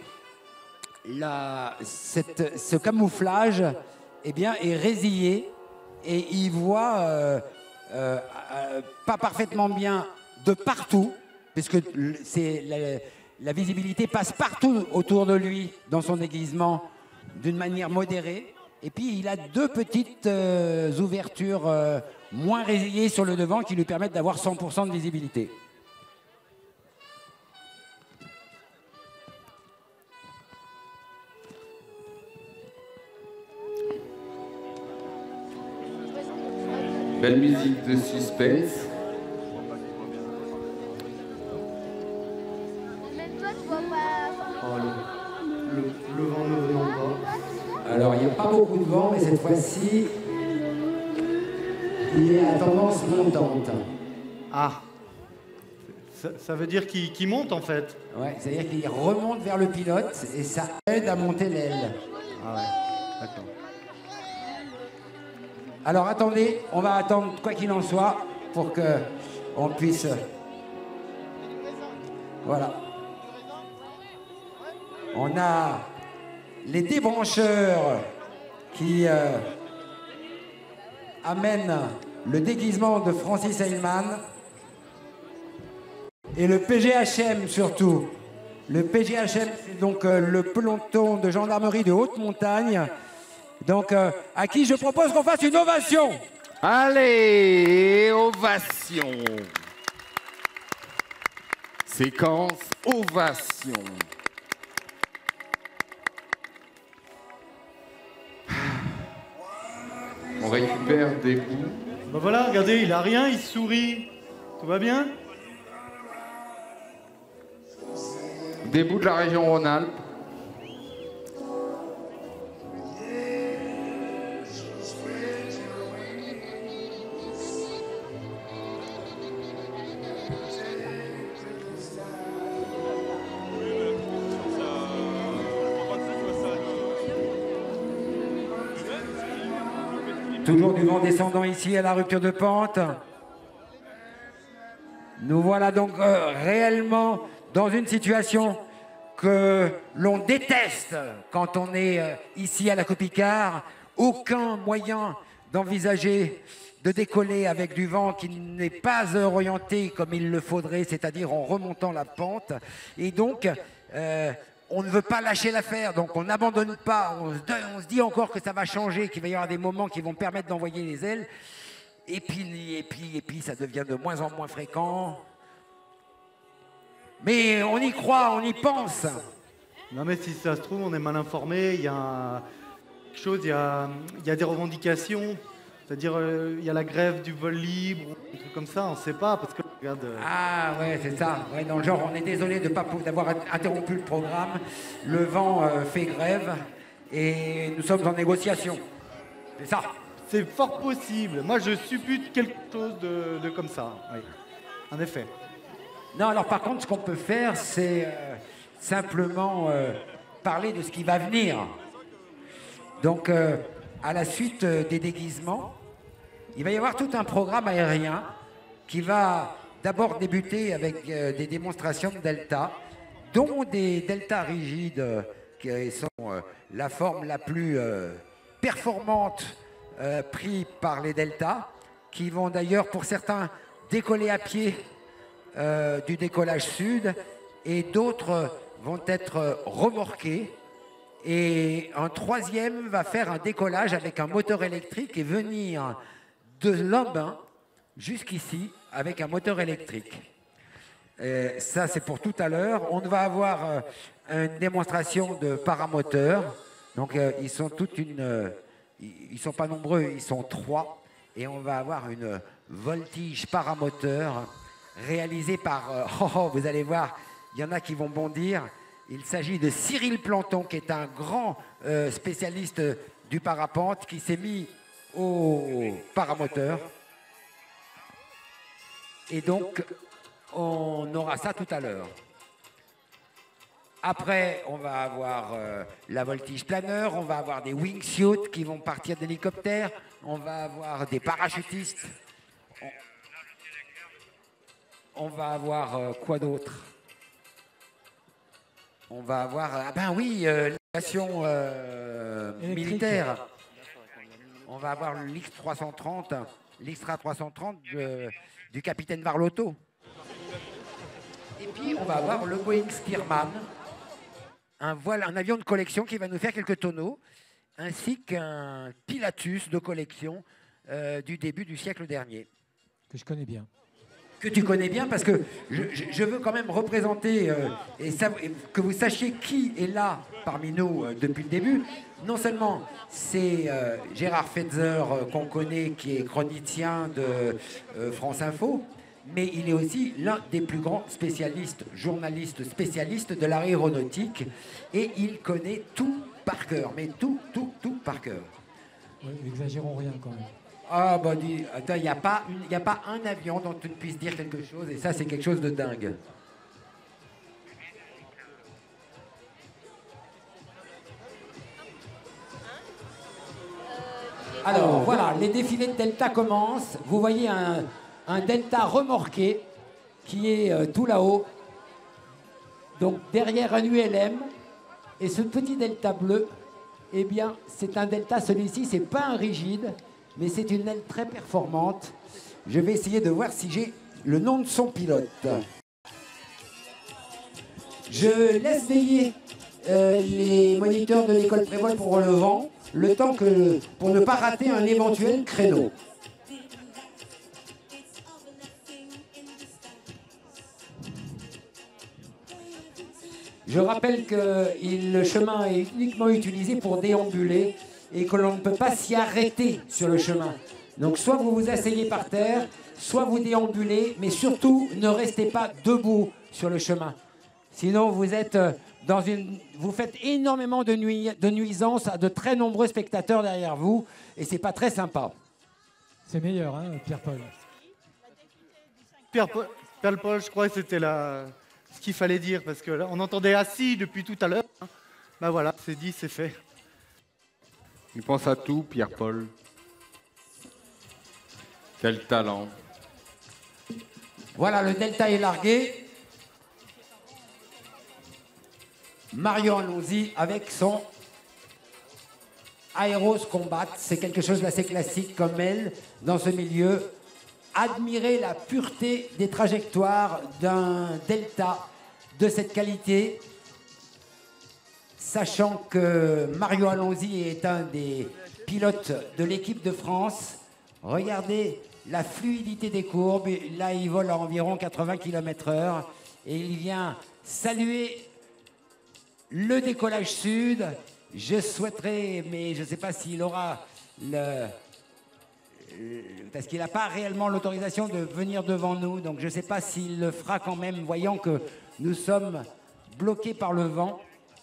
Ce camouflage, eh bien, est résillé et il voit pas parfaitement bien de partout, puisque la visibilité passe partout autour de lui dans son déguisement d'une manière modérée. Et puis, il a deux petites ouvertures moins résillées sur le devant qui lui permettent d'avoir 100% de visibilité. Belle musique de suspense. Le vent ne venant pas. Alors, il n'y a pas beaucoup de vent, mais cette fois-ci, il est à tendance montante. Ah, ça veut dire qu'il monte en fait. Ouais, c'est-à-dire qu'il remonte vers le pilote et ça aide à monter l'aile. Ah ouais, d'accord. Alors attendez, on va attendre quoi qu'il en soit pour que on puisse... Voilà. On a les débrancheurs qui amènent le déguisement de Francis Heilmann et le PGHM surtout. Le PGHM, c'est donc le peloton de gendarmerie de haute montagne. Donc, à qui je propose qu'on fasse une ovation. Allez, ovation. Séquence ovation. On récupère des bouts. Bah voilà, regardez, il a rien, il sourit. Tout va bien? Des bouts de la région Rhône-Alpes. Toujours du vent descendant ici à la rupture de pente. Nous voilà donc réellement dans une situation que l'on déteste quand on est ici à la Coupe Icare. Aucun moyen d'envisager de décoller avec du vent qui n'est pas orienté comme il le faudrait, c'est-à-dire en remontant la pente. Et donc, on ne veut pas lâcher l'affaire, donc on n'abandonne pas. On se dit encore que ça va changer, qu'il va y avoir des moments qui vont permettre d'envoyer les ailes. Et puis, ça devient de moins en moins fréquent. Mais on y croit, on y pense. Non mais si ça se trouve, on est mal informé, il y a quelque chose, il y a des revendications, c'est-à-dire il y a la grève du vol libre, des trucs comme ça, on ne sait pas, parce que regarde... Ah ouais, c'est ça, ouais, dans le genre, on est désolé d'avoir interrompu le programme, le vent fait grève, et nous sommes en négociation, c'est ça. C'est fort possible, moi je suppute quelque chose de comme ça, oui, en effet. Non, alors par contre, ce qu'on peut faire, c'est simplement parler de ce qui va venir. Donc, à la suite des déguisements, il va y avoir tout un programme aérien qui va d'abord débuter avec des démonstrations de delta, dont des deltas rigides qui sont la forme la plus performante prise par les deltas, qui vont d'ailleurs pour certains décoller à pied du décollage sud, et d'autres vont être remorqués, et un troisième va faire un décollage avec un moteur électrique et venir de Lambin jusqu'ici avec un moteur électrique. Ça, c'est pour tout à l'heure. On va avoir une démonstration de paramoteurs. Donc, ils sont ils sont pas nombreux, ils sont 3, et on va avoir une voltige paramoteur réalisé par, vous allez voir, il y en a qui vont bondir. Il s'agit de Cyril Planton, qui est un grand spécialiste du parapente, qui s'est mis au paramoteur. Et donc, on aura ça tout à l'heure. Après, on va avoir la voltige planeur, on va avoir des wingsuits qui vont partir d'hélicoptères, on va avoir des parachutistes. On va avoir quoi d'autre? On va avoir, ah ben oui, l'aviation militaire. On va avoir l'X-330, l'Xtra 330 du capitaine Varlotto. Et puis, on va avoir le Boeing Stearman, un avion de collection qui va nous faire quelques tonneaux, ainsi qu'un Pilatus de collection du début du siècle dernier. Que je connais bien. Que tu connais bien, parce que je veux quand même représenter et que vous sachiez qui est là parmi nous depuis le début. Non seulement c'est Gérard Fetzer qu'on connaît, qui est chronicien de France Info, mais il est aussi l'un des plus grands spécialistes, journalistes spécialistes de l'aéronautique, et il connaît tout par cœur, mais tout par cœur. Ouais, n'exagérons rien quand même. Ah bah dis, attends, il n'y a pas un avion dont tu ne puisses dire quelque chose, et ça c'est quelque chose de dingue. Alors voilà, les défilés de Delta commencent. Vous voyez un Delta remorqué qui est tout là-haut, donc derrière un ULM, et ce petit Delta bleu, eh bien c'est un Delta, celui-ci c'est pas un rigide, mais c'est une aile très performante. Je vais essayer de voir si j'ai le nom de son pilote. Je laisse veiller les moniteurs de l'école Prévol pour le vent, le temps pour ne pas rater un éventuel créneau. Je rappelle que le chemin est uniquement utilisé pour déambuler et que l'on ne peut pas s'y arrêter sur le chemin. Donc soit vous vous asseyez par terre, soit vous déambulez, mais surtout ne restez pas debout sur le chemin. Sinon vous êtes vous faites énormément de nuisances à de très nombreux spectateurs derrière vous, et c'est pas très sympa. C'est meilleur, hein, Pierre-Paul. Pierre-Paul, je crois que c'était ce qu'il fallait dire, parce que là, on entendait assis depuis tout à l'heure. Ben voilà, c'est dit, c'est fait. Il pense à tout, Pierre-Paul. Quel talent. Voilà, le delta est largué. Mario Alonzi avec son Aeros Combat. C'est quelque chose d'assez classique comme elle dans ce milieu. Admirez la pureté des trajectoires d'un delta de cette qualité, sachant que Mario Alonzi est un des pilotes de l'équipe de France. Regardez la fluidité des courbes. Là, il vole à environ 80 km/h et il vient saluer le décollage sud. Je souhaiterais, mais je ne sais pas s'il aura parce qu'il n'a pas réellement l'autorisation de venir devant nous, donc je ne sais pas s'il le fera quand même, voyant que nous sommes bloqués par le vent.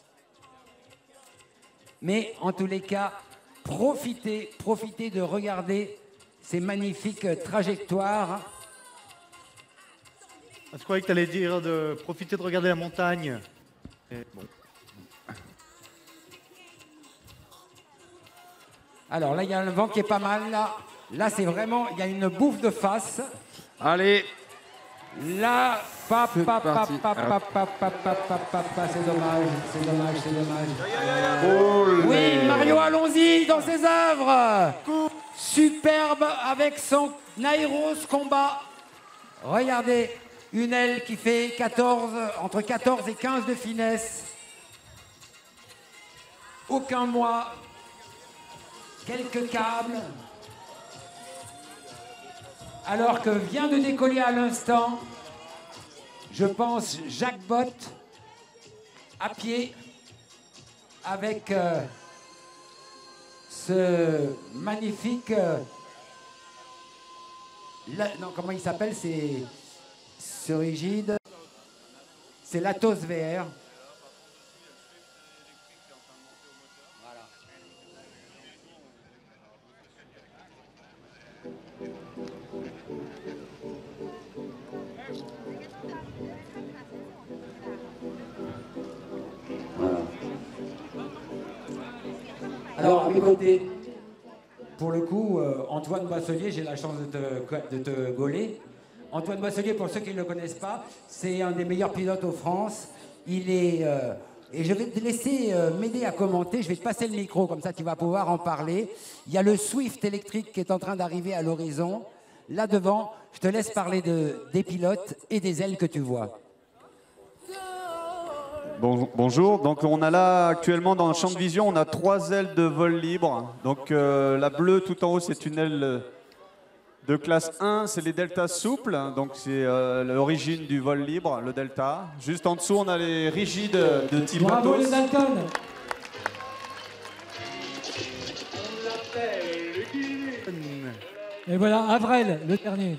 Mais en tous les cas, profitez de regarder ces magnifiques trajectoires. Je croyais que tu allais dire de profiter de regarder la montagne. Et bon. Alors là, il y a un vent qui est pas mal. Là c'est vraiment, il y a une bouffe de face. Allez. Là, c'est dommage, c'est dommage. Oui, Mario, allons-y dans ses œuvres. Superbe avec son Aeros Combat. Regardez, une aile qui fait entre 14 et 15 de finesse. Aucun mois. Quelques câbles. Alors que vient de décoller à l'instant, je pense, Jacques Bott à pied avec ce magnifique... non, comment il s'appelle? C'est ce rigide. C'est l'Atos VR. Alors, à mes côtés, pour le coup, Antoine Boisselier, j'ai la chance de te gauler. Antoine Boisselier, pour ceux qui ne le connaissent pas, c'est un des meilleurs pilotes en France. Il est... et je vais te laisser m'aider à commenter. Je vais te passer le micro, comme ça tu vas pouvoir en parler. Il y a le Swift électrique qui est en train d'arriver à l'horizon. Là devant, je te laisse parler des pilotes et des ailes que tu vois. Bonjour, donc on a là actuellement dans le champ de vision, on a 3 ailes de vol libre. Donc la bleue tout en haut, c'est une aile de classe 1, c'est les deltas souples, donc c'est l'origine du vol libre, le delta. Juste en dessous, on a les rigides de type Bravo Atos. les Dalton. Et voilà, Avrel, le dernier.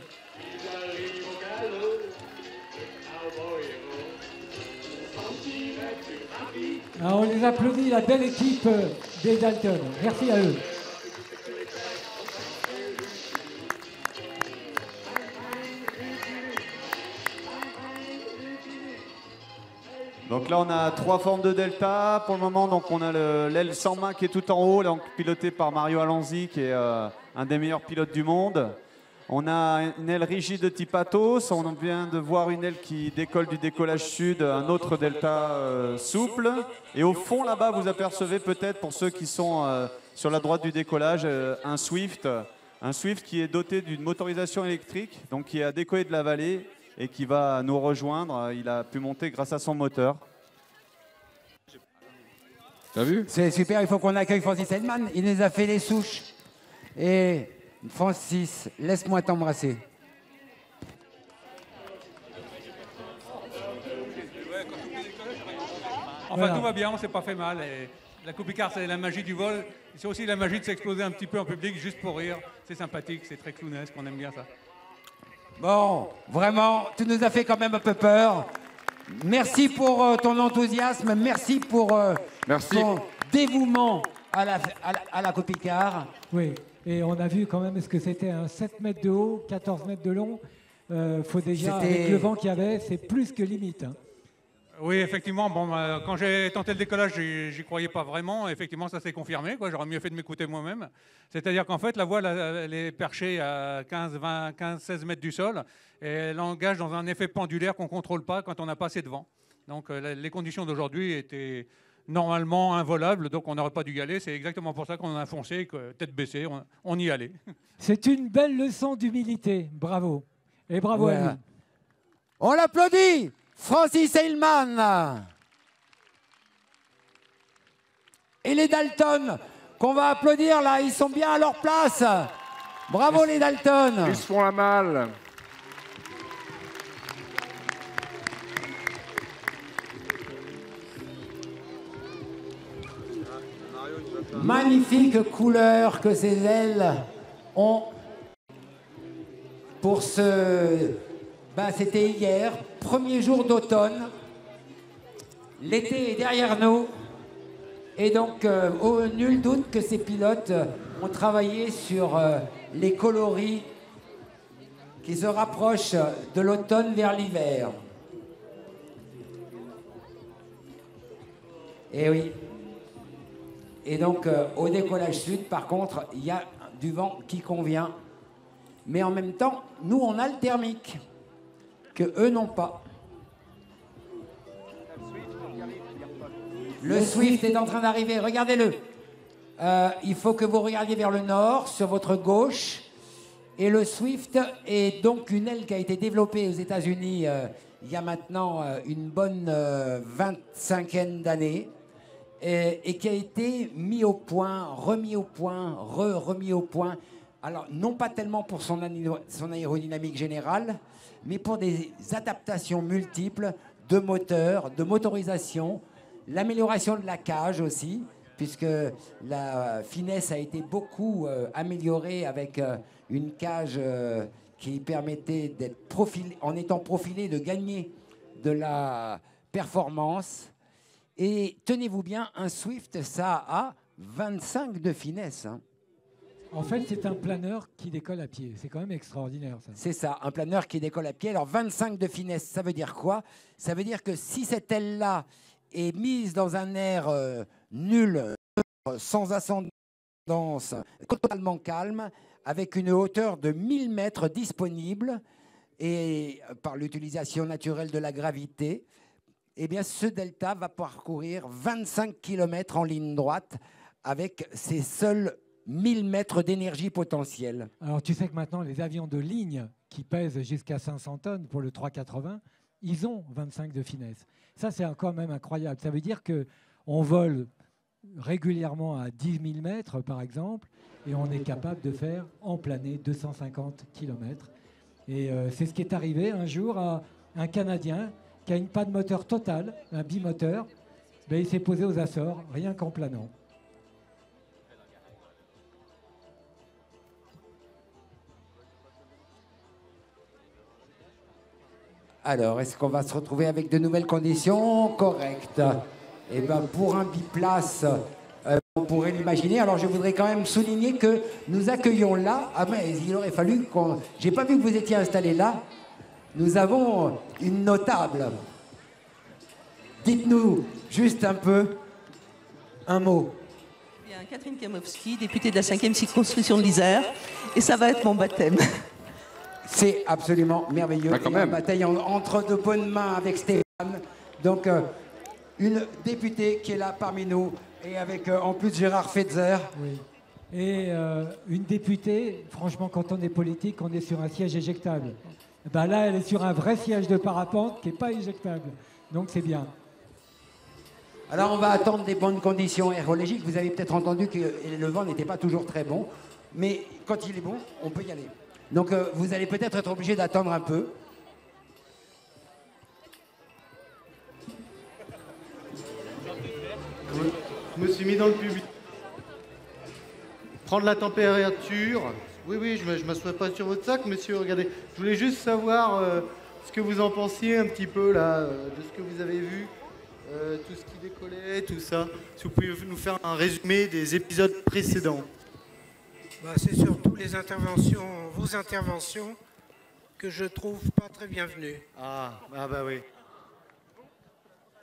Alors on les applaudit, la belle équipe des Dalton. Merci à eux. Donc là, on a 3 formes de delta pour le moment. Donc on a l'aile sans main qui est tout en haut, donc pilotée par Mario Alonzi, qui est un des meilleurs pilotes du monde. On a une aile rigide de type Atos. On vient de voir une aile qui décolle du décollage sud, un autre delta souple. Et au fond, là-bas, vous apercevez peut-être, pour ceux qui sont sur la droite du décollage, un Swift. Un Swift qui est doté d'une motorisation électrique, donc qui a décollé de la vallée et qui va nous rejoindre. Il a pu monter grâce à son moteur. T'as vu? C'est super, il faut qu'on accueille Francis Hellman. Il nous a fait les souches. Et Francis, laisse-moi t'embrasser. Enfin, Voilà. tout va bien, on s'est pas fait mal. Et la Coupe Picard, c'est la magie du vol. C'est aussi la magie de s'exploser un petit peu en public, juste pour rire. C'est sympathique, c'est très clownesque, on aime bien ça. Bon, vraiment, tu nous as fait quand même un peu peur. Merci pour ton enthousiasme, merci pour ton dévouement à la Coupe Picard. Oui, et on a vu quand même ce que c'était un 7 mètres de haut, 14 mètres de long. Faut déjà, avec le vent qu'il y avait, c'est plus que limite. Hein. Oui, effectivement. Bon, quand j'ai tenté le décollage, j'y croyais pas vraiment. Effectivement, ça s'est confirmé, quoi. J'aurais mieux fait de m'écouter moi-même. C'est-à-dire qu'en fait, la voile, elle est perchée à 15, 20, 15, 16 mètres du sol. Et elle engage dans un effet pendulaire qu'on ne contrôle pas quand on n'a pas assez de vent. Donc, les conditions d'aujourd'hui étaient normalement involables. Donc, on n'aurait pas dû y aller. C'est exactement pour ça qu'on a foncé, que, tête baissée, on y allait. C'est une belle leçon d'humilité. Bravo. Et bravo à lui. On l'applaudit, Francis Heilmann. Et les Dalton, qu'on va applaudir là, ils sont bien à leur place. Bravo les Dalton. Ils se font la malle. Magnifique couleur que ces ailes ont pour ce... Ben, c'était hier, premier jour d'automne. L'été est derrière nous. Et donc, nul doute que ces pilotes ont travaillé sur les coloris qui se rapprochent de l'automne vers l'hiver. Et oui. Et donc, au décollage sud, par contre, il y a du vent qui convient. Mais en même temps, nous, on a le thermique, que eux n'ont pas. Le Swift est en train d'arriver, regardez-le. Il faut que vous regardiez vers le nord, sur votre gauche. Et le Swift est donc une aile qui a été développée aux États-Unis il y a maintenant une bonne 25aine d'années. Et qui a été mis au point, remis au point, remis au point. Alors, non pas tellement pour son aérodynamique générale, mais pour des adaptations multiples de moteurs, de motorisation, l'amélioration de la cage aussi, puisque la finesse a été beaucoup améliorée avec une cage qui permettait d'être profilée, en étant profilée, de gagner de la performance. Et tenez-vous bien, un Swift, ça a 25 de finesse. Hein. En fait, c'est un planeur qui décolle à pied. C'est quand même extraordinaire, ça. C'est ça, un planeur qui décolle à pied. Alors, 25 de finesse, ça veut dire quoi? Ça veut dire que si cette aile-là est mise dans un air nul, sans ascendance, totalement calme, avec une hauteur de 1000 mètres disponible, et par l'utilisation naturelle de la gravité, eh bien, ce delta va parcourir 25 km en ligne droite avec ses seuls 1000 mètres d'énergie potentielle. Alors, tu sais que maintenant, les avions de ligne qui pèsent jusqu'à 500 tonnes pour le 380, ils ont 25 de finesse. Ça, c'est quand même incroyable. Ça veut dire qu'on vole régulièrement à 10 000 mètres, par exemple, et on est capable de faire en planée 250 km. Et c'est ce qui est arrivé un jour à un Canadien qui a une panne moteur totale, un bimoteur. Ben, il s'est posé aux Açores, rien qu'en planant. Alors, est-ce qu'on va se retrouver avec de nouvelles conditions correctes? Eh bien, pour un biplace, on pourrait l'imaginer. Alors, je voudrais quand même souligner que nous accueillons là... Ah mais il aurait fallu qu'on... J'ai pas vu que vous étiez installé là. Nous avons une notable. Dites-nous juste un peu, un mot. Bien, Catherine Kamowski, députée de la 5e circonscription de l'Isère, et ça va être mon baptême. C'est absolument merveilleux. Quand et même. un bataille entre de bonnes mains avec Stéphane. Donc, une députée qui est là parmi nous, et avec en plus Gérard Fetzer. Oui. Et une députée, franchement, quand on est politique, on est sur un siège éjectable. Ben là, elle est sur un vrai siège de parapente qui n'est pas éjectable. Donc, c'est bien. Alors, on va attendre des bonnes conditions aérologiques. Vous avez peut-être entendu que le vent n'était pas toujours très bon. Mais quand il est bon, on peut y aller. Donc, vous allez peut-être être obligé d'attendre un peu. Je me suis mis dans le public. Prendre la température. Oui, oui, je ne m'assois pas sur votre sac, monsieur. Regardez, je voulais juste savoir ce que vous en pensiez un petit peu, là, de ce que vous avez vu. Tout ce qui décollait, tout ça. Si vous pouvez nous faire un résumé des épisodes précédents. Bah, c'est surtout les interventions, vos interventions, que je trouve pas très bienvenues. Ah bah oui.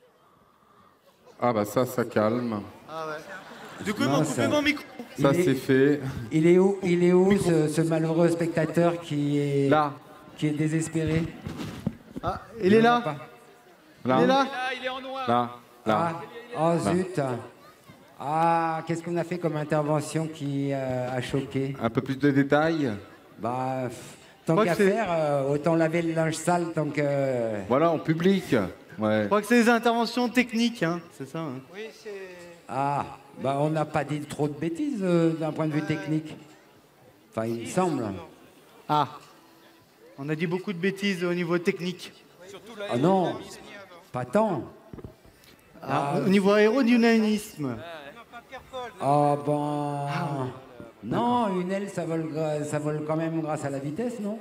Ah bah ça calme. Ah ouais. Du coup, ils Non, m'ont ça- coupé mon micro. Ça Il est- c'est fait. Il est où ce malheureux spectateur qui est Là. qui est désespéré? Ah, il est là. Là. Il est là. il est en noir. Là. Là. Ah, oh zut. Ah, qu'est-ce qu'on a fait comme intervention qui a choqué? Un peu plus de détails. Bah, tant crois qu'à que c'est- faire, autant laver le linge sale tant que... Voilà, en public. Ouais. Je crois que c'est des interventions techniques, hein. C'est ça. Hein. Oui, c'est. Ah, bah on n'a pas dit trop de bêtises d'un point de vue technique. Enfin, il me semble. Ah. On a dit beaucoup de bêtises au niveau technique. Ah non, pas tant. Ah, au niveau aérodynamisme. Ah bon... Non, une aile, ça vole quand même grâce à la vitesse, non?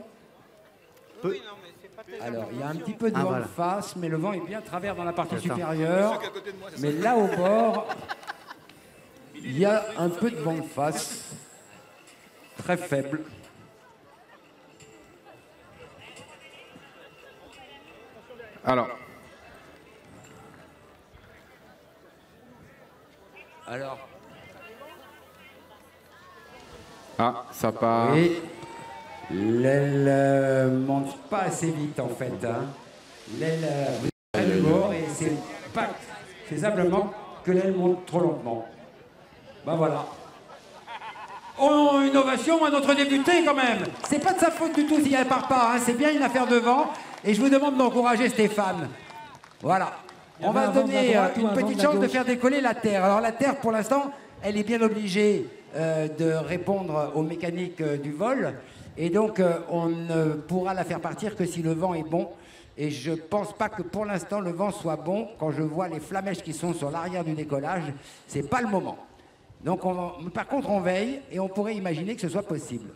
Alors, il y a un petit peu de vent voilà. de face, mais le vent est bien à travers dans la partie Attends. supérieure. Mais là, au bord, il y a un peu de vent de face, très faible. Alors. Alors. Ah, ça part. Oui. L'aile monte pas assez vite en fait. Hein. L'aile est bord et c'est simplement que l'aile monte trop lentement. Ben voilà. Oh, une ovation à notre député quand même. C'est pas de sa faute du tout s'il ne part pas. Hein. C'est bien une affaire de vent. Et je vous demande d'encourager Stéphane. Voilà. On va se donner une petite chance de faire décoller la Terre. Alors la Terre, pour l'instant, elle est bien obligée de répondre aux mécaniques du vol. Et donc, on ne pourra la faire partir que si le vent est bon. Et je ne pense pas que pour l'instant, le vent soit bon. Quand je vois les flamèches qui sont sur l'arrière du décollage, ce n'est pas le moment. Donc, par contre, on veille et on pourrait imaginer que ce soit possible.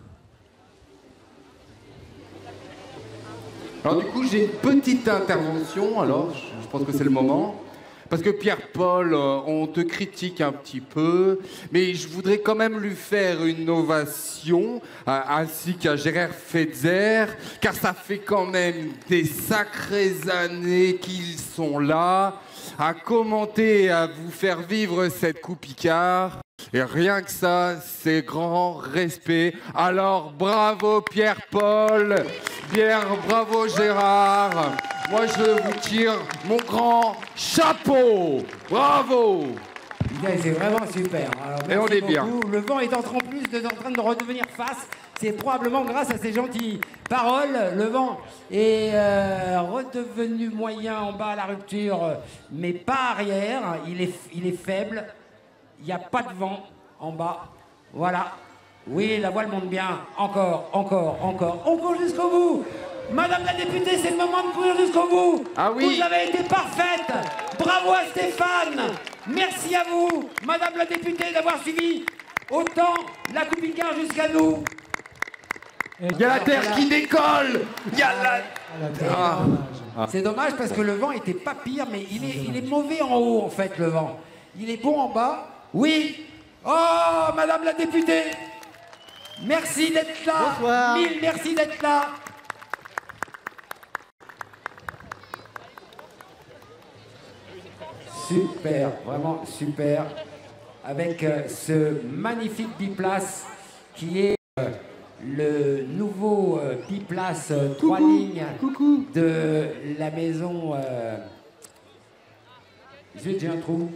Alors du coup, j'ai une petite intervention, alors je pense que c'est le moment. Parce que Pierre-Paul, on te critique un petit peu, mais je voudrais quand même lui faire une ovation, ainsi qu'à Gérard Fetzer, car ça fait quand même des sacrées années qu'ils sont là, à commenter et à vous faire vivre cette Coupe Icare. Et rien que ça, c'est grand respect. Alors bravo Pierre-Paul, bravo Gérard. Moi je vous tire mon grand chapeau. Bravo. C'est vraiment super. Alors, Et on merci est bien. beaucoup. Le vent est en train de redevenir face. C'est probablement grâce à ces gentilles paroles. Le vent est redevenu moyen en bas à la rupture, mais pas arrière. Il est faible. Il n'y a pas de vent en bas. Voilà. Oui, la voile monte bien. Encore. On court jusqu'au bout. Madame la députée, c'est le moment de courir jusqu'au bout. Ah oui. Vous avez été parfaite. Bravo à Stéphane. Merci à vous, Madame la députée, d'avoir suivi autant la Coupe Icare jusqu'à nous. Il y a la Terre qui décolle. Il y a la... C'est dommage parce que le vent était pas pire, mais il est mauvais en haut, en fait, le vent. Il est bon en bas. Oui. Oh, Madame la députée. Merci d'être là. Bonsoir. Mille merci d'être là. Super, vraiment super. Avec ce magnifique biplace qui est le nouveau biplace 3 lignes de la maison. Zut, j'ai un trou.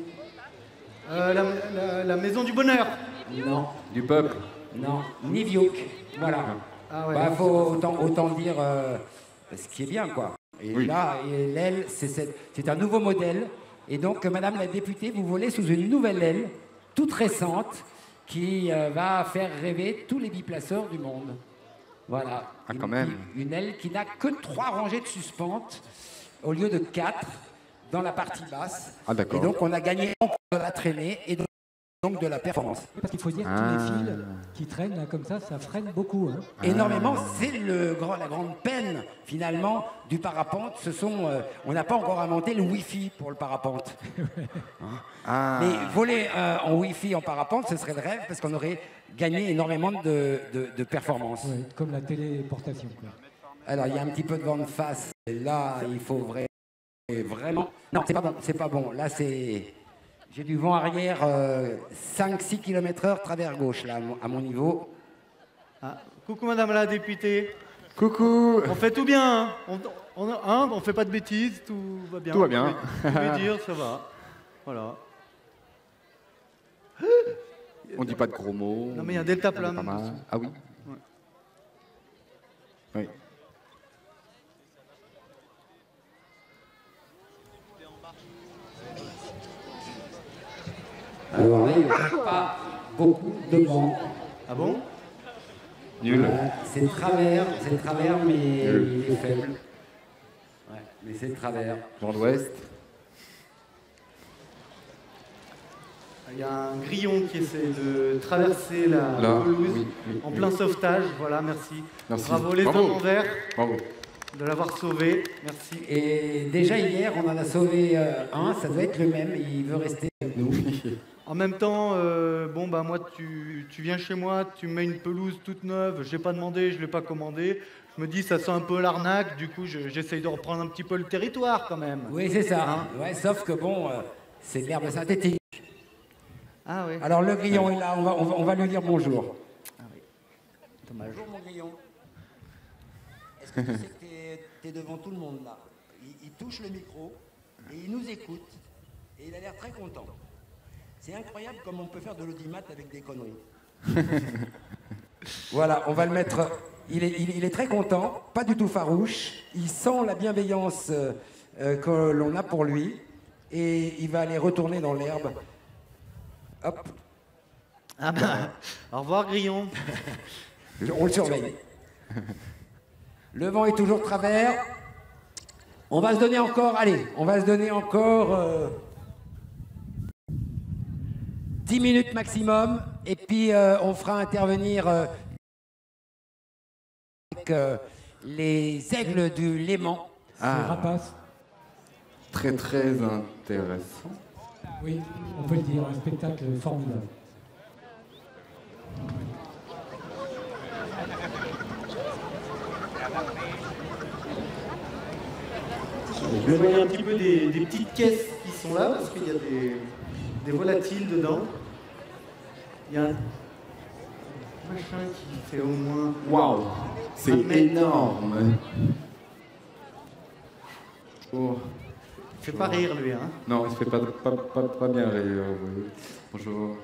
La maison du bonheur. Non. Du peuple. Non, Niviouk. Voilà. Ah ouais, Bah, non, faut autant dire ce qui est bien, quoi. Et Oui. là, l'aile, c'est un nouveau modèle. Et donc, Madame la députée, vous volez sous une nouvelle aile, toute récente, qui va faire rêver tous les biplaceurs du monde. Voilà. Ah, quand même. Une aile qui n'a que 3 rangées de suspente au lieu de 4 dans la partie basse. Ah, d'accord. Et donc, on a gagné encore de la traînée et donc de la performance. Parce qu'il faut dire que tous les fils qui traînent là, comme ça freine beaucoup. Hein. Énormément, c'est la grande peine finalement du parapente. On n'a pas encore inventé le Wi-Fi pour le parapente. Mais voler en Wi-Fi en parapente, ce serait le rêve parce qu'on aurait gagné énormément de performances. Ouais, comme la téléportation. Quoi. Alors il y a un petit peu de vent de face. Et là, il faut vraiment. Non, c'est pas bon. Là, c'est J'ai du vent arrière 5-6 km/h travers gauche, là, à mon niveau. Ah, coucou madame la députée. Coucou. On fait tout bien, hein. On fait pas de bêtises, tout va bien. Tout va bien. Vous pouvez dire, ça va. Voilà. On dit pas de gros mots. Non mais il y a un deltaplane. Pas mal. Ah oui. Ouais. Oui. Alors là, il n'y a pas beaucoup de vent. Ah bon? Nul. C'est le travers, mais il est faible. Ouais, mais c'est le travers. Vent d'ouest. Il y a un grillon qui essaie de traverser la Là, pelouse oui, en plein sauvetage. Voilà, merci. Merci. Bravo les Bravo. hommes en vert Bravo. de l'avoir sauvé. Merci. Et déjà hier, on en a sauvé un, ça doit être le même, il veut rester avec nous. En même temps, bon bah moi tu viens chez moi, tu me mets une pelouse toute neuve, j'ai pas demandé, je l'ai pas commandé. Je me dis ça sent un peu l'arnaque, du coup j'essaye de reprendre un petit peu le territoire quand même. Oui, c'est ça. Hein. Ouais, sauf que bon, c'est de l'herbe synthétique. Ah oui. Alors le grillon est là, on va lui dire bonjour. Ah oui. Dommage. Bonjour mon grillon. Est-ce que tu sais que t'es devant tout le monde là? Il touche le micro et il nous écoute et il a l'air très content. C'est incroyable comme on peut faire de l'audimat avec des conneries. Voilà, on va le mettre. Il est très content, pas du tout farouche. Il sent la bienveillance que l'on a pour lui et il va aller retourner dans l'herbe. Hop. Ah bah, au revoir grillon. On le surveille. Le vent est toujours travers. On va se donner encore, allez, on va se donner encore 10 minutes maximum. Et puis on fera intervenir avec les aigles du Léman. Les rapaces. Très très intéressant. Oui, on peut le dire, un spectacle formidable. Je vais envoyer un petit peu des petites caisses qui sont là, parce qu'il y a des volatiles dedans. Il y a un machin qui fait au moins... Waouh, c'est énorme. Oh. Il fait pas rire lui, hein? Non, il se fait pas bien rire. Oui. Bonjour.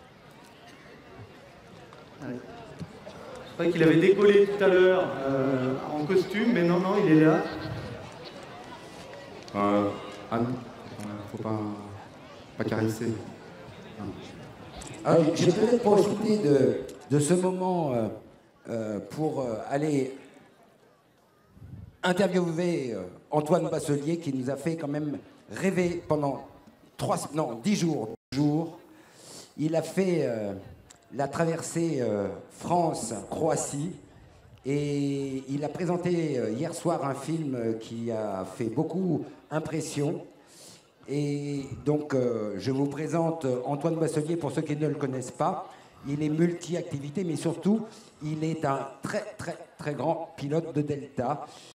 Allez. Je croyais qu'il avait décollé tout à l'heure en costume, mais non, il est là. Ah non, faut pas caresser. Je vais peut-être profiter de ce moment pour aller interviewer Antoine Basselier qui nous a fait quand même rêver pendant 10 jours. Il a fait la traversée France-Croatie et il a présenté hier soir un film qui a fait beaucoup impression. Et donc, je vous présente Antoine Basselier pour ceux qui ne le connaissent pas. Il est multi-activité, mais surtout, il est un très, très, très grand pilote de Delta.